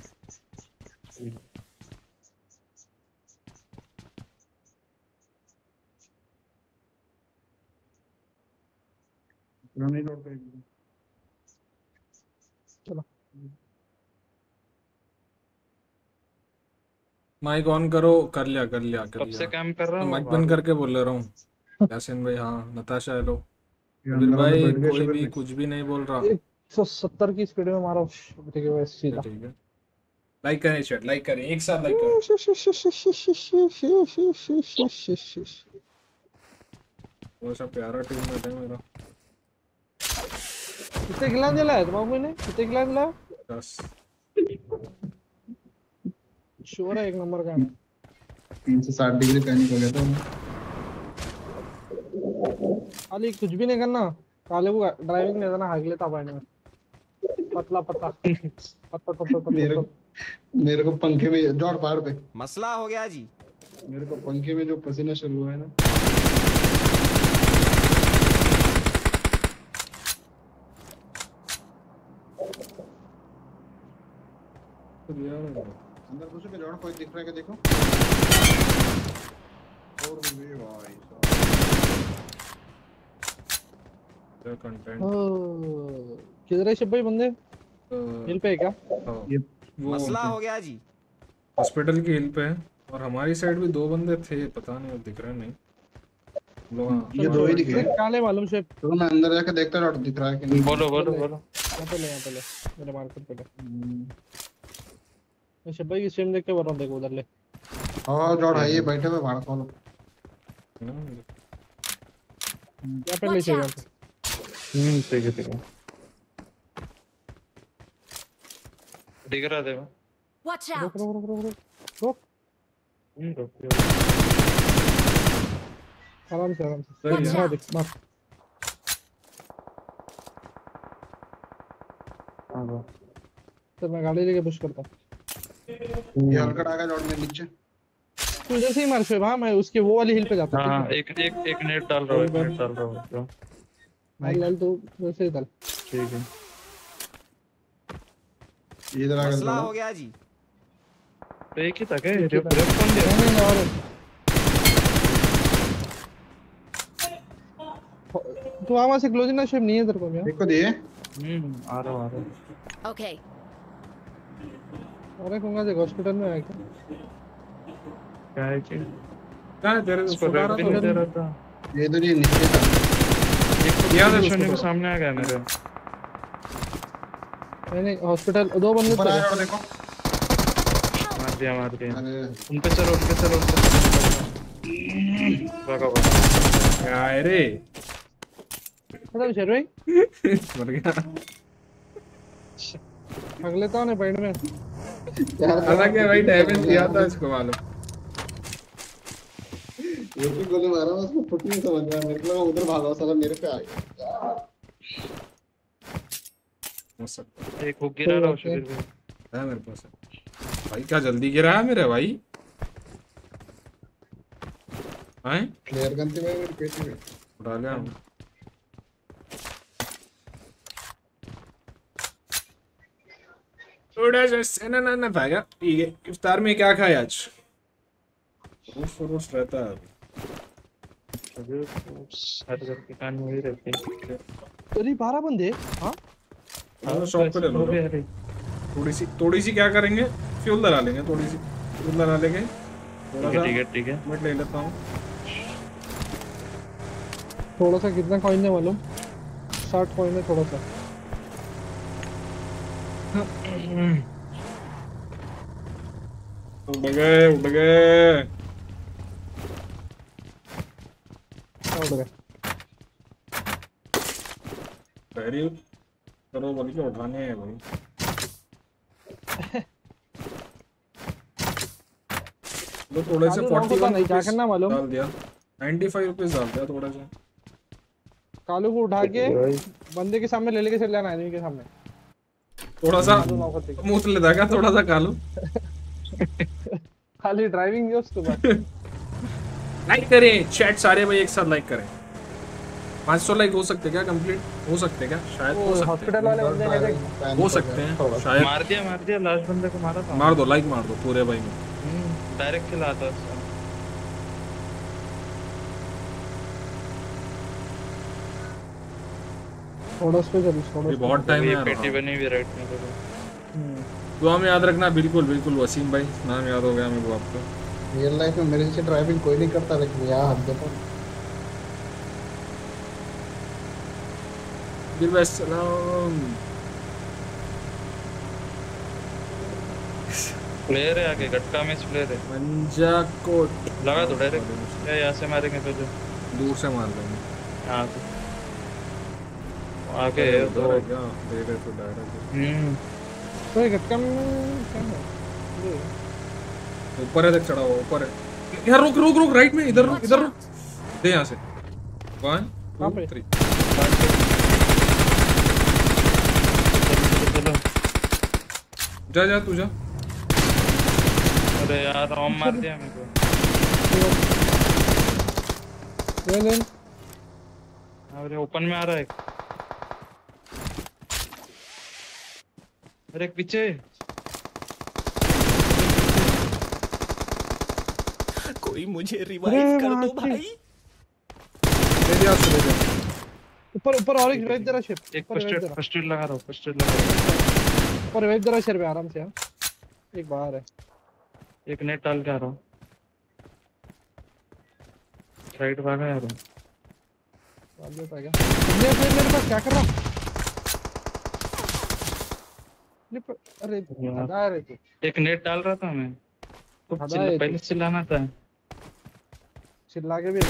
नहीं लौट पाएगी। चलो माइक ऑन करो। कर लिया कब से काम कर रहा हूँ। माइक बंद करके बोल ले रहा हूँ। यासीन भाई, हाँ नताशा हेलो। फिर भाई कोई भी कुछ भी नहीं बोल रहा। 170 की स्पीड में मारो ठीक है वैसे सीधा ठीक है, लाइक करें चैट, लाइक करें, एक साथ लाइक करें। वो सब प्यारा टीम में है मेरा। कितने गिलास जलाया तुम्हारे ने कितने गिलास जलाया 10 श्योर है एक नंबर का 360 डिग्री पैनिक हो गया था। खाली कुछ भी नहीं करना काले को ड्राइविंग नहीं देना हाइक लेता पानी में पतला पतला पतला मेरे को पंखे में जोड़ पहाड़ पे मसला हो गया जी। मेरे को पंखे में जो पसीना शुरू हुआ है ना। अंदर घुसो के जोड़ कोई दिख रहा है क्या देखो। और भी भाई कंटेंट किधर है शब भाई बंदे हिल पे है क्या वो मसला हो गया जी। हॉस्पिटल की हिल पे है। और हमारी साइड भी 2 बंदे थे, पता नहीं अब दिख रहे नहीं लोग। ये 2 ही दिख रहे हैं। काले मालूम शेप तो मैं अंदर जाके देखता हूं दिख रहा है कि नहीं। बोलो यहाँ पे ले मेरे मार्केट पे ले मैं शब भाई की स्ट्रीम देख के बोल रहा हूँ देखो उधर ले हां जोड़ है ये बैठे हुए भारत वालों। यहाँ पे ले Watch चाहिए out! ठीक है दिख रहा था। Watch रुक out! रुक रुक रुक रुक आराम से Watch मार out! देख मार तो मैं गाड़ी लेके पुश करता हूँ ये हल्का आ गया जोड़ में नीचे। तू इधर से ही मार शेब हाँ मैं उसके वो वाली हिल पे जाता हाँ हूँ एक नेट डाल रहा हूँ, एक नेट डाल रहा हूँ। लाल तू वैसे ही डाल ठीक है इधर आ मसला गया हो गया जी। तो एक ही था क्या? रेप कौन दिया? नहीं और तू वहाँ से क्लोजिंग ना शेब नहीं है तेरे को क्या देखो दिए आ रहा हूँ Okay. अरे कुंगा देख हॉस्पिटल में है क्या? क्या है कि क्या है तेरे इसको सुधा रेड रहा भी नहीं दे रहा था। ये इधर ये नीचे था। याद है शनि उसको को थोड़ा। सामने आ गया मेरे। नहीं हॉस्पिटल दो बंदे ऊपर थे। आया और देखो। मार दिया मार दिया। अरे उन पे चलो उन पे चलो उन पे चलो। भागो भागो। क्या है रे? मतलब शेर भाई मर गया। भाग लेता हूँ ना पॉइंट में। हालांकि भाई डैमेज दिया था इसको मालूम। एक ही गोली मारा मैं उसको फुट नहीं समझ रहा, मेरे को लगा उधर भागा साला मेरे पे आ गया। हो सकता एक हुक गिरा रहा हूँ शिविर में। है मेरे पास। भाई क्या जल्दी गिरा है मेरे भाई। हैं? फ्लेयर गन थी भाई मेरी पेटी में। उठा लिया हम। थोड़ा सा ना भागा। ठीक है, इफ्तार में क्या खाया आज? फ्रूट्स रहता है। अभी हर घर के कान में ही रहते हैं। अरे 12 बंदे। हाँ हाँ शॉप पे ले लो। अरे थोड़ी सी क्या करेंगे? फ्यूल डला लेंगे, थोड़ी सी फ्यूल डला लेंगे। थोड़ा सा ठीक है। मैं ले लेता हूँ। थोड़ा सा कितना कॉइन है मालूम? 60 कॉइन है थोड़ा सा। उड़ गए उड़ गए। पैरी करो बोल के उठाने हैं भाई। तो थोड़े से कालू 41 नहीं, क्या करना मालूम? डाल दिया। 95 रुपीस डाल दिया थोड़ा सा। कालू को उठा के बंदे के सामने ले लेके चल जाना एनिमी के सामने। थोड़ा सा कालू नौकर थे। मुंह ले देगा थोड़ा सा कालू। खाली ड्राइविंग जो उसके बाद। लाइक करें चैट सारे भाई एक साथ लाइक करें। 500 लाइक हो सकते क्या? कंप्लीट हो सकते क्या? शायद हो सकते हॉस्पिटल वाले बंदे ले देंगे। हैं। हो सकते हैं शायद। मार दिया लास्ट बंदे को मारा था। मार दो, लाइक मार दो पूरे भाई में। डायरेक्ट किल आता उसका। थोड़ा उस पे चल थोड़ा। ये बहुत टाइम ये है पेटी यार। बनी हुई राइट में देखो। दुआ में याद रखना। बिल्कुल बिल्कुल वसीम भाई, नाम याद हो गया मेरे को आपका। रियल लाइफ में मेरे से ड्राइविंग कोई नहीं करता, लेकिन यहाँ हद पर सलाम। प्लेयर है आगे गटका में प्लेयर है। मंजा कोट लगा दो डायरेक्ट। या यहाँ से मारेंगे तो जो दूर से मार देंगे। यहाँ से आगे है तो क्या दे रहे तो डायरेक्ट तो ये गटका में क्या है? ये ऊपर है, देख चढ़ा हुआ ऊपर है। यार रुक रुक रुक, राइट में इधर रुक इधर रुक। दे यहाँ से 1 कहाँ 2 पे? 3। चलो। जा जा तू जा। अरे यार ऑम मार दिया मेरे को। ले अरे ओपन में आ रहा है एक। अरे एक पीछे। कोई मुझे रिवाइव कर दो भाई। दे दिया उसको, दे दिया। ऊपर और एक रिवाइव जरा शेप। एक फर्स्ट एड लगा रहा हूँ फर्स्ट एड लगा रहा हूँ। ऊपर रिवाइव जरा शेर पे आराम से। यार एक बाहर है। एक नेट डाल के आ रहा हूँ। राइट भागा यार। वाले पे गया। मेरे पास क्या कर रहा? अरे हदा रे तू। एक नेट डाल रहा था मैं। तो हदा है पहले चिल्लाना था। चिल्ला के भी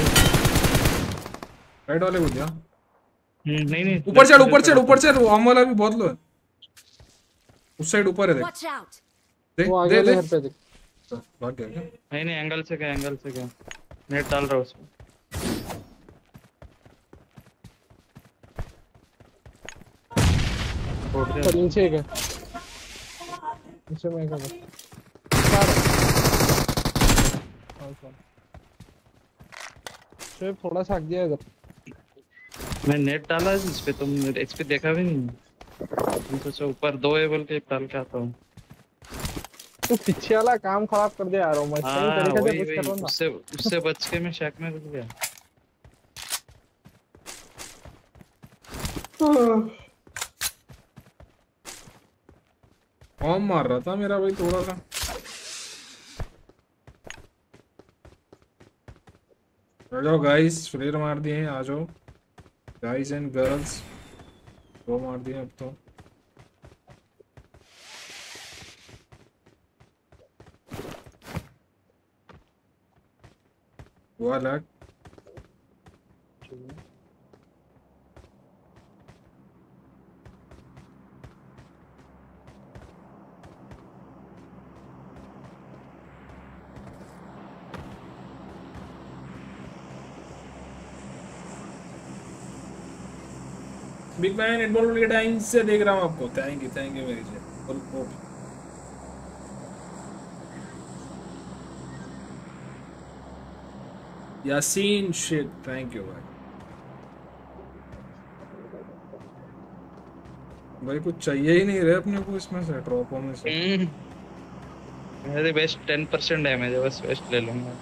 राइट वाले को दिया। नहीं ऊपर चढ़ वो आम वाला भी बहुत लो है। उस साइड ऊपर है देख। Watch out! देख वो दे आगे दे घर पे देख। भाग गया क्या? नहीं एंगल से क्या नेट डाल रहा हूँ उसमें। छोड़ दिया। पर नीचे एक है। नीचे में एक है। शेप थोड़ा सा हट गया इधर। मैं नेट डाला है इस पे, तुम इस पे देखा भी नहीं। मैं सोचा ऊपर 2 है बोल के डाल के आता हूँ। तो पीछे वाला काम खराब कर दिया यार। मैं सही हाँ तरीके से वही पुश कर रहा था। उससे बच के मैं शैक में रुक गया। ऑम मार रहा था मेरा भाई थोड़ा सा। आ जाओ गाइस, फ्लेयर मार दिए हैं, आ जाओ गाइस एंड गर्ल्स, वो मार दिए अब तो। वो अलग बिग मैन नेटबॉल के टाइम से देख रहा हूँ आपको। थैंक यू मेरी जी। यासीन शिट, थैंक यू भाई। भाई कुछ चाहिए ही नहीं रहे अपने को इसमें से, ड्रॉपों में से। मेरे बेस्ट 10% डैमेज है, बस वेस्ट ले लूंगा।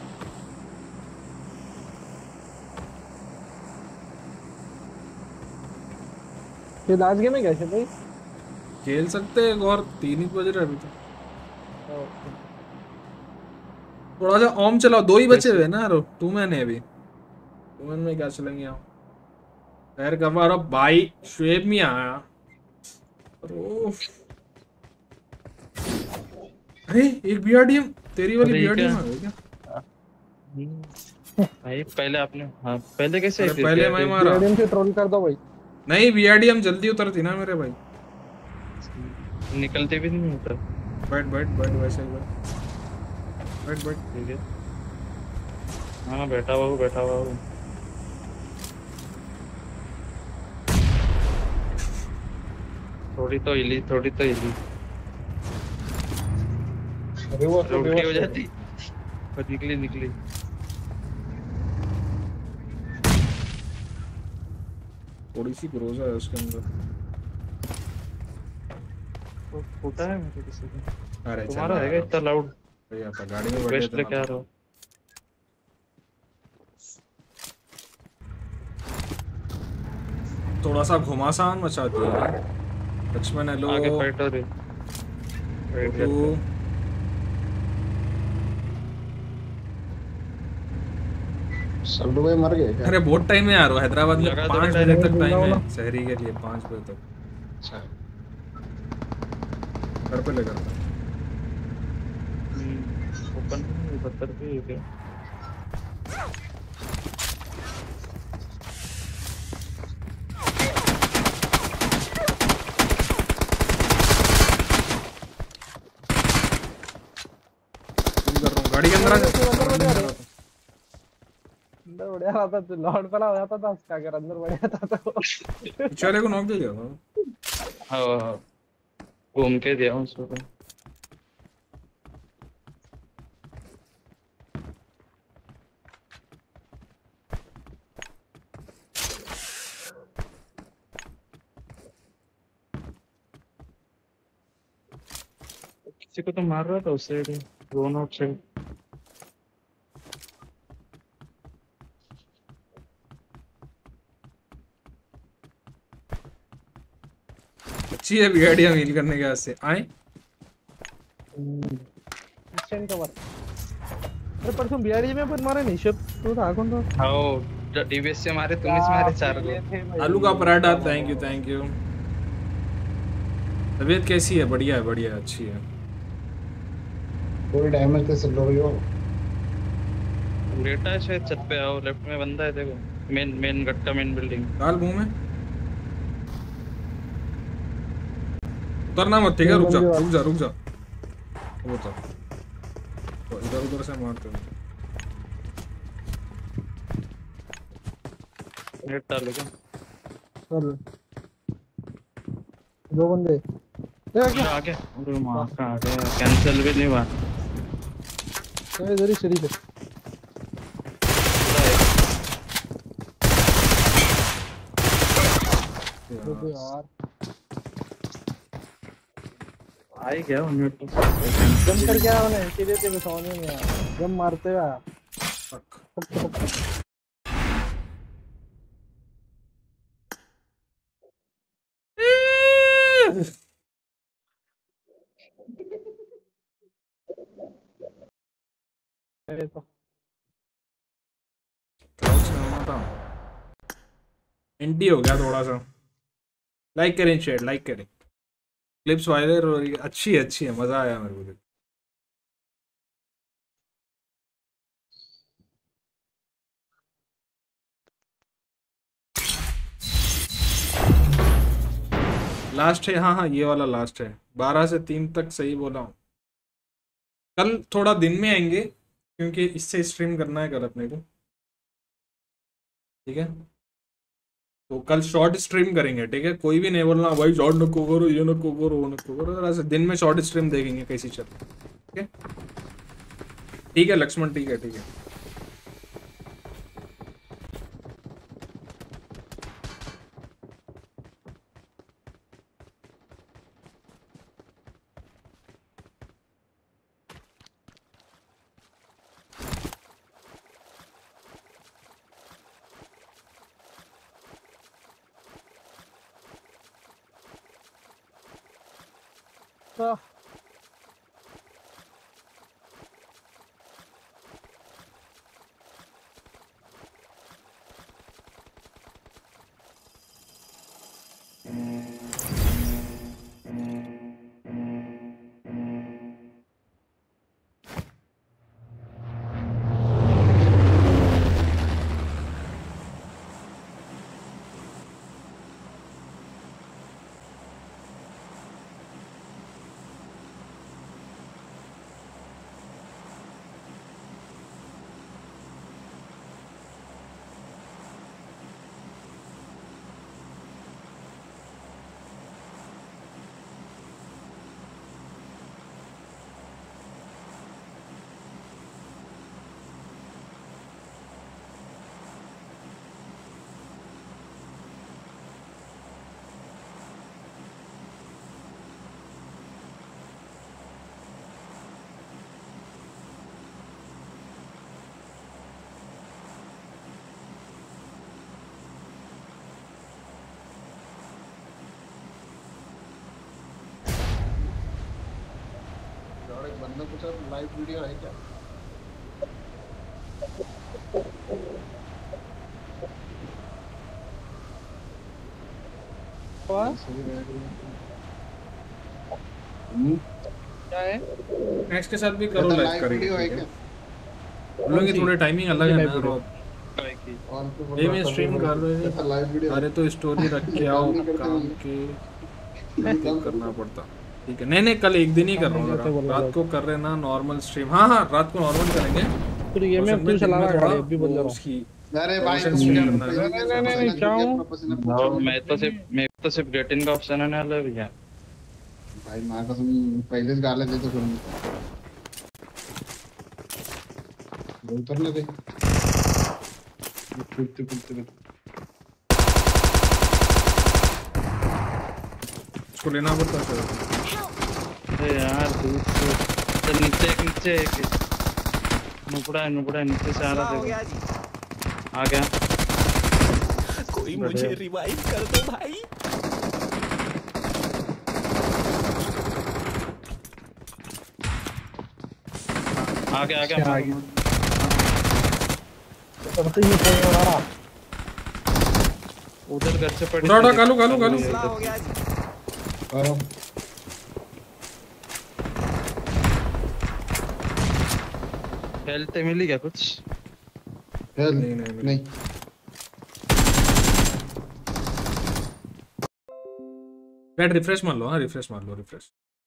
ये लास्ट गेम है कैसे भाई? खेल सकते हैं एक और, 3 ही बज रहे अभी तो। थोड़ा सा ओम चलाओ, 2 ही बचे हुए ना, 2 मैन है अभी। 2 मैन में क्या चलेंगे आप? खैर कवर अब भाई शुएब में आया। अरे एक बीआरडीएम, तेरी वाली बीआरडीएम आ गई क्या? भाई पहले आपने, हाँ पहले कैसे अरे पहले मैं मारा। बीआरडीएम से ट्रोल कर दो भाई। नहीं बीआरडीएम जल्दी उतरती ना मेरे भाई। निकलते भी नहीं होता। बैठ वैसे ही बैठ। ठीक है, हाँ बैठा हुआ हूँ। थोड़ी तो हिली। अरे वो तो उल्टी हो जाती, पर निकली। थोड़ी सी ग्रोज है उसके अंदर। तो फूटा है मेरे किसी का। अरे तुम्हारा है क्या इतना लाउड? भैया था गाड़ी में बैठे वेस्ट थे लेके आ ना। रहा हूँ। थोड़ा सा घुमासान मचा दिया। लक्ष्मण हेलो। आगे फाइट हो रही। फाइट करते हैं। सल्लू भाई मर गए क्या? अरे बहुत टाइम है यार, वो हैदराबाद में लगा दो 5 बेटा, बजे तक लगा टाइम दो। है शहरी के लिए, 5 बजे तक अच्छा घर पे लेकर। ओपन 72 पे है क्या? कर रहा हूँ गाड़ी के अंदर आ जा। अंदर बढ़िया रहता तो लॉर्ड पला हो जाता था उसका, अगर अंदर बढ़िया था तो। बेचारे को नॉक दे दिया था। हाँ घूम के दिया हूँ उसको। किसी को तो मार रहा था उस साइड, ड्रोन आउट साइड। अच्छी है बिगाड़िया मील करने के वास्ते आए। Instant cover. अरे परसों बीआरडी में पर मारे नहीं शिप तो था कौन था? हाँ डीबीएस से मारे, तुम इस मारे 4 को। आलू का पराठा, थैंक यू। तबीयत कैसी है? बढ़िया है अच्छी है। कोई डैमेज तो सल्लू भाई हो। लेटा है शायद छत पे। आओ लेफ्ट में बंदा है देखो, मेन गट्टा, मेन बिल्डिंग। डाल मुंह में। उतरना मत, ठीक है? रुक जा। वो तो इधर उधर से मारते हो। नेट डाल क्या? चल 2 बंदे आ गया। अरे मां का आ गया, कैंसिल भी नहीं हुआ। इधर ही सीढ़ी पे। रुको यार आ ही गया उन्हें तो। जंप कर क्या होने सीधे पे समझ में नहीं आया। जंप मारते हुए आया। है तो क्लाउड्स में होना था। एंटी हो गया थोड़ा सा। लाइक करें शेयर, लाइक करें। क्लिप्स वायरल हो रही है, अच्छी है, मजा आया मेरे को देख। लास्ट है, हाँ ये वाला लास्ट है। 12 से 3 तक सही बोला हूँ। कल थोड़ा दिन में आएंगे क्योंकि इससे स्ट्रीम करना है कल अपने को, ठीक है। तो कल शॉर्ट स्ट्रीम करेंगे, ठीक है। कोई भी नहीं बोलना भाई शॉर्ट नको करो, ये नको करो, वो नको करो। जरा से दिन में शॉर्ट स्ट्रीम देखेंगे कैसी चल, ठीक है। ठीक है लक्ष्मण, ठीक है। और एक बंदा पूछा लाइव वीडियो है क्या? क्या है? नेक्स्ट के साथ भी करो, लाइव लाइव करेंगे, वीडियो है ठीक है। क्या? हम लोग की थोड़ी टाइमिंग अलग है ना। और तो बोल ये रहा मैं था, स्ट्रीम कर रहे ऐसा लाइव वीडियो थे। अरे तो स्टोरी रख के आओ, काम नहीं करते काम हम। के करना पड़ता, ठीक है। नहीं कल एक दिन ही कर रहा हूँ जरा। रात को कर रहे ना नॉर्मल स्ट्रीम। हाँ रात को नॉर्मल करेंगे। फिर ये मैं तू चला रहा गाड़ी अभी बोल रहा हूँ। उसकी अरे भाई नहीं, क्या हूँ? मैं तो सिर्फ गेटिंग का ऑप्शन आने वाला है भैया। भाई माँ कसम पहले से गाले दे तो फिर उतरने दे। कूदते उसको लेना पड़ता है। अरे यार दूर से चल, नीचे एक नुपड़ा नीचे से आ रहा हो था। गया जी। आ गया। कोई मुझे रिवाइव कर दो भाई। आ गया। उधर घर से पड़ी। उड़ा कालू मसला हो गया जी। और हेल्थ मिली क्या कुछ? नहीं बैट रिफ्रेश मार लो। हाँ रिफ्रेश मार लो, रिफ्रेश।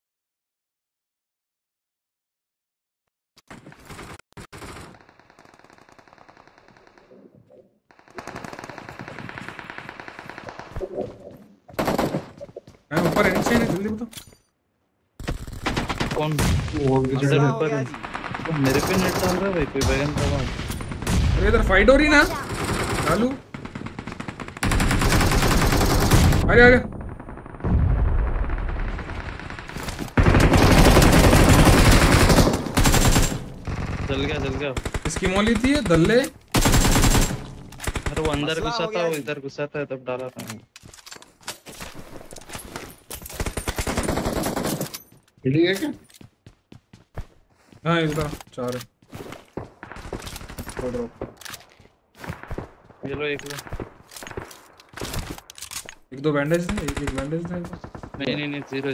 ऊपर नीचे है, जल्दी बताओ कौन? मसला हो ऊपर गया है। जी। मेरे पे नेट डाल रहा है भाई, कोई बैगन का बात। अरे इधर फाइट हो रही ना कालू। आ जा जल गया। इसकी मौली थी दल्ले। अरे वो अंदर मसला घुसा हो था, गया वो जी। इधर घुसा था तब डाला था। हिली है क्या? हाँ इधर 4 है। को ड्रॉप। ये लो एक लो। एक दो बैंडेज है, एक बैंडेज है। नहीं जीरो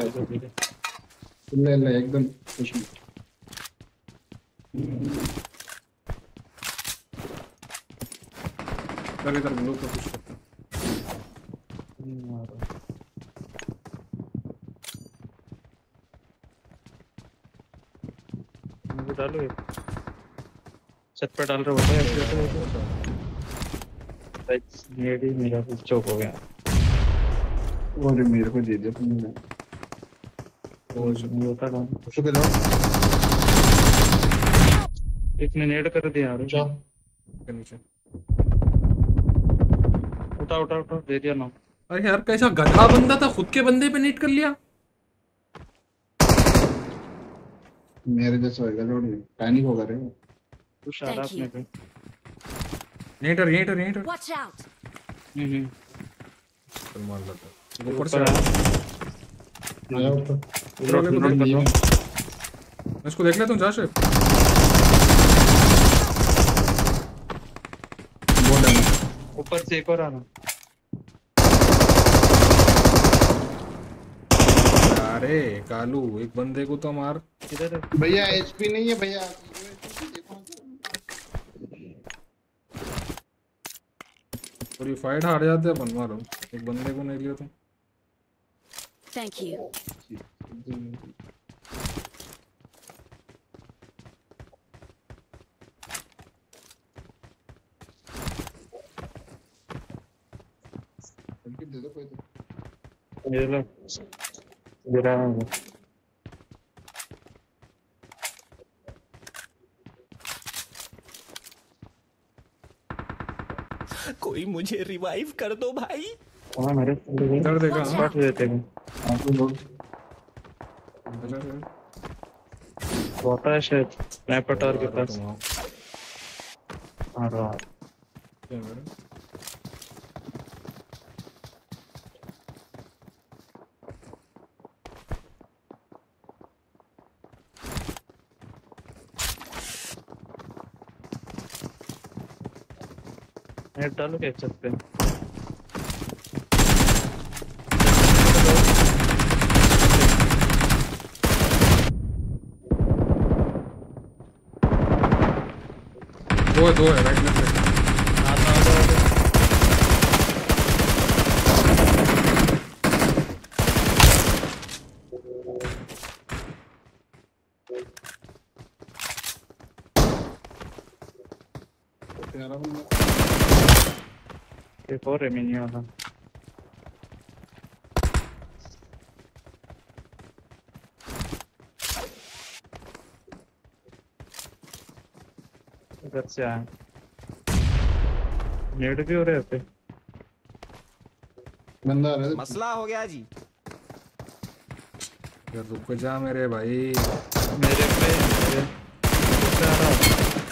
ले एकदम कुछ नहीं। चल इधर ब्लू का कुछ करता। मुझे डालो एक। छत पे डाल रहे होते हैं ये मेरा कुछ चौक हो गया। और मेरे को दे दिया तुमने। होता ना उसको दे दो। एक ने नेड कर दिया यार। जाओ के नीचे। उठा दे दिया ना। अरे यार कैसा गधा बंदा था, खुद के बंदे पे नीट कर लिया। मेरे जैसा होगा थोड़ी पैनिक होगा रे। तू शारा Thank you. अपने पे। नेटर। Watch out! चल मार लेता। ऊपर ऊपर से आ। आया ऊपर। ऊपर वाले को देख। मैं इसको देख लेता हूँ जाश। ऊपर से एक और आना। अरे कालू एक बंदे को तो मार। किधर है? भैया एचपी नहीं है भैया। पूरी फाइट हार जाते हैं अपन। मारो एक बंदे को नहीं लिया तो। Thank you. दे दो कोई तो। ये लो। गिरा है। कोई मुझे रिवाइव कर दो भाई। हाँ मेरे इधर देखा हाँ। काट देते हैं। आप लोग होता है शायद स्नैपर के पास। तुम आओ। हाँ रहा। क्या मेरे? नेट डालो क्या छत पे? दो है राइट में से। प्यारा बंदा। एक और है मिनी वाला। इधर से आए। नेट भी हो रहे पे। बंदा आ रहा है। मसला हो गया जी। यार रुक जा मेरे भाई। मेरे पे से आ रहा।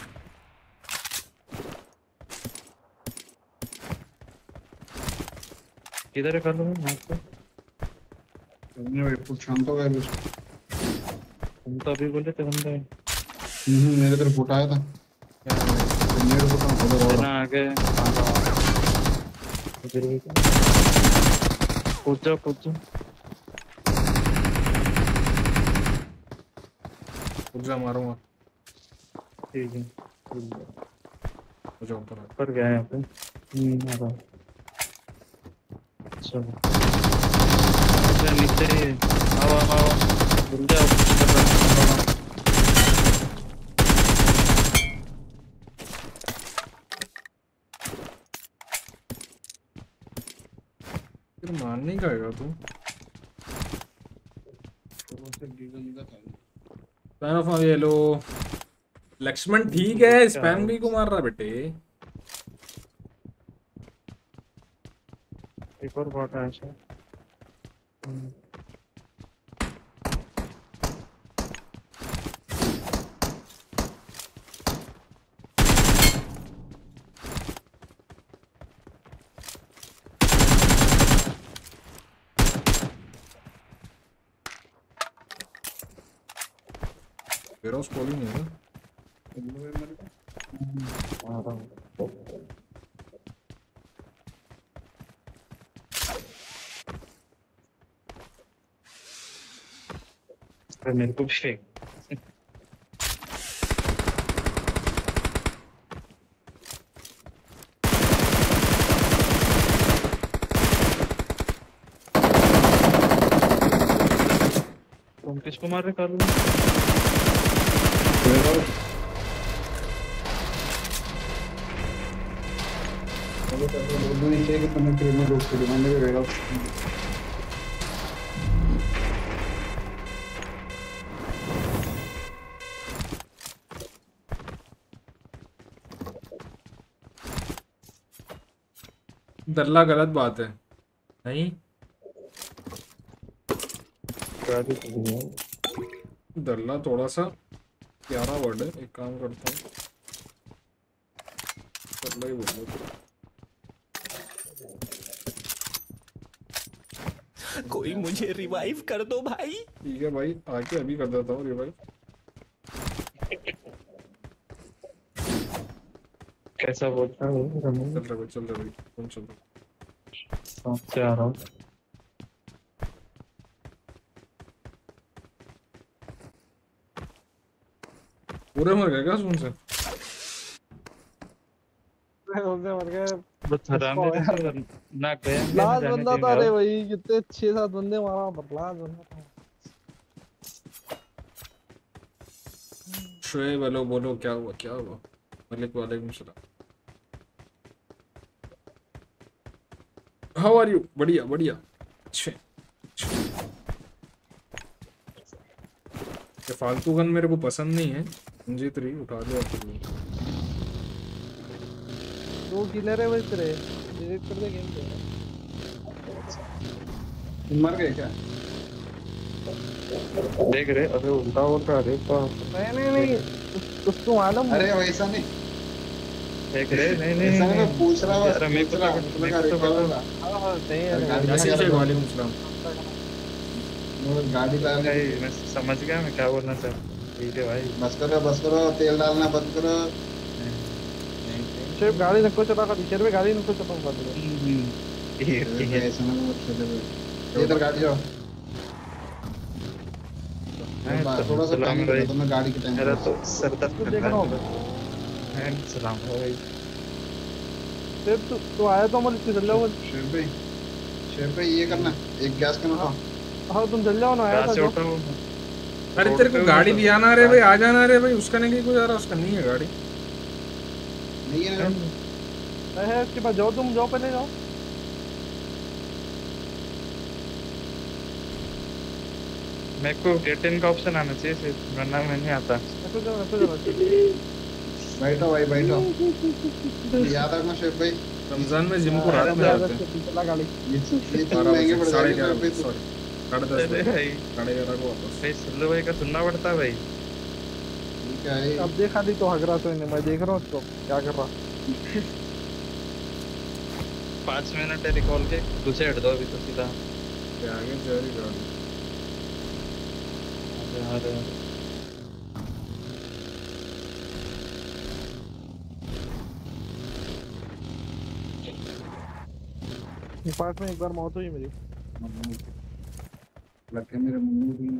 किधर है कालू मैं तो? तुमने भाई कुछ शांत हो गया उसको। तुम तो अभी बोले थे बंदा है। मेरे तरफ उठाया था। मेरे को तो उधर ना आगे। इधर भी कूद जाओ। रुक जा मारूंगा। ठीक है। हो जाओ ऊपर। ऊपर गया यहाँ पे। आ रहा। चलो। नीचे आओ। रुक जाओ। फिर मान नहीं खाएगा तू। फैन ऑफ ये लो। लक्ष्मण ठीक है, स्पैम भी को मार रहा बेटे। एक और बॉट है शायद। फेरोस कॉलिंग है ना? मेरे को भी फेंक। तुम किसको मार रहे कालू? दल्ला गलत बात है नहीं। दल्ला थोड़ा सा प्यारा वर्ड है। एक काम करता हूँ, दल्ला ही बोल दो। कोई मुझे रिवाइव कर दो भाई। ठीक है भाई, आके अभी कर देता हूँ रिवाइव। कैसा बोलता है वो? चल रहा भाई, तुम चलो। से आ रहा हूँ। पूरे मर गए क्या सुन से? मर गए। बस हरामी ना गया लास्ट बंदा था रे भाई, कितने 6-7 बंदे मारा पर लास्ट बंदा था। शोएब हेलो, बोलो क्या हुआ क्या हुआ? मलिक वालेकुम सलाम। How are you? बढ़िया बढ़िया। ये फालतू गन मेरे को पसंद नहीं है। रंजीत रही उठा दो अपनी। दो किलर है बस तेरे, डिलीट कर दे गेम को। मर गए क्या? देख रहे अबे उल्टा होता है तो नहीं उसको मालूम। अरे वैसा नहीं देख रहे नहीं ऐसा नहीं, मैं पूछ रहा यार, मेरे को हूँ। हां सही है। यासीन शेख वालेकुम सलाम। गाड़ी लाने मैं समझ गया मैं क्या बोलना चाह रहा हूँ। ठीक है भाई, बस करो, तेल डालना बंद करो। सिर्फ गाड़ी नको चला कर, पीछे में गाड़ी नको चला कर दो। ठीक है ऐसा ना मत चलो, इधर गाड़ी जाओ। थोड़ा सा टाइम दे दो, मैं गाड़ी की टाइम मेरा तो सर दर्द तू कर देख रहा रहा है। होगा सलाम भाई। सिर्फ तू आया तो मत चल जाओ। शेर भाई ये करना, एक गैस कैन उठाओ। हां तुम चल जाओ ना, आया था से जो। उठाओ। अरे तेरे को गाड़ी भी आना रे भाई, आ जाना रे भाई। उसका नहीं कोई जा रहा, उसका नहीं है गाड़ी। नहीं है है उसके पास, जाओ तुम जाओ, पहले जाओ। मेरे को गेट का ऑप्शन आना चाहिए सिर्फ, वरना मैं नहीं आता। ऐसे जाओ। बैठो भाई बैठो। याद रखना शेर भाई, रमजान में जिम को रात में आते हैं। चला गाड़ी। ये तो महंगे पड़ साढ़े जाएंगे 11 तो। सॉरी 10:30 अरे बजे, भाई 11:30 को वापस। भाई सल्लू भाई का सुनना पड़ता है भाई। ठीक है अब देख खाली तो हग रहा तो इन्हें, मैं देख रहा हूँ उसको क्या कर रहा। 5 मिनट है रिकॉल के, दूसरे हट दो अभी तो सीधा। क्या आगे जा रही गाड़ी? अरे पार्ट में एक बार मौत हुई मेरी। लगे मेरे मुंह भी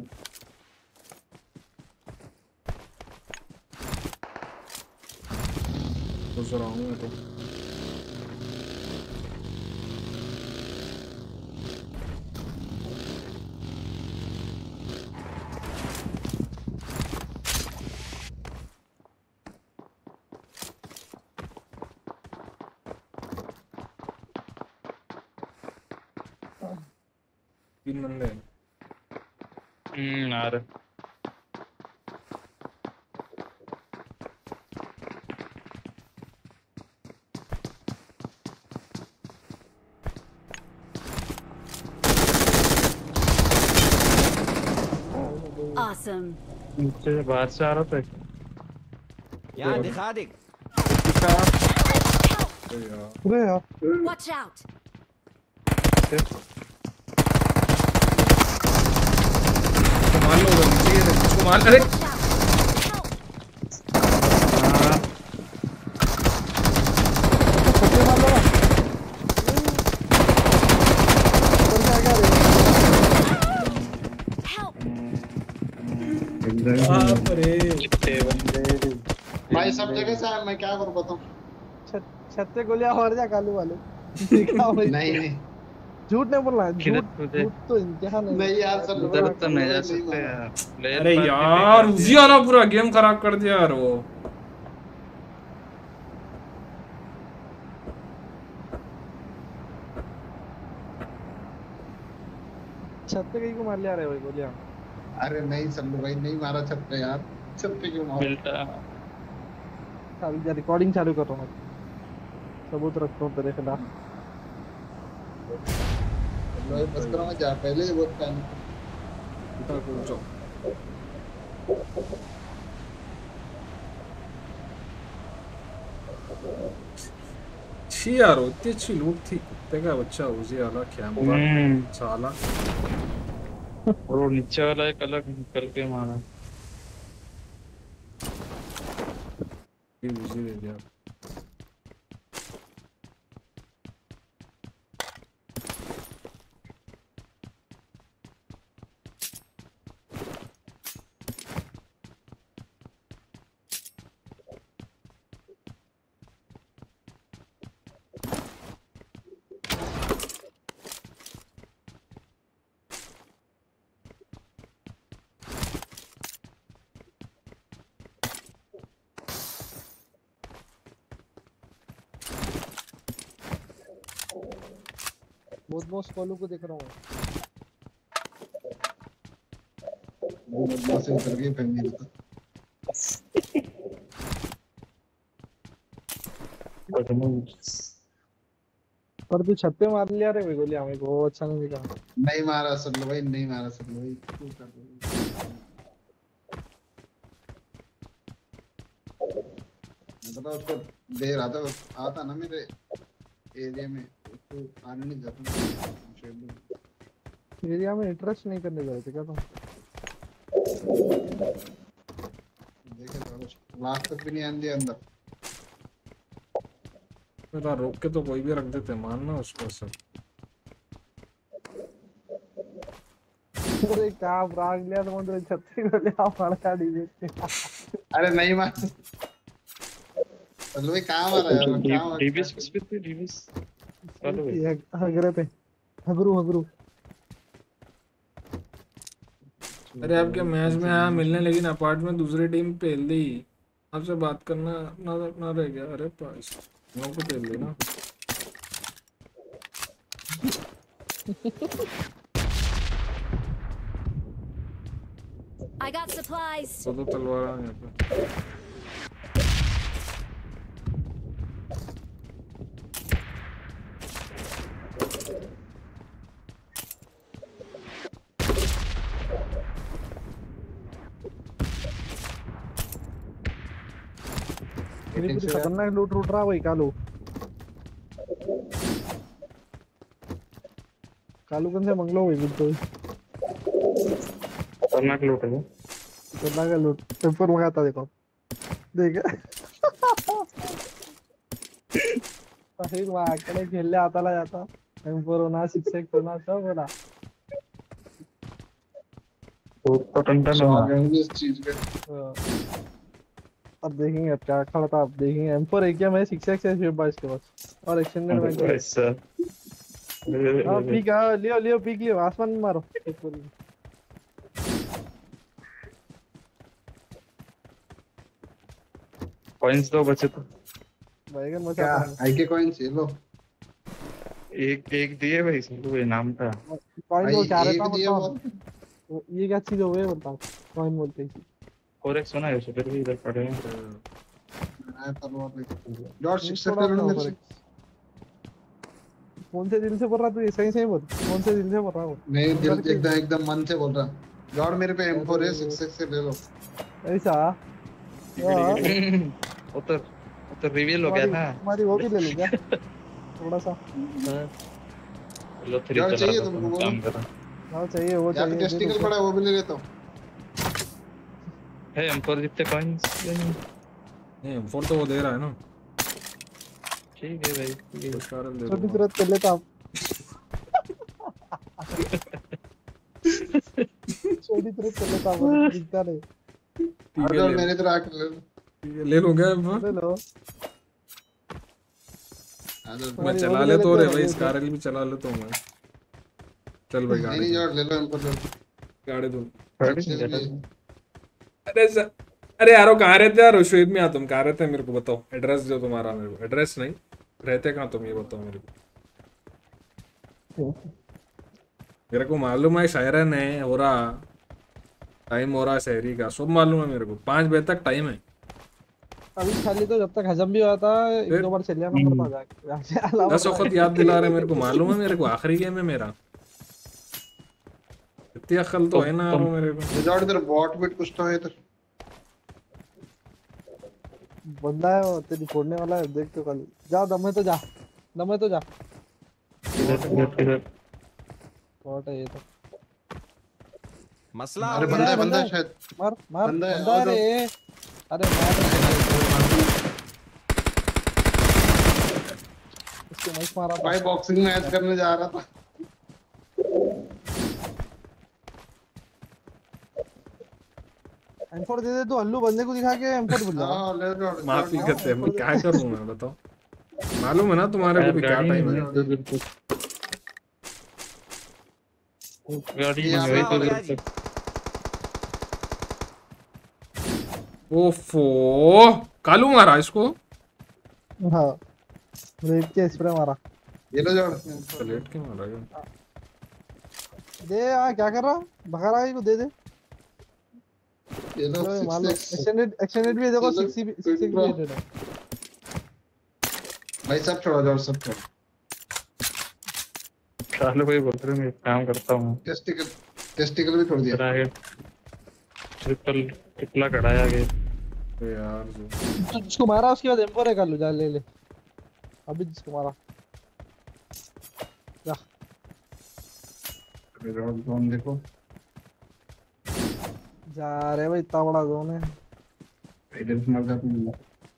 सोच रहा हूँ मैं तो। तीन बंदे हैं। यार Awesome. नीचे बाहर से आ रहा था। यहाँ दिखा दे। अरे यार अरे यार Watch out. मान लो नीचे इसको मान। अरे Watch out. Help. बाप रे भाई सब जगह से है, मैं क्या करूं बताऊं। छत पे गोलियां मार जा कालू वाले। देखा भाई नहीं नहीं झूठ नहीं बोलना, किधर झूठ तुझे झूठ तो इम्तिहान है। नहीं यार सब उधर तो नहीं जा सकते यार। प्लेयर अरे पार्टी यार बेकार उसी वाला पूरा गेम खराब कर दिया यार वो। छत पे कहीं को मार लिया रहे भाई गोलियां। अरे नहीं सल्लू भाई नहीं मारा छत पे यार, छत पे क्यों मारा। बिल्टा चालू रिकॉर्डिंग चालू कर रहा हूँ, सबूत रखता हूँ तेरे खिलाफ। भाई बस करो मैं जा पहले ही बहुत टाइम छी यार इतनी अच्छी लूट थी। कुत्ते का बच्चा उसी वाला क्या साला। और वो नीचे वाला एक अलग निकल के मारा। ये उसी दे दिया। बहुत बहुत कॉलू को देख रहा हूँ। वो बदला से उतर गई फैमिली तो। पर तू छत पे मार लिया रे भाई गोलियां, मेरे को वो अच्छा नहीं दिखा। नहीं मारा सल्लू भाई, नहीं मारा सल्लू भाई, क्यों कर रहे हो? मैं पता उसको दे रहा था, आता ना मेरे एरिया में उसको आने नहीं जाता। एरिया में इंटरेस्ट नहीं करने जा रहे थे क्या तुम? देखे लास्ट तक भी नहीं आने दिया अंदर। मेरा रोक के तो कोई भी रख देते मानना उसको सब। अरे क्या भाग लिया तुम तो छत पे गोलियां मार का डीजे पे। अरे नहीं मार सल्लू भाई, कहाँ मारा यार, कहाँ मारा? डीबीएस किस पे थे? डीबीएस चलो भाई। हगरे पे हगरू हगरू। अरे आपके मैच में आया मिलने, लेकिन अपार्टमेंट दूसरी टीम पेल दी। आपसे बात करना ना रह गया। अरे पास लोगों को पेल दी ना। I got supplies. तो तलवार है यहाँ पे। मेरी पूरी खतरनाक लूट रूट रहा भाई कालू। कालू कौन से मंगलो भाई बिल्कुल खतरनाक लूट है। खतरनाक लूट पेपर मंगाता देखो देख। फिर वहाँ आकड़े खेलने आता ला जाता एम्पर होना 6x होना सब होना। तो टंटन आ हुआ। गए इस चीज के। अब देखेंगे अब क्या खड़ा था। अब देखेंगे M4 एक क्या मैं 6x है फिर 22 के पास और एक्सटेंडेड में ऐसा हां पीक आ लियो पीक लियो आसमान में मारो। कॉइंस दो बचे तो। बैगन मचा क्या आईके कॉइंस ये लो। एक दिए भाई सब नाम था। कॉइन वो क्या भाई, रहता एक दिया मतलब ये क्या चीज हो गई बताओ। कॉइन बोलते हैं फोरेक्स होना है उसे फिर भी इधर पड़े हैं। मैं तलवार लेके जॉर्ज 6 थोड़ा कर लो अपना मेरे से। कौन से दिल से बोल रहा तू? सही बोल कौन से दिल से बोल रहा हूँ? नहीं दिल एकदम मन से बोल रहा। जॉर्ज मेरे पे M4 है 6x से ले लो। ऐसा उतर रिवील हो गया ना। हमारी वो भी ले लो क्या थोड़ा सा? लो 3 जॉर्ज चला चाहिए रहा तुमको? काम कर रहा हाँ चाहिए वो यहाँ पे चाहिए। टेस्टिकल पड़ा है वो भी ले लेता हूँ। है। M4 जितने कॉइंस नहीं M4 तो वो दे रहा है ना। ठीक है भाई। कुछ कारण दे छोटी दूंगा। तुरंत कर लेता हूँ। छोटी तुरंत कर लेता हूँ दिखता नहीं। ठीक अरे है और मेरे इधर आके ले लो। ठीक है, ले लो क्या अब? ले लो। मैं चला ले तो रे भाई, इस कारल भी चला ले तो मैं। चल भाई गाड़ी नहीं दो, यार ले लो इनको, ले लो। गाड़ी दो। चल भी। अरे सर, अरे यारो कहाँ रहते यार? श्वेत में तुम कहाँ रहते हैं मेरे को बताओ, एड्रेस दो तुम्हारा मेरे को। एड्रेस नहीं, रहते कहाँ तुम ये बताओ मेरे को। मेरे को मालूम है शायरन है, हो रहा टाइम हो रहा शहरी का, सब मालूम है मेरे को। 5 बजे तक टाइम है। अभी खाली तो जब तक हजम भी होता है, एक दो बार चल जाना पड़ता जाके। 10 वक्त याद दिला रहे मेरे को, मालूम है मेरे को। आखिरी गेम है मेरा, इतनी अक्ल तो है ना यारो मेरे को। विजार्ड इधर बॉट बिट कुछ तो है इधर। बंदा है वो तेरी फोड़ने वाला है, देख तो खाली। जा दम है तो जा, दम है तो जा। बॉट है ये तो। मसला अरे हो बंदा गया। है, बंदा है शायद। मार मार बंदा है, बंदा है रे। अरे मार इसको नहीं मारा था। भाई बॉक्सिंग मैच करने जा रहा था। M4 दे दे तो हल्लू, बंदे को दिखा के M4 भूल जा। हाँ ले लो। माफी करते हैं, मैं क्या करूं मैं बताओ। मालूम है ना तुम्हारे को भी क्या टाइम है। गाड़ी मसला हो गया जी। ओफो, कालू मारा इसको। हाँ रेड के स्प्रे मारा। ये लो जोड़। लेट के मारा ये। दे आ, क्या कर रहा? भगा रहा है, को दे दे। ये लो मान लो 6x। एक्सटेंडेड भी देखो, 6 भी रेटेड है। भाई सब छोड़ो, जोड़ सब छोड़ो। चालू भाई बोल रहे मैं एक काम करता हूँ। टेस्टिकल भी छोड़ दिया। ट्रिपला कढ़ाया गया यार जो जिसको मारा उसके बाद M4 है, कर लो जा, ले ले अभी जिसको मारा। जा जोन देखो। जा रे भाई, इतना बड़ा जोन है। इधर से मर जाती है।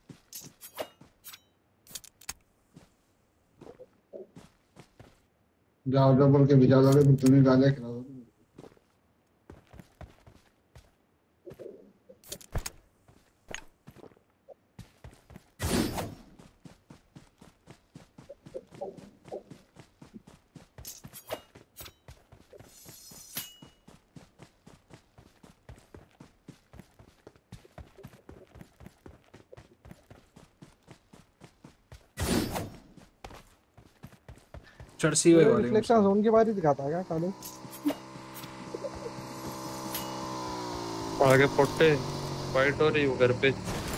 जाओ जाओ बोल के भिजा दोगे तो तुम्हें गालियाँ खिला दोगे। चर्सी हुए वाले रिफ्लेक्शन जोन के बारे दिखाता है क्या काले? आगे पोटे फाइट हो रही वो घर पे।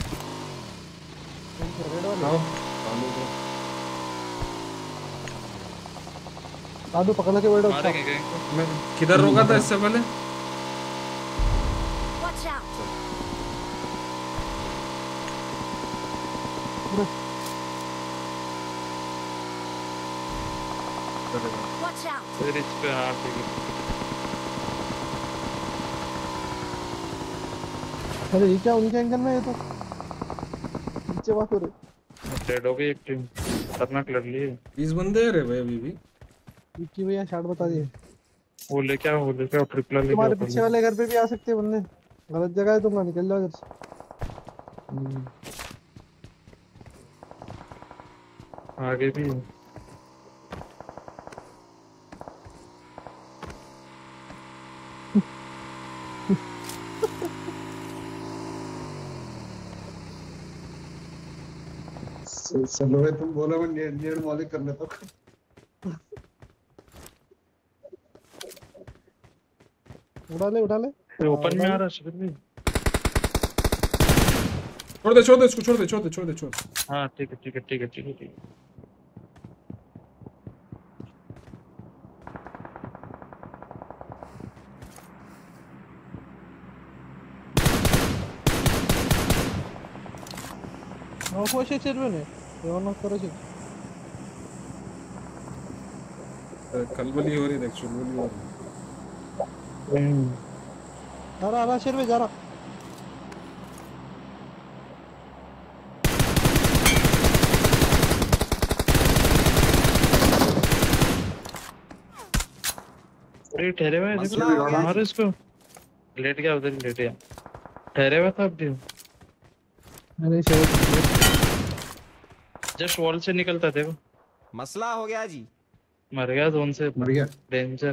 साधु पकड़ के बैठो। मारेंगे कहीं मैं किधर रोका था इससे पहले? Watch out! Watch out! रिच पे। हाँ ठीक है। अरे ये क्या उनके एंगल में है? तो नीचे बात हो रही। डेड हो गई एक टीम, खतरनाक लड़ ली है। 20 बंदे हैं रे भाई अभी भी। विक्की भैया शाट बता दिए। वो लेके आओ ट्रिपला लेके तुम्हारे आओ पीछे वाले घर पे भी आ सकते हैं बंदे। गलत जगह है, तुम निकल जाओ इधर से। आगे भी है। चलो भाई तुम बोलो, मैं नेड मॉलिक कर लेता हूँ। उड़ा ले। ओपन में आ रहा है शिविर भी। छोड़ दे इसको, छोड़ दे। हाँ ठीक है। कोशिश चलवे करो। कलबली हो रही देख, चुलबली हो रही। आ रहा शेर में जा रहा। अरे ठहरे हुए हैं, मसला देखो हो गया। मारो इसको। लेट गया उधर ही लेट गया। ठहरे हुआ था अब भी अरे शायद जस्ट वॉल से निकलता देखो मसला हो गया जी। मर गया जोन से मर गया। डेंजर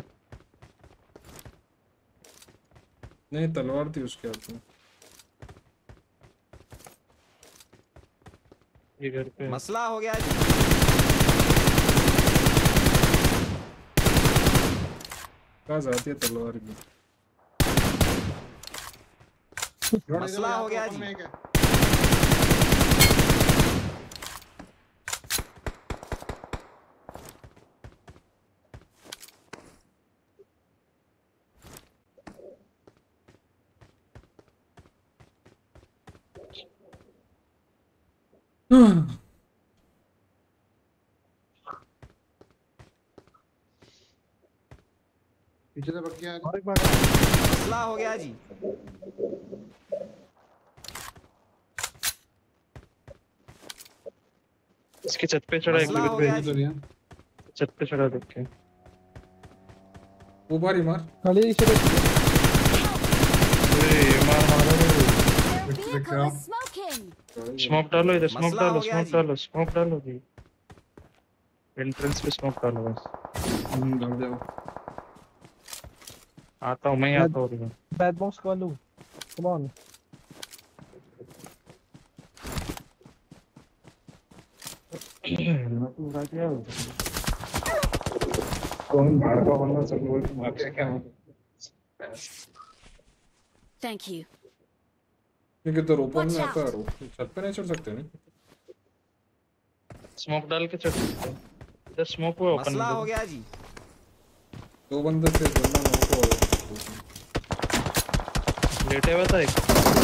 नहीं तलवार थी उसके हाथ में। ये घर पे मसला हो गया जी। कहाँ जाती है तलवार की? मसला हो गया जी। पीछे से बकिया और एक बार मसला हो गया जी। इसके छत पे चढ़ा एक मसला हो पे गया जी। छत पे चढ़ा देख के ऊपर ही मार। खाली इसे मार मारो Their vehicle is smoking. Smoke डालो इधर स्मोक मसला डालो हो गया स्मोक जी। डालो स्मोक डालो जी एंट्रेंस पे स्मोक डालो बस डाल दो। आता हूँ मैं ही आता हूँ बैट बॉक्स कॉल लूं कम ऑन कौन भाड़ का होना सब लोग मारे क्या Thank you. क्योंकि तो ओपन में Watch आता है छत पे नहीं चढ़ सकते नहीं। स्मोक डाल के चढ़ सकते हैं इधर स्मोक हुआ ओपन मसला हो गया जी। दो बंदे थे बंदा नॉक हो लेटे हुआ था एक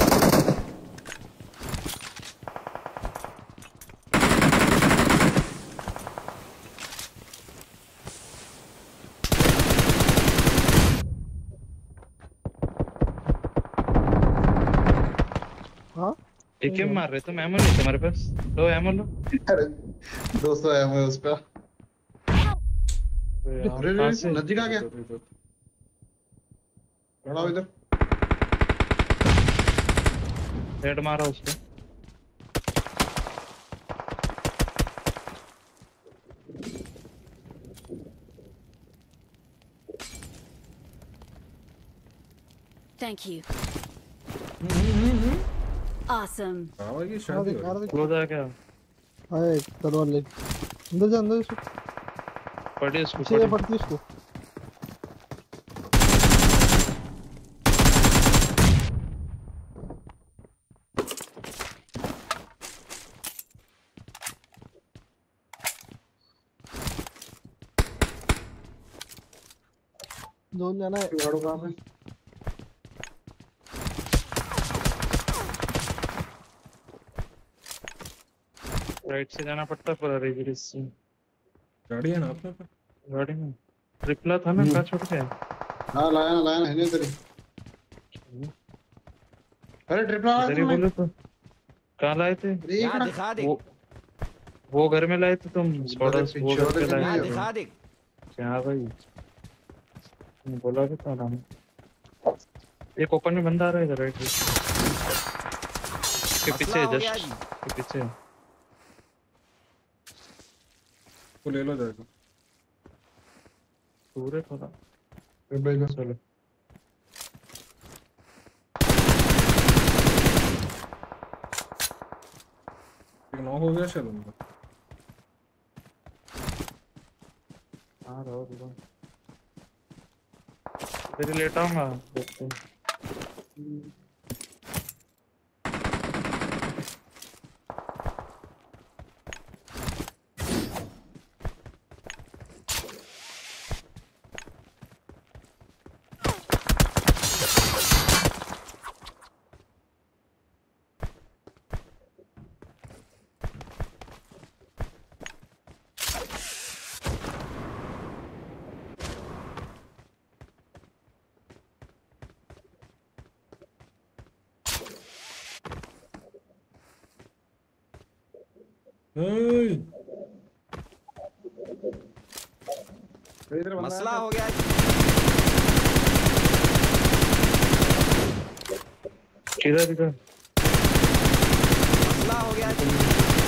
हां एक ही मार रहे थे एमो नहीं तुम्हारे पास लो एमो लो अरे 200 है मैं उसका। अरे कहाँ से नजदीक आ गया। खड़ा हो इधर। हेड मारा उसको Thank you. Awesome. आवाज़ की आ शादी देख हो आ देख क्लोज आ गया हाय तलवार ले अंदर जा अंदर इसको पड़े उसको पीछे पड़े पड़ती इसको जोन जाना है गाड़ो कहाँ पे? राइट से जाना पड़ता पर रिवर्स से गाड़ी है ना अपने पे। गाड़ी में ट्रिपला था ना कहाँ छोड़ गया हाँ लाया ना है नहीं तेरी। अरे ट्रिपल आ इधर ही बोलो तो कहाँ लाए थे अरे यहाँ दिखा दे। वो घर में लाए थे तुम स्पॉटर वो घर पे यहाँ लाए थे दिखा दे। क्या भाई बोला भी था नाम एक ओपन में बंदा आ रहा है इधर राइट के पीछे मसला हो गया जस्ट जी। के पीछे वो ले लो जाके। दूर है थोड़ा ट्रिपल का चलो एक नॉक हो गया शायद उनका। हाँ रहो रहो तेरे लेट आऊंगा देखते हैं इधर बंदा मसला है। हो गया जी। किधर इधर मसला हो गया जी।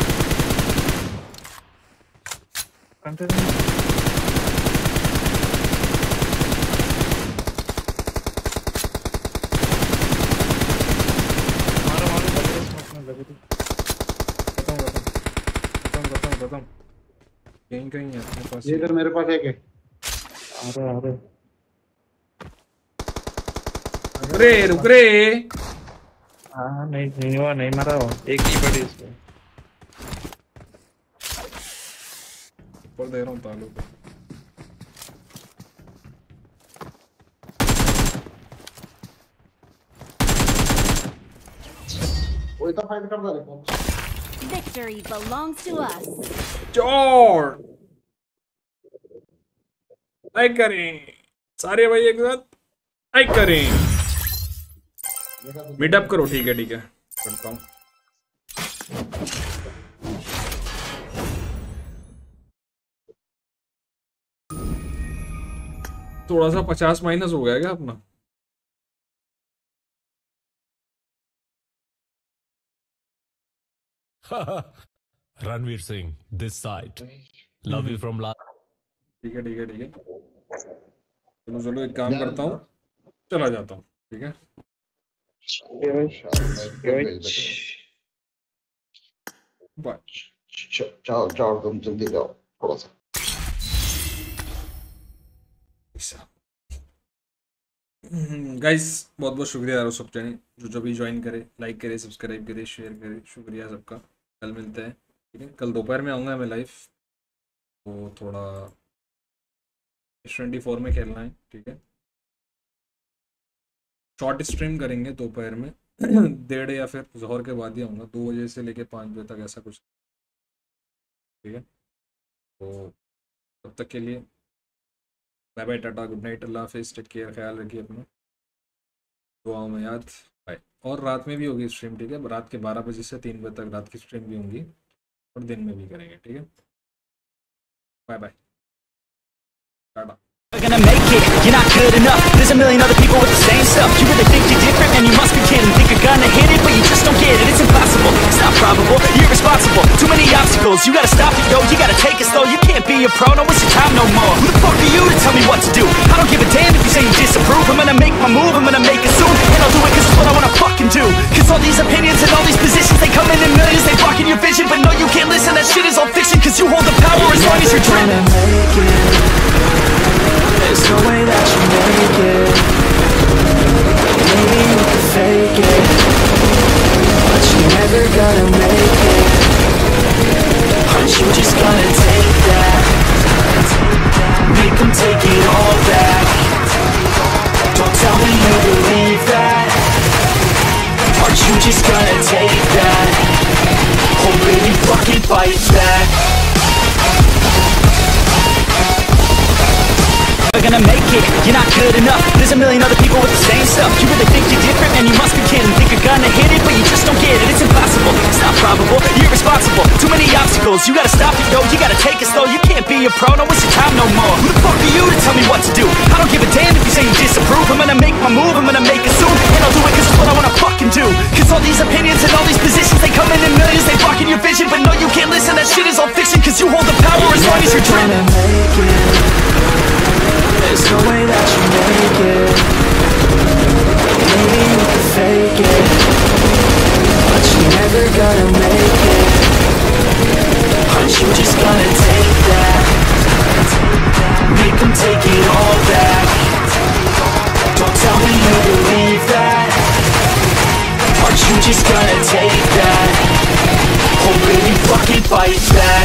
खत्म। कहीं है अपने पास। ये इधर मेरे पास एक है। अरे अरे रुक रे। हाँ नहीं हुआ, नहीं मरा वो, एक ही पड़ी इसको। ऊपर दे रहा हूँ तालू पे। वो इतना फाइट कर रहा है। Victory belongs to us. चोर लाइक करें सारे भाई एक साथ, लाइक करें, मीटअप करो। ठीक है करता हूँ। थोड़ा सा 50 माइनस हो गया क्या अपना? Ranveer Singh, this side. Love you from last. ठीक है चलो एक काम करता हूँ, चला जाता हूँ। ठीक है बाय। जाओ तुम जल्दी जाओ थोड़ा सा। गाइस बहुत बहुत शुक्रिया यार सब चैनल जो भी ज्वाइन करे, लाइक करे, सब्सक्राइब करे, शेयर करे, शुक्रिया सबका। कल मिलते हैं। ठीक है कल दोपहर में आऊँगा मैं लाइव, तो थोड़ा 24 में खेलना है। ठीक है शॉर्ट स्ट्रीम करेंगे दोपहर में 1:30 या फिर जोहर के बाद ही आऊँगा, 2 बजे से लेके 5 बजे तक ऐसा कुछ। ठीक है तो तब तक के लिए बाय बाय, टाटा, गुड नाइट, अल्लाह हाफिज़, टेक केयर, ख्याल रखिए अपना, दुआओं में याद। बाय। और रात में भी होगी स्ट्रीम। ठीक है रात के 12 बजे से 3 बजे तक रात की स्ट्रीम भी होंगी, और दिन में भी करेंगे। ठीक है बाय बाय टाटा। You're gonna make it, you're not good enough. There's a million other people with the same stuff. You really think you're different, man, you must be kidding. Think you're gonna hit it, but you just don't get it. It's impossible, it's not probable, you're irresponsible. Too many obstacles, you gotta stop it, yo. You gotta take it slow, you can't be a pro, no waste your time no more. Who the fuck are you to tell me what to do? I don't give a damn if you say you disapprove. I'm gonna make my move, I'm gonna make it soon. And I'll do it cause it's what I wanna fucking do. Cause all these opinions and all these positions, they come in millions, they blocking your vision. But no, you can't listen, that shit is all fiction. Cause you hold the power as long as you're dreaming. There's no way that you make it. Maybe you can fake it, but you're never gonna make it. Aren't you just gonna take that? Make them take it all back. Don't tell me you believe that. Aren't you just gonna take that? Oh baby, fucking fight back. You're gonna make it, you're not good enough. There's a million other people with the same stuff. You really think you're different, man, you must be kidding. Think you're gonna hit it, but you just don't get it. It's impossible, it's not probable, you're irresponsible. Too many obstacles, you gotta stop it, yo. You gotta take it slow, you can't be a pro, no waste your time no more. Who the fuck are you to tell me what to do? I don't give a damn if you say you disapprove. I'm gonna make my move, I'm gonna make it soon. And I'll do it cause it's what I wanna fucking do. Cause all these opinions and all these positions, they come in millions, they blocking your vision. But no, you can't listen, that shit is all fiction. Cause you hold the power as long as you're dreaming. There's no way that you make it. Maybe you can fake it, but you're never gonna make it. Aren't you just gonna take that? Make them take it all back. Don't tell me you believe that. Aren't you just gonna take that? Oh baby, fucking fight back.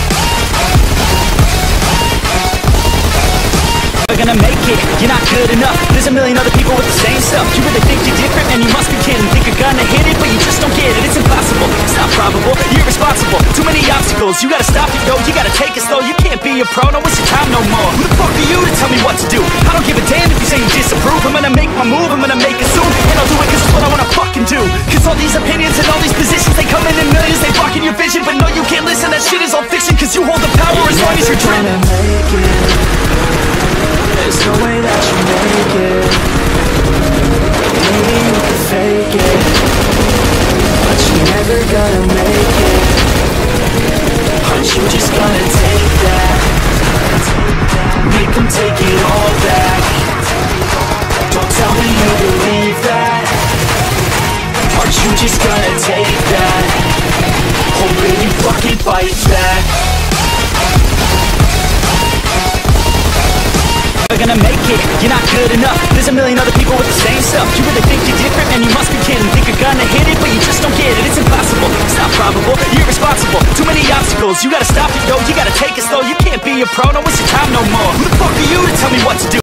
You're gonna make it, you're not good enough. There's a million other people with the same stuff. You really think you're different, man, you must be kidding. Think you're gonna hit it, but you just don't get it. It's impossible, it's not probable, you're irresponsible. Too many obstacles, you gotta stop it, yo. You gotta take it slow, you can't be a pro, no waste your time no more. Who the fuck are you to tell me what to do? I don't give a damn if you say you disapprove. I'm gonna make my move, I'm gonna make it soon. And I'll do it cause it's what I wanna fucking do. Cause all these opinions and all these positions, they come in millions, they blocking your vision. But no, you can't listen, that shit is all fiction. Cause you hold the power as long as you're dreaming. There's no way that you make it. Maybe you can fake it, gonna make it. You're not good enough. There's a million other people with the same stuff. You really think you're different? Man, you must be kidding. Think you're gonna hit it, but you just don't get it. It's impossible. It's not probable. You're irresponsible. Too many obstacles. You gotta stop it, yo. You gotta take it slow. You can't be a pro. Don't waste your time no more. Who the fuck are you to tell me what to do?